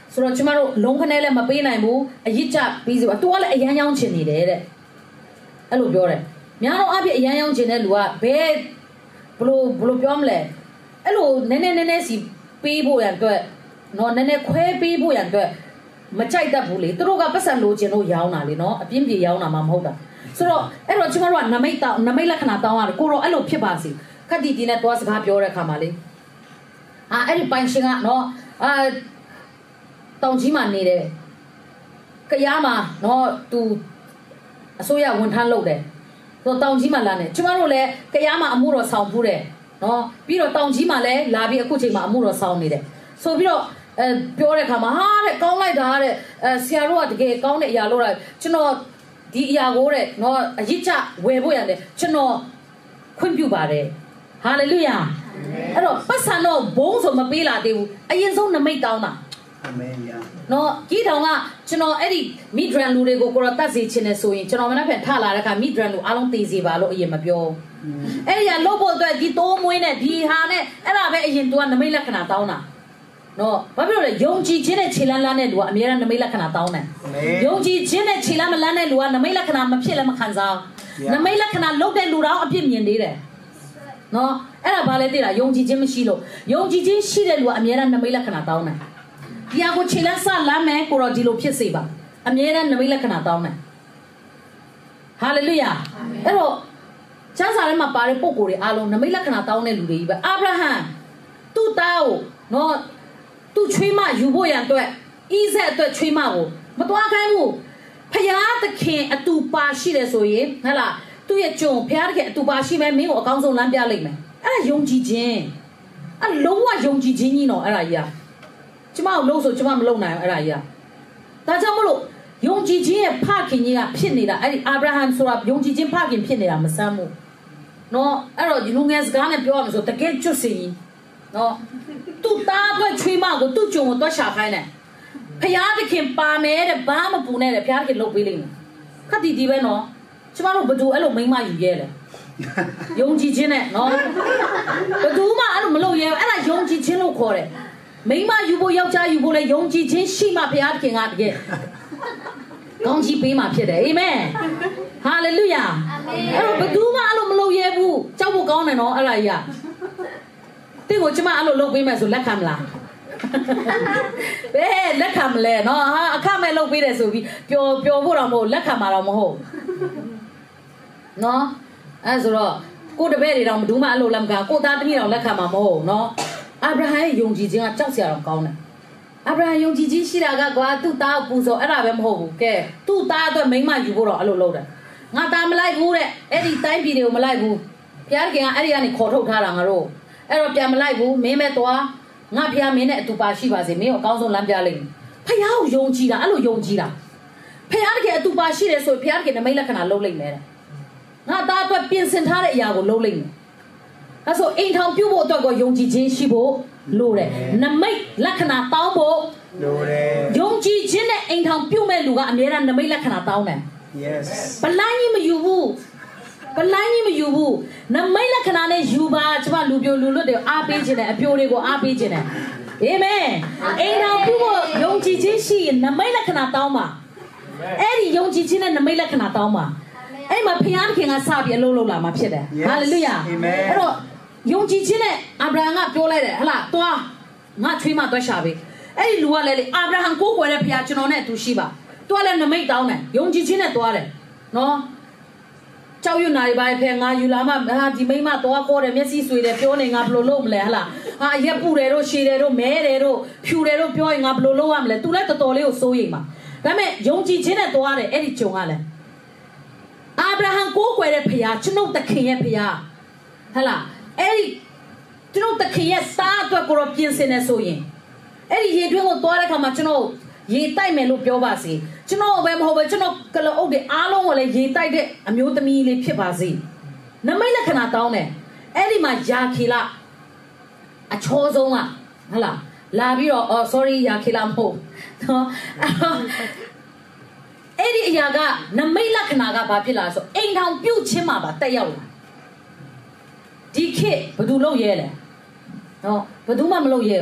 ဆိုတော့ကျမတို့လုံးခနဲ့လည်းမပေးနိုင်ဘူးအရစ်ကြပြီးစီပါသူကလည်းအရန်ရောင်းချင်နေတယ်တဲ့အဲ့လိုပြောတယ်များတော့အပြည့်အရန်ရောင်းချင်တဲ့လူကဘယ်ဘလို့ပြောမလဲအဲ့လိုနည်းနည်းစီပေးဖို့ရအတွက်နော်နည်းနည်းခွဲပေးဖို့ရအတွက်မကြိုက်တတ်ဘူးလေသူတို့ကပတ်စံလိုချင်လို့ရောင်းတာလေနော်အပြင်းပြေရောင်းတာမှမဟုတ်တာဆိုတော့အဲ့တော့ကျမတို့ကနမိတ်လက္ခဏာတောင်းရတယ်ကိုတော့အဲ့လိုဖြစ်ပါစေခက်တီတီနဲ့သွားစကားပြောတဲ့ခါမှာလေအဲ့ဒီပိုင်ရှင်ကနော်တောင်ကြီးမှာနေတယ်ကရားမှာနော်သူအစိုးရဝန်ထမ်းလုပ်တယ်ဆိုတော့တောင်ကြီးမှာလာနေကျမတို့လည်းကရားမှာအမှုတော်ဆောင်ဖူးတယ်နော်ပြီးတော့တောင်ကြီးမှာလည်းလာပြီးအခုချိန်မှာအမှုတော်ဆောင်နေတယ်ဆိုပြီးတော့ပြောတဲ့ခါမှာဟာတဲ့ကောင်းလိုက်တာတဲ့ဆရာတို့ကတကယ်ကောင်းတဲ့အရာလို့တာကျွန်တော်ဒီအရာကိုတဲ့နော်အရစ်ချဝယ်ဖို့ရတယ်ကျွန်တော်ခွင့်ပြုပါတယ်ဟာလေလုယာအဲ့တော့ပတ်စံတော့ဘုံဆိုမပေးလာသေးဘူးအရင်ဆုံးနမိတ်တောင်းတာအာမင်ယာနော်ကြီးတောင်ကကျွန်တော်အဲ့ဒီမိဒရန်လူတွေကိုကိုတော့တတ်စေချင်တယ်ဆိုရင်ကျွန်တော်မနေ့ကထလာတဲ့ခါမိဒရန်လူအားလုံးသိစေပါလို့အရင်မပြောအဲ့ဒီကလို့ဖို့အတွက်ဒီတိုးမွေးနဲ့ဒီဟာနဲ့အဲ့ဒါပဲအရင်သူကနမိတ်လက္ခဏာတောင်းတာနော်ဘာဖြစ်လို့လဲယုံကြည်ခြင်းနဲ့ခြေလန်းလန်းတဲ့လူကအများအားနမိတ်လက္ခဏာတောင်းတယ်ယုံကြည်ခြင်းနဲ့ခြေလန်းမလန်းတဲ့လူကနမိတ်လက္ခဏာမဖြစ်လည်းမခံစားနမိတ်လက္ခဏာလုပ်တဲ့လူတော့အပြစ်မြင်သေးတယ်နော်အဲ့ဒါဘာလဲသိလားယုံကြည်ခြင်းမရှိလို့ယုံကြည်ခြင်းရှိတဲ့လူကအများအားနမိတ်လက္ခဏာတောင်းတယ်ဒီအကိုခြေလန်းစလမ်းမယ်ကိုတော့ဒီလိုဖြစ်စေပါအများအားနမိတ်လက္ခဏာတောင်းတယ်ဟာလေလုယာအဲ့တော့ကျမ်းစာထဲမှာပါတဲ့ပုံကိုယ်တွေအားလုံးနမိတ်လက္ခဏာတောင်းတဲ့လူတွေကြီးပဲအာဗြဟံသူ့သားကိုနော်သူ့ချွေးမယူဖို့ရန်အတွက်ဣဇက်အတွက်ချွေးမကိုမသွားခိုင်းဘူးဖယားသခင်အတူပါရှိတယ်ဆိုရင်ဟဲ့လားသူ့ရဲ့ကြုံဖယားသခင်အတူပါရှိမယ်မင်းကိုအကောင်းဆုံးလမ်းပြလိုက်မယ်အဲ့ဒါယုံကြည်ခြင်းအဲ့လုံးဝယုံကြည်ခြင်းကြီးနော်အဲ့ဒါကြီးကျမကိုလို့ဆိုကျမမလုပ်နိုင်ဘူးအဲ့ဒါကြီးဒါကြောင့်မလို့ယုံကြည်ခြင်းရဲ့ဖခင်ကြီးကဖြစ်နေတာအဲ့ဒီအာဗြဟံဆိုတာယုံကြည်ခြင်းဖခင်ဖြစ်နေတာမဆမ်းဘူးနော်အဲ့တော့ဒီလူငယ်စကားနဲ့ပြောရမယ်ဆိုတကယ်ကျွတ်စင်နော်သူ့သားအတွက်ချွေးမကိုသူ့ကြုံကိုတွက်ရှာခိုင်းတယ်ဖယားသခင်ပါမယ်တဲ့ဘာမပူနဲ့တဲ့ဖယားသခင်လုပ်ပေးလိမ့်မယ်ခက်တီတီပဲနော်ကျမတို့ဘသူအဲ့လိုမိမယူရဲတယ်ယုံကြည်ခြင်းနဲ့နော်ဘသူမှအဲ့လိုမလုပ်ရဲအဲ့ဒါယုံကြည်ခြင်းလို့ခေါ်တယ်မိမယူဖို့ယောက်ျားယူဖို့လဲယုံကြည်ခြင်းရှိမှဖယားသခင်ကတကယ်ကောင်းကြီးပေးမှဖြစ်တယ်အာမင်ဟာလေလုယာအဲ့တော့ဘသူမှအဲ့လိုမလုပ်ရဲဘူးကြောက်ဖို့ကောင်းတယ်နော်အဲ့ဒါကြီးတင်းကိုကျမအဲ့လိုလုပ်ပေးမယ်ဆိုလက်ခံမလားဘယ်လက်ခံမလဲနော်ဟာအခမဲ့လုပ်ပေးတယ်ဆိုပြီးပျော်ဖို့တော့မဟုတ်လက်ခံမှာတော့မဟုတ်နော်အဲ့ဆိုတော့ကိုတပည့်တွေတော့မဒူးမအဲ့လိုလက်မခံကိုသားသမီးတော့လက်ခံမှာမဟုတ်နော်အာဗြဟံရဲ့ယုံကြည်ခြင်းကကြောက်စရာတော့ကောင်းတယ်အာဗြဟံယုံကြည်ခြင်းရှိတာကကွာသူ့သားကိုပူဇော်အဲ့ဒါပဲမဟုတ်ဘူးကဲသူ့သားအတွက်မိန်းမယူဖို့တော့အဲ့လိုလုပ်တယ်ငါသားမလိုက်ဘူးတဲ့အဲ့ဒီတိုင်းပြည်တွေကိုမလိုက်ဘူးဘုရားခင်ကအဲ့ဒီကနေခေါ်ထုတ်ထားတာငါတို့အဲ့တော့ပြန်မလိုက်ဘူးမင်းမဲ့သွားငါဖျားမင်းနဲ့အတူပါရှိပါစေမင်းကိုအကောင်းဆုံးလမ်းပြလိမ့်မယ်ဖျားကိုယုံကြည်တာအဲ့လိုယုံကြည်တာဖျားတကယ်အတူပါရှိတယ်ဆိုဖျားတကယ်နမိတ်လက္ခဏာလုပ်လိမ့်မယ်တဲ့ငါသားအတွက်ပြင်ဆင်ထားတဲ့အရာကိုလုပ်လိမ့်မယ်အဲ့ဆိုအိမ်ထောင်ပြုတ်ဖို့အတွက်ကိုယုံကြည်ခြင်းရှိဖို့လိုတယ်နမိတ်လက္ခဏာတောင်းဖို့လိုတယ်ယုံကြည်ခြင်းနဲ့အိမ်ထောင်ပြုတ်မဲ့လူကအများအားနမိတ်လက္ခဏာတောင်းတယ် yes ပလိုင်းကြီးမယူဘူးပလိုင်းကြီးမယူဘူးနမိတ်လက္ခဏာနဲ့ယူပါကျမလူပြိုလူလွတ်တွေအားပေးခြင်းနဲ့အပြိုတွေကိုအားပေးခြင်းနဲ့အာမင်အိမ်တော်ပြုဖို့ယုံကြည်ခြင်းရှိရင်နမိတ်လက္ခဏာတောင်းပါအဲ့ဒီယုံကြည်ခြင်းနဲ့နမိတ်လက္ခဏာတောင်းပါအဲ့မှာဖျားသခင်ကစပြီးအလုပ်လုပ်လာမှာဖြစ်တယ်ဟာလေလုယာအဲ့တော့ယုံကြည်ခြင်းနဲ့အာဗြဟံကပြောလိုက်တယ်ဟလားသွားငါချွေးမသွားရှာပေးအဲ့ဒီလူကလည်းအာဗြဟံကိုးကွယ်တဲ့ဖျားကျွန်တော်နဲ့အတူရှိပါတွားလည်းနမိတ်တောင်းတယ်ယုံကြည်ခြင်းနဲ့တွားတယ်နော်ကြောက်ရွံ့နေပါဖဲငါယူလာမှဒီမိမတော့ခေါ်တယ်မျက်စိဆွေတယ်ပြောနေငါဘယ်လိုလုပ်မလဲဟလားဟာရက်ပူတယ်တို့ရှည်တယ်တို့မဲတယ်တို့ဖြူတယ်တို့ပြောရင်ငါဘယ်လိုလုပ်ရမလဲ तू လည်းတော်တော်လေးကိုစိုးရိမ်ပါဒါပေမဲ့ယုံကြည်ခြင်းနဲ့တွားတယ်အဲ့ဒီဂျုံကလည်းအာဗြဟံကိုးကွယ်တဲ့ဖခင်ကျွန်ုပ်သခင်ရဲ့ဖခင်ဟလားအဲ့ဒီကျွန်ုပ်သခင်ရဲ့သားအတွက်ကိုတော့ပြင်ဆင်နေဆိုရင်အဲ့ဒီရေတွင်းကိုတွားတဲ့ခါမှာကျွန်တော်ရေတိုက်မယ်လို့ပြောပါစေကျွန်တော်ပဲမဟုတ်ပဲကျွန်တော်ကလအုပ်တွေအားလုံးကိုလည်းရေတိုက်တဲ့အမျိုးသမီးလေးဖြစ်ပါစေနမိတ်လက္ခဏာတောင်းတယ်အဲ့ဒီမှာယာခေလအချောဆုံးကဟလားလာပြီးတော့ sorry ယာခေလမဟုတ်နော်အဲ့ဒီအရာကနမိတ်လက္ခဏာကဘာဖြစ်လာဆိုအိမ်ထောင်ပြုတ်ချင်းမှာပါတက်ရောက်လာဒီခေတ်ဘယ်သူလုပ်ရဲလဲနော်ဘယ်သူမှမလုပ်ရဲ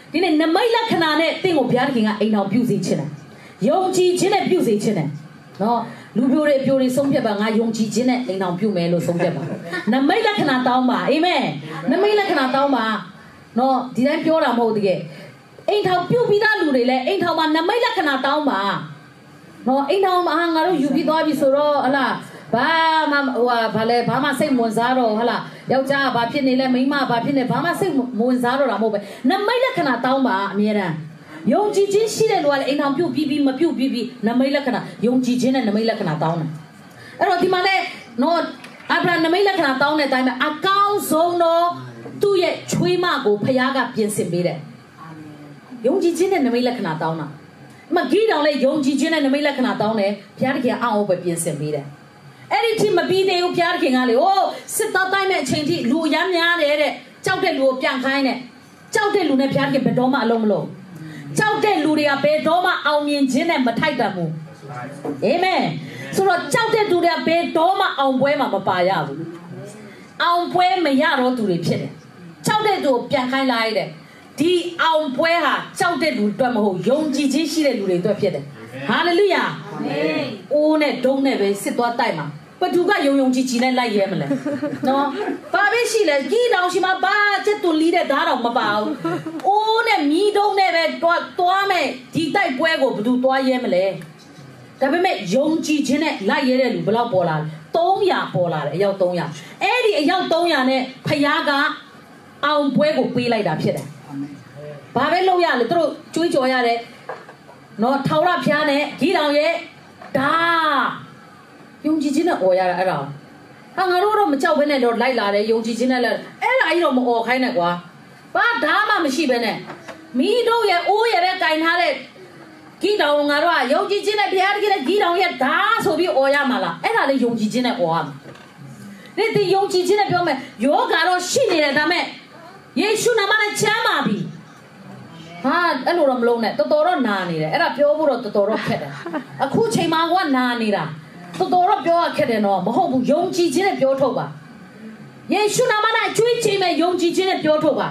ဒီနေ့နမိတ်လက္ခဏာနဲ့တင့်ကိုဘုရားသခင်ကအိမ်တော်ပြုစေခြင်းတယ်ယုံကြည်ခြင်းနဲ့ပြုစေခြင်းတယ်နော်လူပြိုတွေအပြိုတွေဆုံးဖြတ်ပါငါယုံကြည်ခြင်းနဲ့အိမ်တော်ပြုမယ်လို့ဆုံးဖြတ်ပါနမိတ်လက္ခဏာတောင်းပါအာမင်နမိတ်လက္ခဏာတောင်းပါနော်ဒီတိုင်းပြောတာမဟုတ်တကယ်အိမ်တော်ပြုပြီးသားလူတွေလည်းအိမ်တော်မှာနမိတ်လက္ခဏာတောင်းပါနော်အိမ်တော်မှာငါတို့ယူပြီးသွားပြီဆိုတော့ဟလားဘာမှဘာမှစိတ်ဝင်စားတော့ဟလားယောက်ျားဘာဖြစ်နေလဲမိန်းမဘာဖြစ်နေဘာမှစိတ်ဝင်စားတော့တာမဟုတ်ပဲနမိတ်လက္ခဏာတောင်းပါအမြဲတမ်းယုံကြည်ခြင်းရှိတဲ့လူကလည်းအိမ်တော်ပြုတ်ပြီးမပြုတ်ပြီးနမိတ်လက္ခဏာယုံကြည်ခြင်းနဲ့နမိတ်လက္ခဏာတောင်းတယ်အဲ့တော့ဒီမှာလဲနော်အာဗြဟံနမိတ်လက္ခဏာတောင်းတဲ့အတိုင်းပဲအကောင်းဆုံးတော့သူ့ရဲ့ချွေးမကိုဖခင်ကပြင်ဆင်ပေးတယ်ယုံကြည်ခြင်းနဲ့နမိတ်လက္ခဏာတောင်းတာဒီမှာဂိဒေါင်လည်းယုံကြည်ခြင်းနဲ့နမိတ်လက္ခဏာတောင်းတယ်ဘုရားသခင်အောက်ပဲပြင်ဆင်ပေးတယ်အဲ့ဒီထိမပြီးသေးဘူးဘုရားသခင်ကလေဟိုစစ်သားတိုင်းမဲ့အချိန်ထိလူရမ်းများတယ်တဲ့ကြောက်တဲ့လူကိုပြန်ခိုင်းတယ်ကြောက်တဲ့လူနဲ့ဘုရားသခင်ဘယ်တော့မှအလုံးမလုံးကြောက်တဲ့လူတွေကဘယ်တော့မှအောင်မြင်ခြင်းနဲ့မထိုက်တန်ဘူးအာမင်ဆိုတော့ကြောက်တဲ့သူတွေကဘယ်တော့မှအောင်ပွဲမှာမပါရဘူးအောင်ပွဲမရတော့သူတွေဖြစ်တယ်ကြောက်တဲ့သူကိုပြန်ခိုင်းလိုက်တယ်ဒီအောင်ပွဲဟာကြောက်တဲ့လူအတွက်မဟုတ်ယုံကြည်ခြင်းရှိတဲ့လူတွေအတွက်ဖြစ်တယ်ဟာလေလုယာအာမင်အိုးနဲ့ဒုံးနဲ့ပဲစစ်သွားတိုက်မှာဘသူကယုံကြည်ကြည်နဲ့လိုက်ရဲမလဲနော်ဘာပဲရှိလဲကြီးတောင်ရှိမှာဘာချက်တူလီတဲ့ဓာတ်တော့မပါဘူးအိုးနဲ့မြီးတုံးနဲ့ပဲသွားမယ်ဒီတိုက်ပွဲကိုဘသူသွားရဲမလဲဒါပေမဲ့ယုံကြည်ခြင်းနဲ့လိုက်ရဲတဲ့လူဘယ်လောက်ပေါ်လာလဲ300ပေါ်လာတယ်အယောက်300အဲ့ဒီအယောက်300နဲ့ဖယားကအောင်ပွဲကိုပေးလိုက်တာဖြစ်တယ်ဘာပဲလုပ်ရလဲသူတို့ကြွေးကြော်ရတယ်နော်ထောင်ရဖျားနဲ့ကြီးတောင်ရဲ့ဒါယုံကြည်ခြင်းနဲ့អော်ရတာအဲ့ဒါဟာငါတို့တော့မကြောက်ဘဲနဲ့တော့လိုက်လာတယ်ယုံကြည်ခြင်းနဲ့လည်းအဲ့ဒါကြီးတော့မអော်ခိုင်းနဲ့ကွာဘာဒါမှမရှိဘဲနဲ့မိတို့ရဲ့အိုးရတဲ့ကင်ထားတဲ့ကြီးတောင်ငါတို့ကယုံကြည်ခြင်းနဲ့ဘုရားတကယ်ကြီးတောင်ရဲ့ဒါဆိုပြီးអော်ရမှာလားအဲ့ဒါလေးယုံကြည်ခြင်းနဲ့អော်ရမှာဒီယုံကြည်ခြင်းနဲ့ပြောမယ်ယောဂါတော့ရှိနေတယ်ဒါမဲ့ယေရှုနာမနဲ့ချမ်းပါပြီဟာအဲ့လိုတော့မလုံးနဲ့တော်တော်တော့နာနေတယ်အဲ့ဒါပြောဖို့တော့တော်တော်တော့ခက်တယ်အခုချိန်မှာကနာနေတာတော်တော်တော့ပြောရခက်တယ်နော်မဟုတ်ဘူးယုံကြည်ခြင်းနဲ့ပြောထုတ်ပါယေရှုနာမနဲ့ကျွေးချိန်မဲ့ယုံကြည်ခြင်းနဲ့ပြောထုတ်ပါ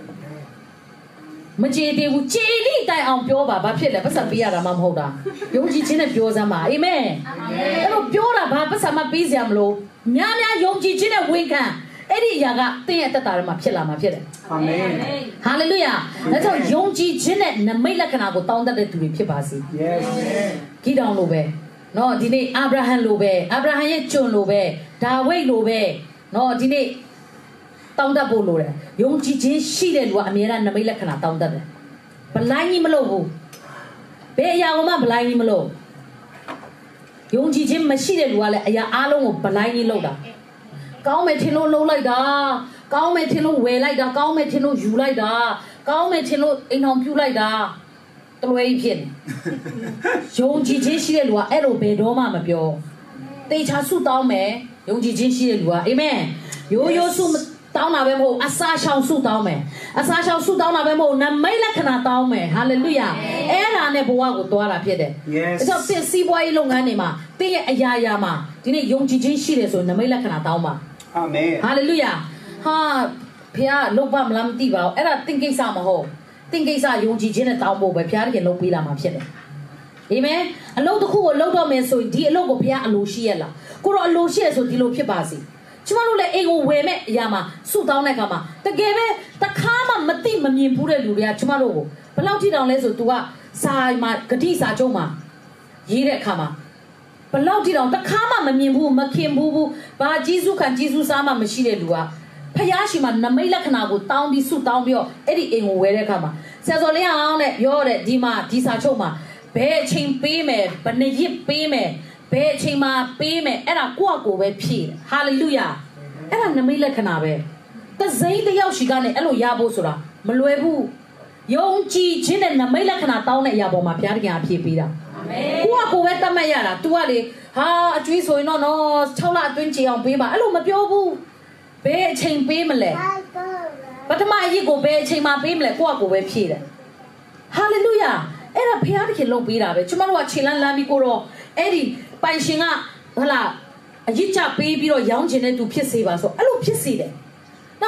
မကြေသေးဘူးကြေလိတိုင်အောင်ပြောပါဘာဖြစ်လဲပတ်စံပေးရတာမှမဟုတ်တာယုံကြည်ခြင်းနဲ့ပြောစမ်းပါအာမင်အဲ့လိုပြောတာဘာပတ်စံမပေးစရာမလိုများများယုံကြည်ခြင်းနဲ့ဝန်ခံအဲ့ဒီအရာကသင်ရဲ့တက်တာတွေမှာဖြစ်လာမှာဖြစ်တယ်အာမင်ဟာလေလုယာဒါကြောင့်ယုံကြည်ခြင်းနဲ့နမိတ်လက္ခဏာကိုတောင်းတတ်တဲ့သူတွေဖြစ်ပါစေ yes ဂိဒေါင်လိုပဲနော်ဒီနေ့အာဗြဟံလိုပဲအာဗြဟံရဲ့ကျွန်လိုပဲဒါဝိဒ်လိုပဲနော်ဒီနေ့တောင်းတတ်ဖို့လိုတယ်ယုံကြည်ခြင်းရှိတဲ့လူကအမြဲတမ်းနမိတ်လက္ခဏာတောင်းတတ်တယ်ဘလိုင်းကြီးမလို့ဘူးဘယ်အရာမှဘလိုင်းကြီးမလို့ယုံကြည်ခြင်းမရှိတဲ့လူကလည်းအရာအလုံးကိုဘလိုင်းကြီးလုပ်တာကောင်းမယ်ထင်လို့လုံးလိုက်တာကောင်းမယ်ထင်လို့ဝယ်လိုက်တာကောင်းမယ်ထင်လို့ယူလိုက်တာကောင်းမယ်ထင်လို့အိမ်ထောင်ပြုလိုက်တာတလွဲကြီးဖြစ်နေယုံကြည်ခြင်းရှိတဲ့လူကအဲ့လိုဘယ်တော့မှမပြောတေချာဆုတောင်းမယ်ယုံကြည်ခြင်းရှိတဲ့လူကအာမင်ရိုးရိုးဆုတောင်းတာပဲမဟုတ်အစာရှောင်ဆုတောင်းမယ်အစာရှောင်ဆုတောင်းတာပဲမဟုတ်နမိတ်လက္ခဏာတောင်းမယ်ဟာလေလုယာအဲ့ဒါနဲ့ဘဝကိုသွားတာဖြစ်တယ်အဲ့တော့သင်စီးပွားရေးလုပ်ငန်းတွေမှာသင်ရဲ့အရာရာမှာဒီနေ့ယုံကြည်ခြင်းရှိတယ်ဆိုနမိတ်လက္ခဏာတောင်းပါအာမင်ဟာလေလုယာဟာဖခင်လုပ်ပါမလားမသိပါဘူးအဲ့ဒါသင်ကိစ္စမဟုတ်သင်ကိစ္စယုံကြည်ခြင်းနဲ့တောင်းဖို့ပဲဖခင်တကယ်လုပ်ပေးလာမှာဖြစ်တယ်အာမင်အလုပ်တစ်ခုကိုလုပ်တော့မယ်ဆိုရင်ဒီအလုပ်ကိုဖခင်အလိုရှိရလားကိုတော့အလိုရှိရဆိုဒီလိုဖြစ်ပါစေကျမတို့လည်းအိမ်ကိုဝယ်မဲ့အရာမှာစုတောင်းတဲ့အခါမှာတကယ်ပဲတခါမှမသိမမြင်ဘူးတဲ့လူတွေကကျမတို့ကိုဘယ်လောက်ထိတောင်လဲဆို तू ကစာမှာဂတိစာချုပ်မှာရေးတဲ့အခါမှာဘယ်လောက်ထိတောင်တခါမှမမြင်ဘူးမခင်ဘူးဘာကြီးစုခံကြီးစုစားမှမရှိတဲ့လူကဖယားရှိမှနမိတ်လက္ခဏာကိုတောင်းပြီးစုတောင်းပြီးတော့အဲ့ဒီအိမ်ကိုဝယ်တဲ့အခါမှာဆရာစော်လင်းအောင်နဲ့ပြောတဲ့ဒီမှာဒီစာချုပ်မှာဘယ်အချိန်ပေးမယ်ဘယ်နှစ်ရက်ပေးမယ်ဘယ်အချိန်မှာပေးမယ်အဲ့ဒါကိုယ့်အကိုပဲဖြည့်ဟာလေလုယာအဲ့ဒါနမိတ်လက္ခဏာပဲသစိမ်းတယောက်ရှိကနေအဲ့လိုရဖို့ဆိုတာမလွယ်ဘူးယုံကြည်ခြင်းနဲ့နမိတ်လက္ခဏာတောင်းတဲ့အရာပေါ်မှာဘုရားတခင်အပြည့်ပေးတာအာမင်ကိုယ့်အကိုပဲတတ်မှတ်ရတာ तू ကလေဟာအကျွေးဆိုရင်တော့6လအတွင်းကြည်အောင်ပေးပါအဲ့လိုမပြောဘူးဘယ်အချိန်ပေးမလဲပထမအရေးကိုဘယ်အချိန်မှာပေးမလဲကိုယ့်အကိုပဲဖြည့်တယ်ဟာလေလုယာအဲ့ဒါဘုရားတခင်လုပ်ပေးတာပဲကျမတို့ကခြေလန်းလန်းပြီးကိုတော့အဲ့ဒီပိုင်ရှင်ကဟလာအရစ်ချပေးပြီးတော့ရောင်းချင်တဲ့သူဖြစ်စေပါဆိုအဲ့လိုဖြစ်စေတယ်။နောက်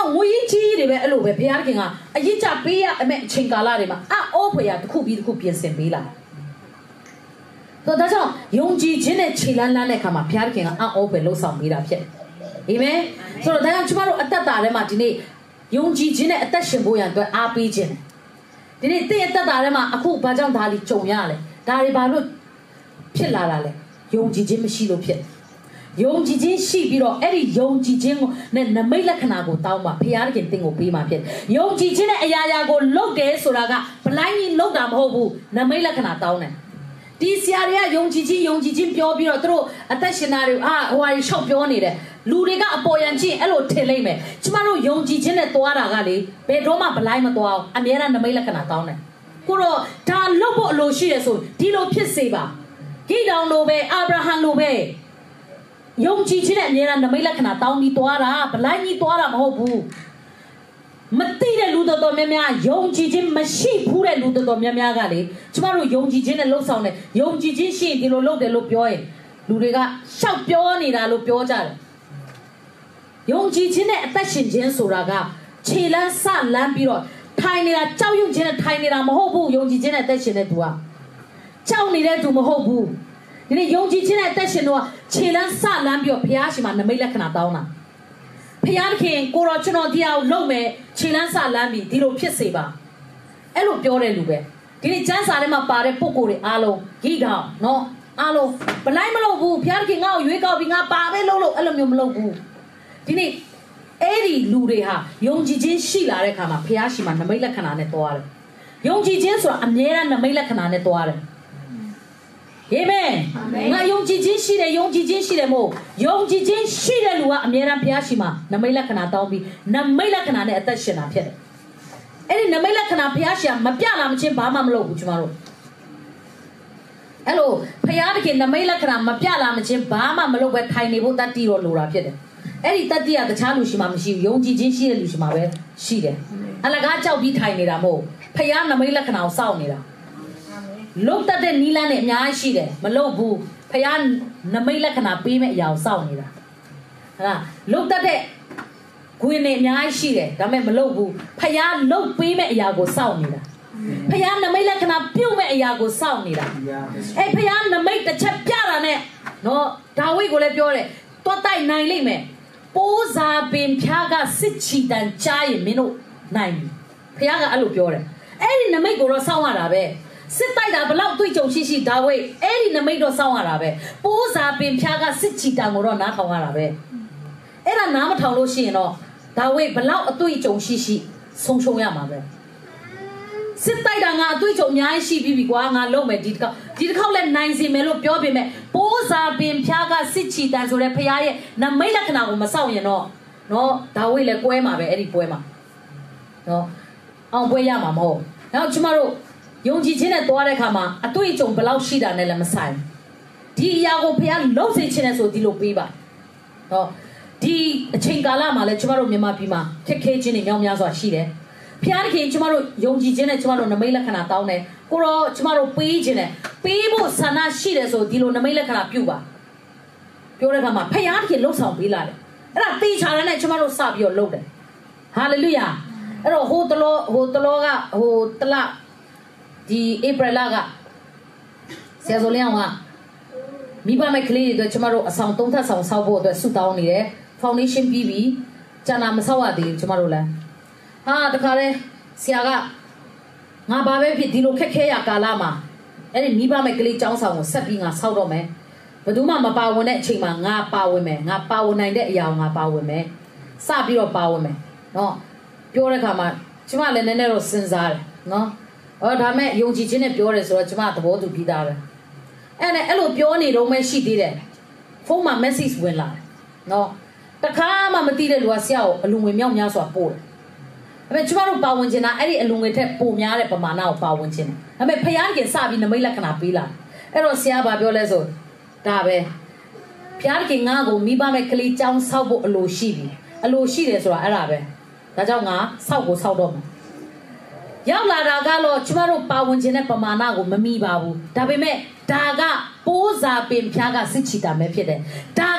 ငွေကြီးတွေပဲအဲ့လိုပဲဘုရားခင်ကအရင်ကြပေးရအမေအချိန်ကာလတွေမှာအောဖွေရတစ်ခုပြီးတစ်ခုပြင်ဆင်ပေးလာတော့ဒါကြောင့်ယုံကြည်ခြင်းနဲ့ခြေလန်းလန်းတဲ့အခါမှာဘုရားခင်ကအောဖွေလှုပ်ဆောင်ပေးတာဖြစ်အာမင်ဆိုတော့ဒါကြောင့်ကျမတို့အသက်တာထဲမှာဒီနေ့ယုံကြည်ခြင်းနဲ့အသက်ရှင်ဖို့ရန်အတွက်အားပေးခြင်းဒီနေ့တင့်ရဲ့အသက်တာထဲမှာအခုဘာကြောင့်ဒါလေးကြုံရလဲဒါတွေဘာလို့ဖြစ်လာတာလဲယုံကြည်ခြင်းမရှိလို့ဖြစ်ယုံကြည်ခြင်းရှိပြီးတော့အဲ့ဒီယုံကြည်ခြင်းနဲ့နမိတ်လက္ခဏာကိုတောင်းပါဘုရားခင်သင်ကိုပေးမှာဖြစ်ယုံကြည်ခြင်းနဲ့အရာရာကိုလုပ်တယ်ဆိုတာကဘလိုင်းကြီးလုပ်တာမဟုတ်ဘူးနမိတ်လက္ခဏာတောင်းတယ်ဒီဆရာတွေကယုံကြည်ခြင်းပြောပြီးတော့သူတို့အသက်ရှင်တာတွေဟိုဟာရှောက်ပြောနေတယ်လူတွေကအပေါ်ယံချင်းအဲ့လိုထင်လိုက်မယ်ကျမတို့ယုံကြည်ခြင်းနဲ့သွားတာကလေဘယ်တော့မှဘလိုင်းမသွားအောင်အမြဲတမ်းနမိတ်လက္ခဏာတောင်းတယ်ကိုတော့ဒါလုပ်ဖို့အလိုရှိတယ်ဆိုဒီလိုဖြစ်စေပါဂိဒေါင်လိုပဲအာဗြဟံလိုပဲယုံကြည်ခြင်းနဲ့အမြဲတမ်းနမိတ်လက္ခဏာတောင်းပြီးသွားတာဘလိုင်းကြီးသွားတာမဟုတ်ဘူးမသိတဲ့လူတော်များများယုံကြည်ခြင်းမရှိဘူးတဲ့လူတော်များများကလေကျမတို့ယုံကြည်ခြင်းနဲ့လှုပ်ဆောင်တယ်ယုံကြည်ခြင်းရှိရင်ဒီလိုလုပ်တယ်လို့ပြောရင်လူတွေကရှောက်ပြောနေတာလို့ပြောကြတယ်ယုံကြည်ခြင်းနဲ့အသက်ရှင်ခြင်းဆိုတာကခြေလန်းစလန်းပြီးတော့ထိုင်နေတာကြောက်ရွံ့ခြင်းနဲ့ထိုင်နေတာမဟုတ်ဘူးယုံကြည်ခြင်းနဲ့အသက်ရှင်တဲ့သူကကြောက်နေတဲ့သူမဟုတ်ဘူးဒီနေ့ယုံကြည်ခြင်းနဲ့အသက်ရှင်တော့ခြေလန်းစလန်းပြီးတော့ဘုရားရှင်မှာနမိတ်လက္ခဏာတောင်းတာဘုရားခင်ကိုတော်ကျွန်တော်တရားကိုလုပ်မယ်ခြေလန်းစလန်းပြီးဒီလိုဖြစ်စေပါအဲ့လိုပြောတဲ့လူပဲဒီနေ့ကျမ်းစာထဲမှာပါတဲ့ပုဂ္ဂိုလ်တွေအားလုံးဂိဒေါင်နော်အားလုံးဘလိုက်မလုပ်ဘူးဘုရားခင်ငါ့ကိုရွေးကောက်ပြီးငါပါပဲလုပ်လို့အဲ့လိုမျိုးမလုပ်ဘူးဒီနေ့အဲ့ဒီလူတွေဟာယုံကြည်ခြင်းရှိလာတဲ့အခါမှာဘုရားရှင်မှာနမိတ်လက္ခဏာနဲ့သွားတယ်ယုံကြည်ခြင်းဆိုတာအမြဲတမ်းနမိတ်လက္ခဏာနဲ့သွားတယ်အာမင်ငါယုံကြည်ခြင်းရှိတယ်မို့ယုံကြည်ခြင်းရှိတဲ့လူကအမြဲတမ်းဘုရားရှိမှနမိတ်လက္ခဏာတောင်းပြီးနမိတ်လက္ခဏာနဲ့အသက်ရှင်တာဖြစ်တယ်အဲ့ဒီနမိတ်လက္ခဏာဘုရားရှင်မပြလာမချင်းဘာမှမလုပ်ဘူးကျမတို့အဲ့လိုဘုရားတခင်နမိတ်လက္ခဏာမပြလာမချင်းဘာမှမလုပ်ပဲထိုင်နေဖို့တတ်တည်တော့လိုတာဖြစ်တယ်အဲ့ဒီတတ်တည်ကတခြားလူရှိမှမရှိဘူးယုံကြည်ခြင်းရှိတဲ့လူရှိမှပဲရှိတယ်အလကားကြောက်ပြီးထိုင်နေတာမဟုတ်ဘုရားနမိတ်လက္ခဏာကိုစောင့်နေတာလုတ်တတ်တဲ့နီလန်းနဲ့အများကြီးရှိတယ်မလုတ်ဘူးဖယားနမိတ်လက္ခဏာပေးမဲ့အရာကိုစောင့်နေတာဟုတ်လားလုတ်တတ်တဲ့ခွေနဲ့အများကြီးရှိတယ်ဒါပေမဲ့မလုတ်ဘူးဖယားလုတ်ပေးမဲ့အရာကိုစောင့်နေတာဖယားနမိတ်လက္ခဏာပြုတ်မဲ့အရာကိုစောင့်နေတာအဲ့ဖယားနမိတ်တစ်ချက်ပြတာနဲ့နော်ဒါဝိဒ်ကိုလည်းပြောတယ်တွတ်တိုက်နိုင်လိမ့်မယ်ပိုးစာပင်ဖြားကစစ်ချီတန်ကြားရင်မင်းတို့နိုင်ပြီဖယားကအဲ့လိုပြောတယ်အဲ့ဒီနမိတ်ကိုတော့စောင့်ရတာပဲစစ်တိုက်တာဘလောက်တွေ့ကြုံရှိဒါဝိဒ်အဲ့ဒီနမိတ်တော့စောင့်ရတာပဲပိုးစာပင်ဖြားကစစ်ချီတံကိုတော့နားထောင်ရတာပဲအဲ့ဒါနားမထောင်လို့ရှိရင်တော့ဒါဝိဒ်ဘလောက်အတွေ့ကြုံရှိဆုံးရှုံးရမှာပဲစစ်တိုက်တာငါအတွေ့ကြုံအများကြီးရှိပြီးပြီကွာငါလုံးမယ်ဒီတစ်ခေါက်လည်းနိုင်စီမယ်လို့ပြောပေမဲ့ပိုးစာပင်ဖြားကစစ်ချီတံဆိုတဲ့ဖရားရဲ့နမိတ်လက္ခဏာကိုမစောင့်ရင်တော့နော်ဒါဝိဒ်လည်းကွဲမှာပဲအဲ့ဒီပွဲမှာနော်အောင်ပွဲရမှာမဟုတ်နောက်ကျမတို့ယုံကြည်ခြင်းနဲ့သွားတဲ့အခါမှာအတွေ့အကြုံဘယ်လောက်ရှိတာနဲ့လည်းမဆိုင်ဒီအရာကိုဘုရားလှုပ်စေခြင်းနဲ့ဆိုဒီလိုပေးပါဟောဒီအချိန်ကာလမှာလည်းကျမတို့မြန်မာပြည်မှာခက်ခဲခြင်းတွေမြောက်များစွာရှိတယ်ဘုရားခင်ကျမတို့ယုံကြည်ခြင်းနဲ့ကျမတို့နမိတ်လက္ခဏာတောင်းတယ်ကိုတော့ကျမတို့ပေးခြင်းနဲ့ပေးဖို့ဆန္ဒရှိတယ်ဆိုဒီလိုနမိတ်လက္ခဏာပြုပါပြောတဲ့အခါမှာဘုရားခင်လှုပ်ဆောင်ပေးလာတယ်အဲ့ဒါသိချာတဲ့နဲ့ကျမတို့စပြီးတော့လုပ်တယ်ဟာလေလုယာအဲ့တော့ဟိုတလောကဟိုတလဒီဧပြီလကဆရာဆိုလင်းအောင်ကမိဘမဲ့ကလေးတွေအတွက်ကျမတို့အဆောင်၃ထပ်ဆောင်ဆောက်ဖို့အတွက်ဆုတောင်းနေတယ်ဖောင်ဒေးရှင်းပြီးပြီကျန်တာမဆောက်ရသေးဘူးကျမတို့လည်းဟာတခါတည်းဆရာကငါဘာပဲဖြစ်ဒီလိုခက်ခဲရကာလမှာအဲ့ဒီမိဘမဲ့ကလေးចောင်းဆောင်ကိုဆက်ပြီးငါဆောက်တော့မယ်ဘယ်သူမှမပါဝင်တဲ့အချိန်မှာငါပါဝင်မယ်ငါပါဝင်နိုင်တဲ့အရာကိုငါပါဝင်မယ်စပြီးတော့ပါဝင်မယ်နော်ပြောတဲ့ခါမှာကျမလည်းနည်းနည်းတော့စဉ်းစားတယ်နော်ဒါမဲ့ယုံကြည်ခြင်းနဲ့ပြောတယ်ဆိုတော့ကျမသဘောတူပြီးသားပဲအဲ့နဲ့အဲ့လိုပြောနေတော့မှရှိသေးတယ်ဖုန်းမှာ message ဝင်လာတယ်နော်တခါမှမသိတဲ့လူကဆရာကိုအလူငွေမြောက်များစွာပို့တယ်ဒါပေမဲ့ကျမတို့ပါဝင်ခြင်းတာအဲ့ဒီအလူငွေထက်ပိုများတဲ့ပမာဏကိုပါဝင်ခြင်းဒါပေမဲ့ဖယားခင်စပြီးနမိတ်လက္ခဏာပေးလာအဲ့တော့ဆရာကပြောလဲဆိုဒါပဲဖယားခင်ငါ့ကိုမိဘမဲ့ကလေးចောင်းဆောက်ဖို့အလိုရှိပြီအလိုရှိတယ်ဆိုတာအဲ့ဒါပဲဒါကြောင့်ငါဆောက်တော့မယ်ရောက်လာတာကတော့ကျမတို့ပါဝင်ခြင်းတဲ့ပမာဏကိုမမိပါဘူးဒါပေမဲ့ဒါကပိုးစာပင်ဖြားကစစ်ချီတာပဲဖြစ်တယ်ဒါက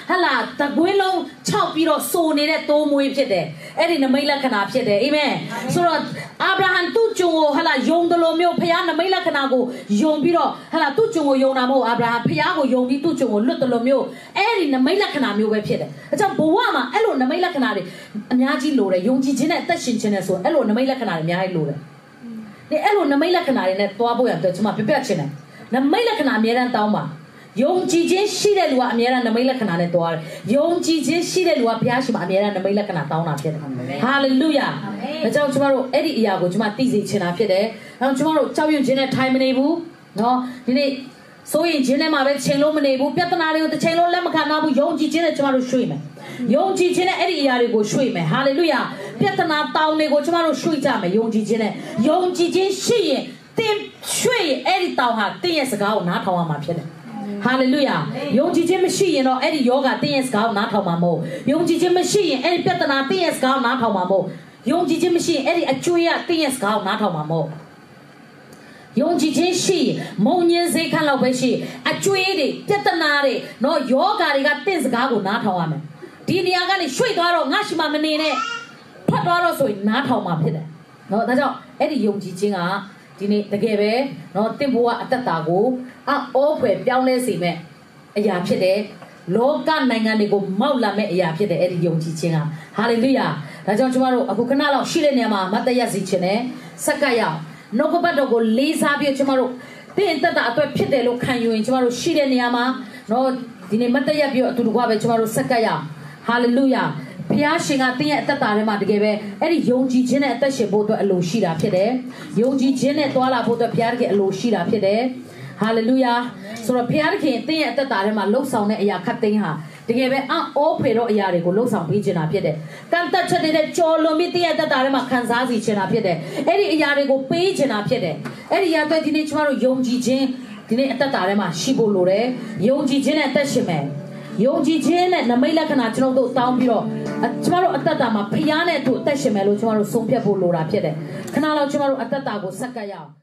ဟာလာတကွင်းလုံး6ပြီးတော့စိုးနေတဲ့တိုးမွေးဖြစ်တယ်အဲ့ဒီနမိတ်လက္ခဏာဖြစ်တယ်အာမင်ဆိုတော့အာဗြဟံသူ့ဂျုံကိုဟာလာယုံတယ်လို့မျိုးဖခင်နမိတ်လက္ခဏာကိုယုံပြီးတော့ဟာလာသူ့ဂျုံကိုယုံတာမဟုတ်အာဗြဟံဖခင်ကိုယုံပြီးသူ့ဂျုံကိုလွတ်တယ်လို့မျိုးအဲ့ဒီနမိတ်လက္ခဏာမျိုးပဲဖြစ်တယ်အဲကြောင့်ဘဝမှာအဲ့လိုနမိတ်လက္ခဏာတွေအများကြီးလိုတယ်ယုံကြည်ခြင်းနဲ့အသက်ရှင်ခြင်းနဲ့ဆိုအဲ့လိုနမိတ်လက္ခဏာတွေအများကြီးလိုတယ်ဒီအဲ့လိုနမိတ်လက္ခဏာတွေနဲ့တွားဖို့ရတော့ကျွန်မပြပြချင်တယ်နမိတ်လက္ခဏာအများအားတောင်းပါယုံကြည်ခြင်းရှိတဲ့လူကအများအားနမိတ်လက္ခဏာနဲ့တွားတယ်ယုံကြည်ခြင်းရှိတဲ့လူကဘုရားရှင်မှာအများအားနမိတ်လက္ခဏာတောင်းတာဖြစ်တယ်ဟာလေလုယာဒါကြောင့်ကျွန်တော်တို့အဲ့ဒီအရာကိုကျွန်မသိစေချင်တာဖြစ်တယ်အဲတော့ကျွန်တော်တို့ကြောက်ရွံ့ခြင်းနဲ့ထိုင်မနေဘူးနော်ဒီနေ့ဆိုရင်ခြင်းနဲ့မှာပဲချိန်လို့မနေဘူးပြဿနာတွေကိုတစ်ချိန်လုံးလက်မခံနိုင်ဘူးယုံကြည်ခြင်းနဲ့ကျွန်တော်တို့ရွှေ့မယ်ယုံကြည်ခြင်းနဲ့အဲ့ဒီအရာတွေကိုရွှေ့မယ်ဟာလေလုယာပြဿနာတောင်းတွေကိုကျွန်တော်တို့ရွှေ့ကြမယ်ယုံကြည်ခြင်းနဲ့ယုံကြည်ခြင်းရှိရင်တင်ရွှေ့ရင်အဲ့ဒီတောင်းဟာတင်းရဲ့စကားကိုနားထောင်ရမှာဖြစ်တယ်ဟာလေလုယာယုံကြည်ခြင်းမရှိရင်တော့အဲ့ဒီယောဂတင်းရဲ့စကားကိုနားထောင်မှာမဟုတ်ယုံကြည်ခြင်းမရှိရင်အဲ့ဒီပြဿနာတင်းရဲ့စကားကိုနားထောင်မှာမဟုတ်ယုံကြည်ခြင်းမရှိရင်အဲ့ဒီအကျွေးရတင်းရဲ့စကားကိုနားထောင်မှာမဟုတ်ယုံကြည်ခြင်းရှိမုံညင်းစေခန့်လောက်ပဲရှိအကျွေးတွေပြဿနာတွေနော်ယောဂတွေကတင့်စကားကိုနားထောင်ရမယ်ဒီနေရာကနေရွှေ့သွားတော့ငါရှိမှမနေနဲ့ထွက်သွားတော့ဆိုရင်နားထောင်မှာဖြစ်တယ်နော်ဒါကြောင့်အဲ့ဒီယုံကြည်ခြင်းကဒီနေ့တကယ်ပဲနော်တင့်ဘဝအတ္တတာကိုအောဖွယ်ပြောင်းလဲစေမဲ့အရာဖြစ်တယ်လောကနိုင်ငံတွေကိုမောက်လာမဲ့အရာဖြစ်တယ်အဲ့ဒီယုံကြည်ခြင်းကဟာလေလုယာဒါကြောင့်ကျွန်တော်တို့အခုခဏလောက်ရှိတဲ့နေရာမှာမတ်တရစီခြင်းနဲ့စက္ကပ်ရအောင်နှုတ်ကပတ်တော်ကိုလေးစားပြီးကျွန်တော်တို့တင်းတက်တာအတွက်ဖြစ်တယ်လို့ခံယူရင်ကျွန်တော်တို့ရှိတဲ့နေရာမှာနော်ဒီနေ့မတ်တရပြီးအတူတကွပဲကျွန်တော်တို့စက္ကပ်ရအောင်ဟာလေလုယာဘုရားရှင်ကတင်းရဲ့အသက်တာထဲမှာတကယ်ပဲအဲ့ဒီယုံကြည်ခြင်းနဲ့အသက်ရှင်ဖို့အတွက်အလိုရှိတာဖြစ်တယ်ယုံကြည်ခြင်းနဲ့တွာလာဖို့အတွက်ဘုရားတကယ်အလိုရှိတာဖြစ်တယ်ဟာလေလုယာဆိုတော့ဘုရားသခင်တင်းရဲ့အသက်တာထဲမှာလှုပ်ဆောင်တဲ့အရာခတ်သိမ်းဟာတကယ်ပဲအောဖွေတော့အရာတွေကိုလှုပ်ဆောင်ပေးခြင်းတာဖြစ်တယ်ကံတက်ချက်တဲ့ကြော်လွန်ပြီးတင်းရဲ့အသက်တာထဲမှာခံစားစီခြင်းတာဖြစ်တယ်အဲ့ဒီအရာတွေကိုပေးခြင်းတာဖြစ်တယ်အဲ့ဒီအရာတွေဒီနေ့ကျွန်တော်တို့ယုံကြည်ခြင်းဒီနေ့အသက်တာထဲမှာရှိဖို့လိုတယ်ယုံကြည်ခြင်းနဲ့အသက်ရှင်မယ်ယုံကြည်ခြင်းနဲ့နမိတ်လက္ခဏာကျွန်တော်တို့တောင်းပြီးတော့ကျွန်တော်တို့အသက်တာမှာဖျားနဲ့အတူအသက်ရှင်မယ်လို့ကျွန်တော်တို့ဆုံးဖြတ်ဖို့လိုတာဖြစ်တယ်ခဏလောက်ကျွန်တော်တို့အသက်တာကိုဆက်ကပ်ရအောင်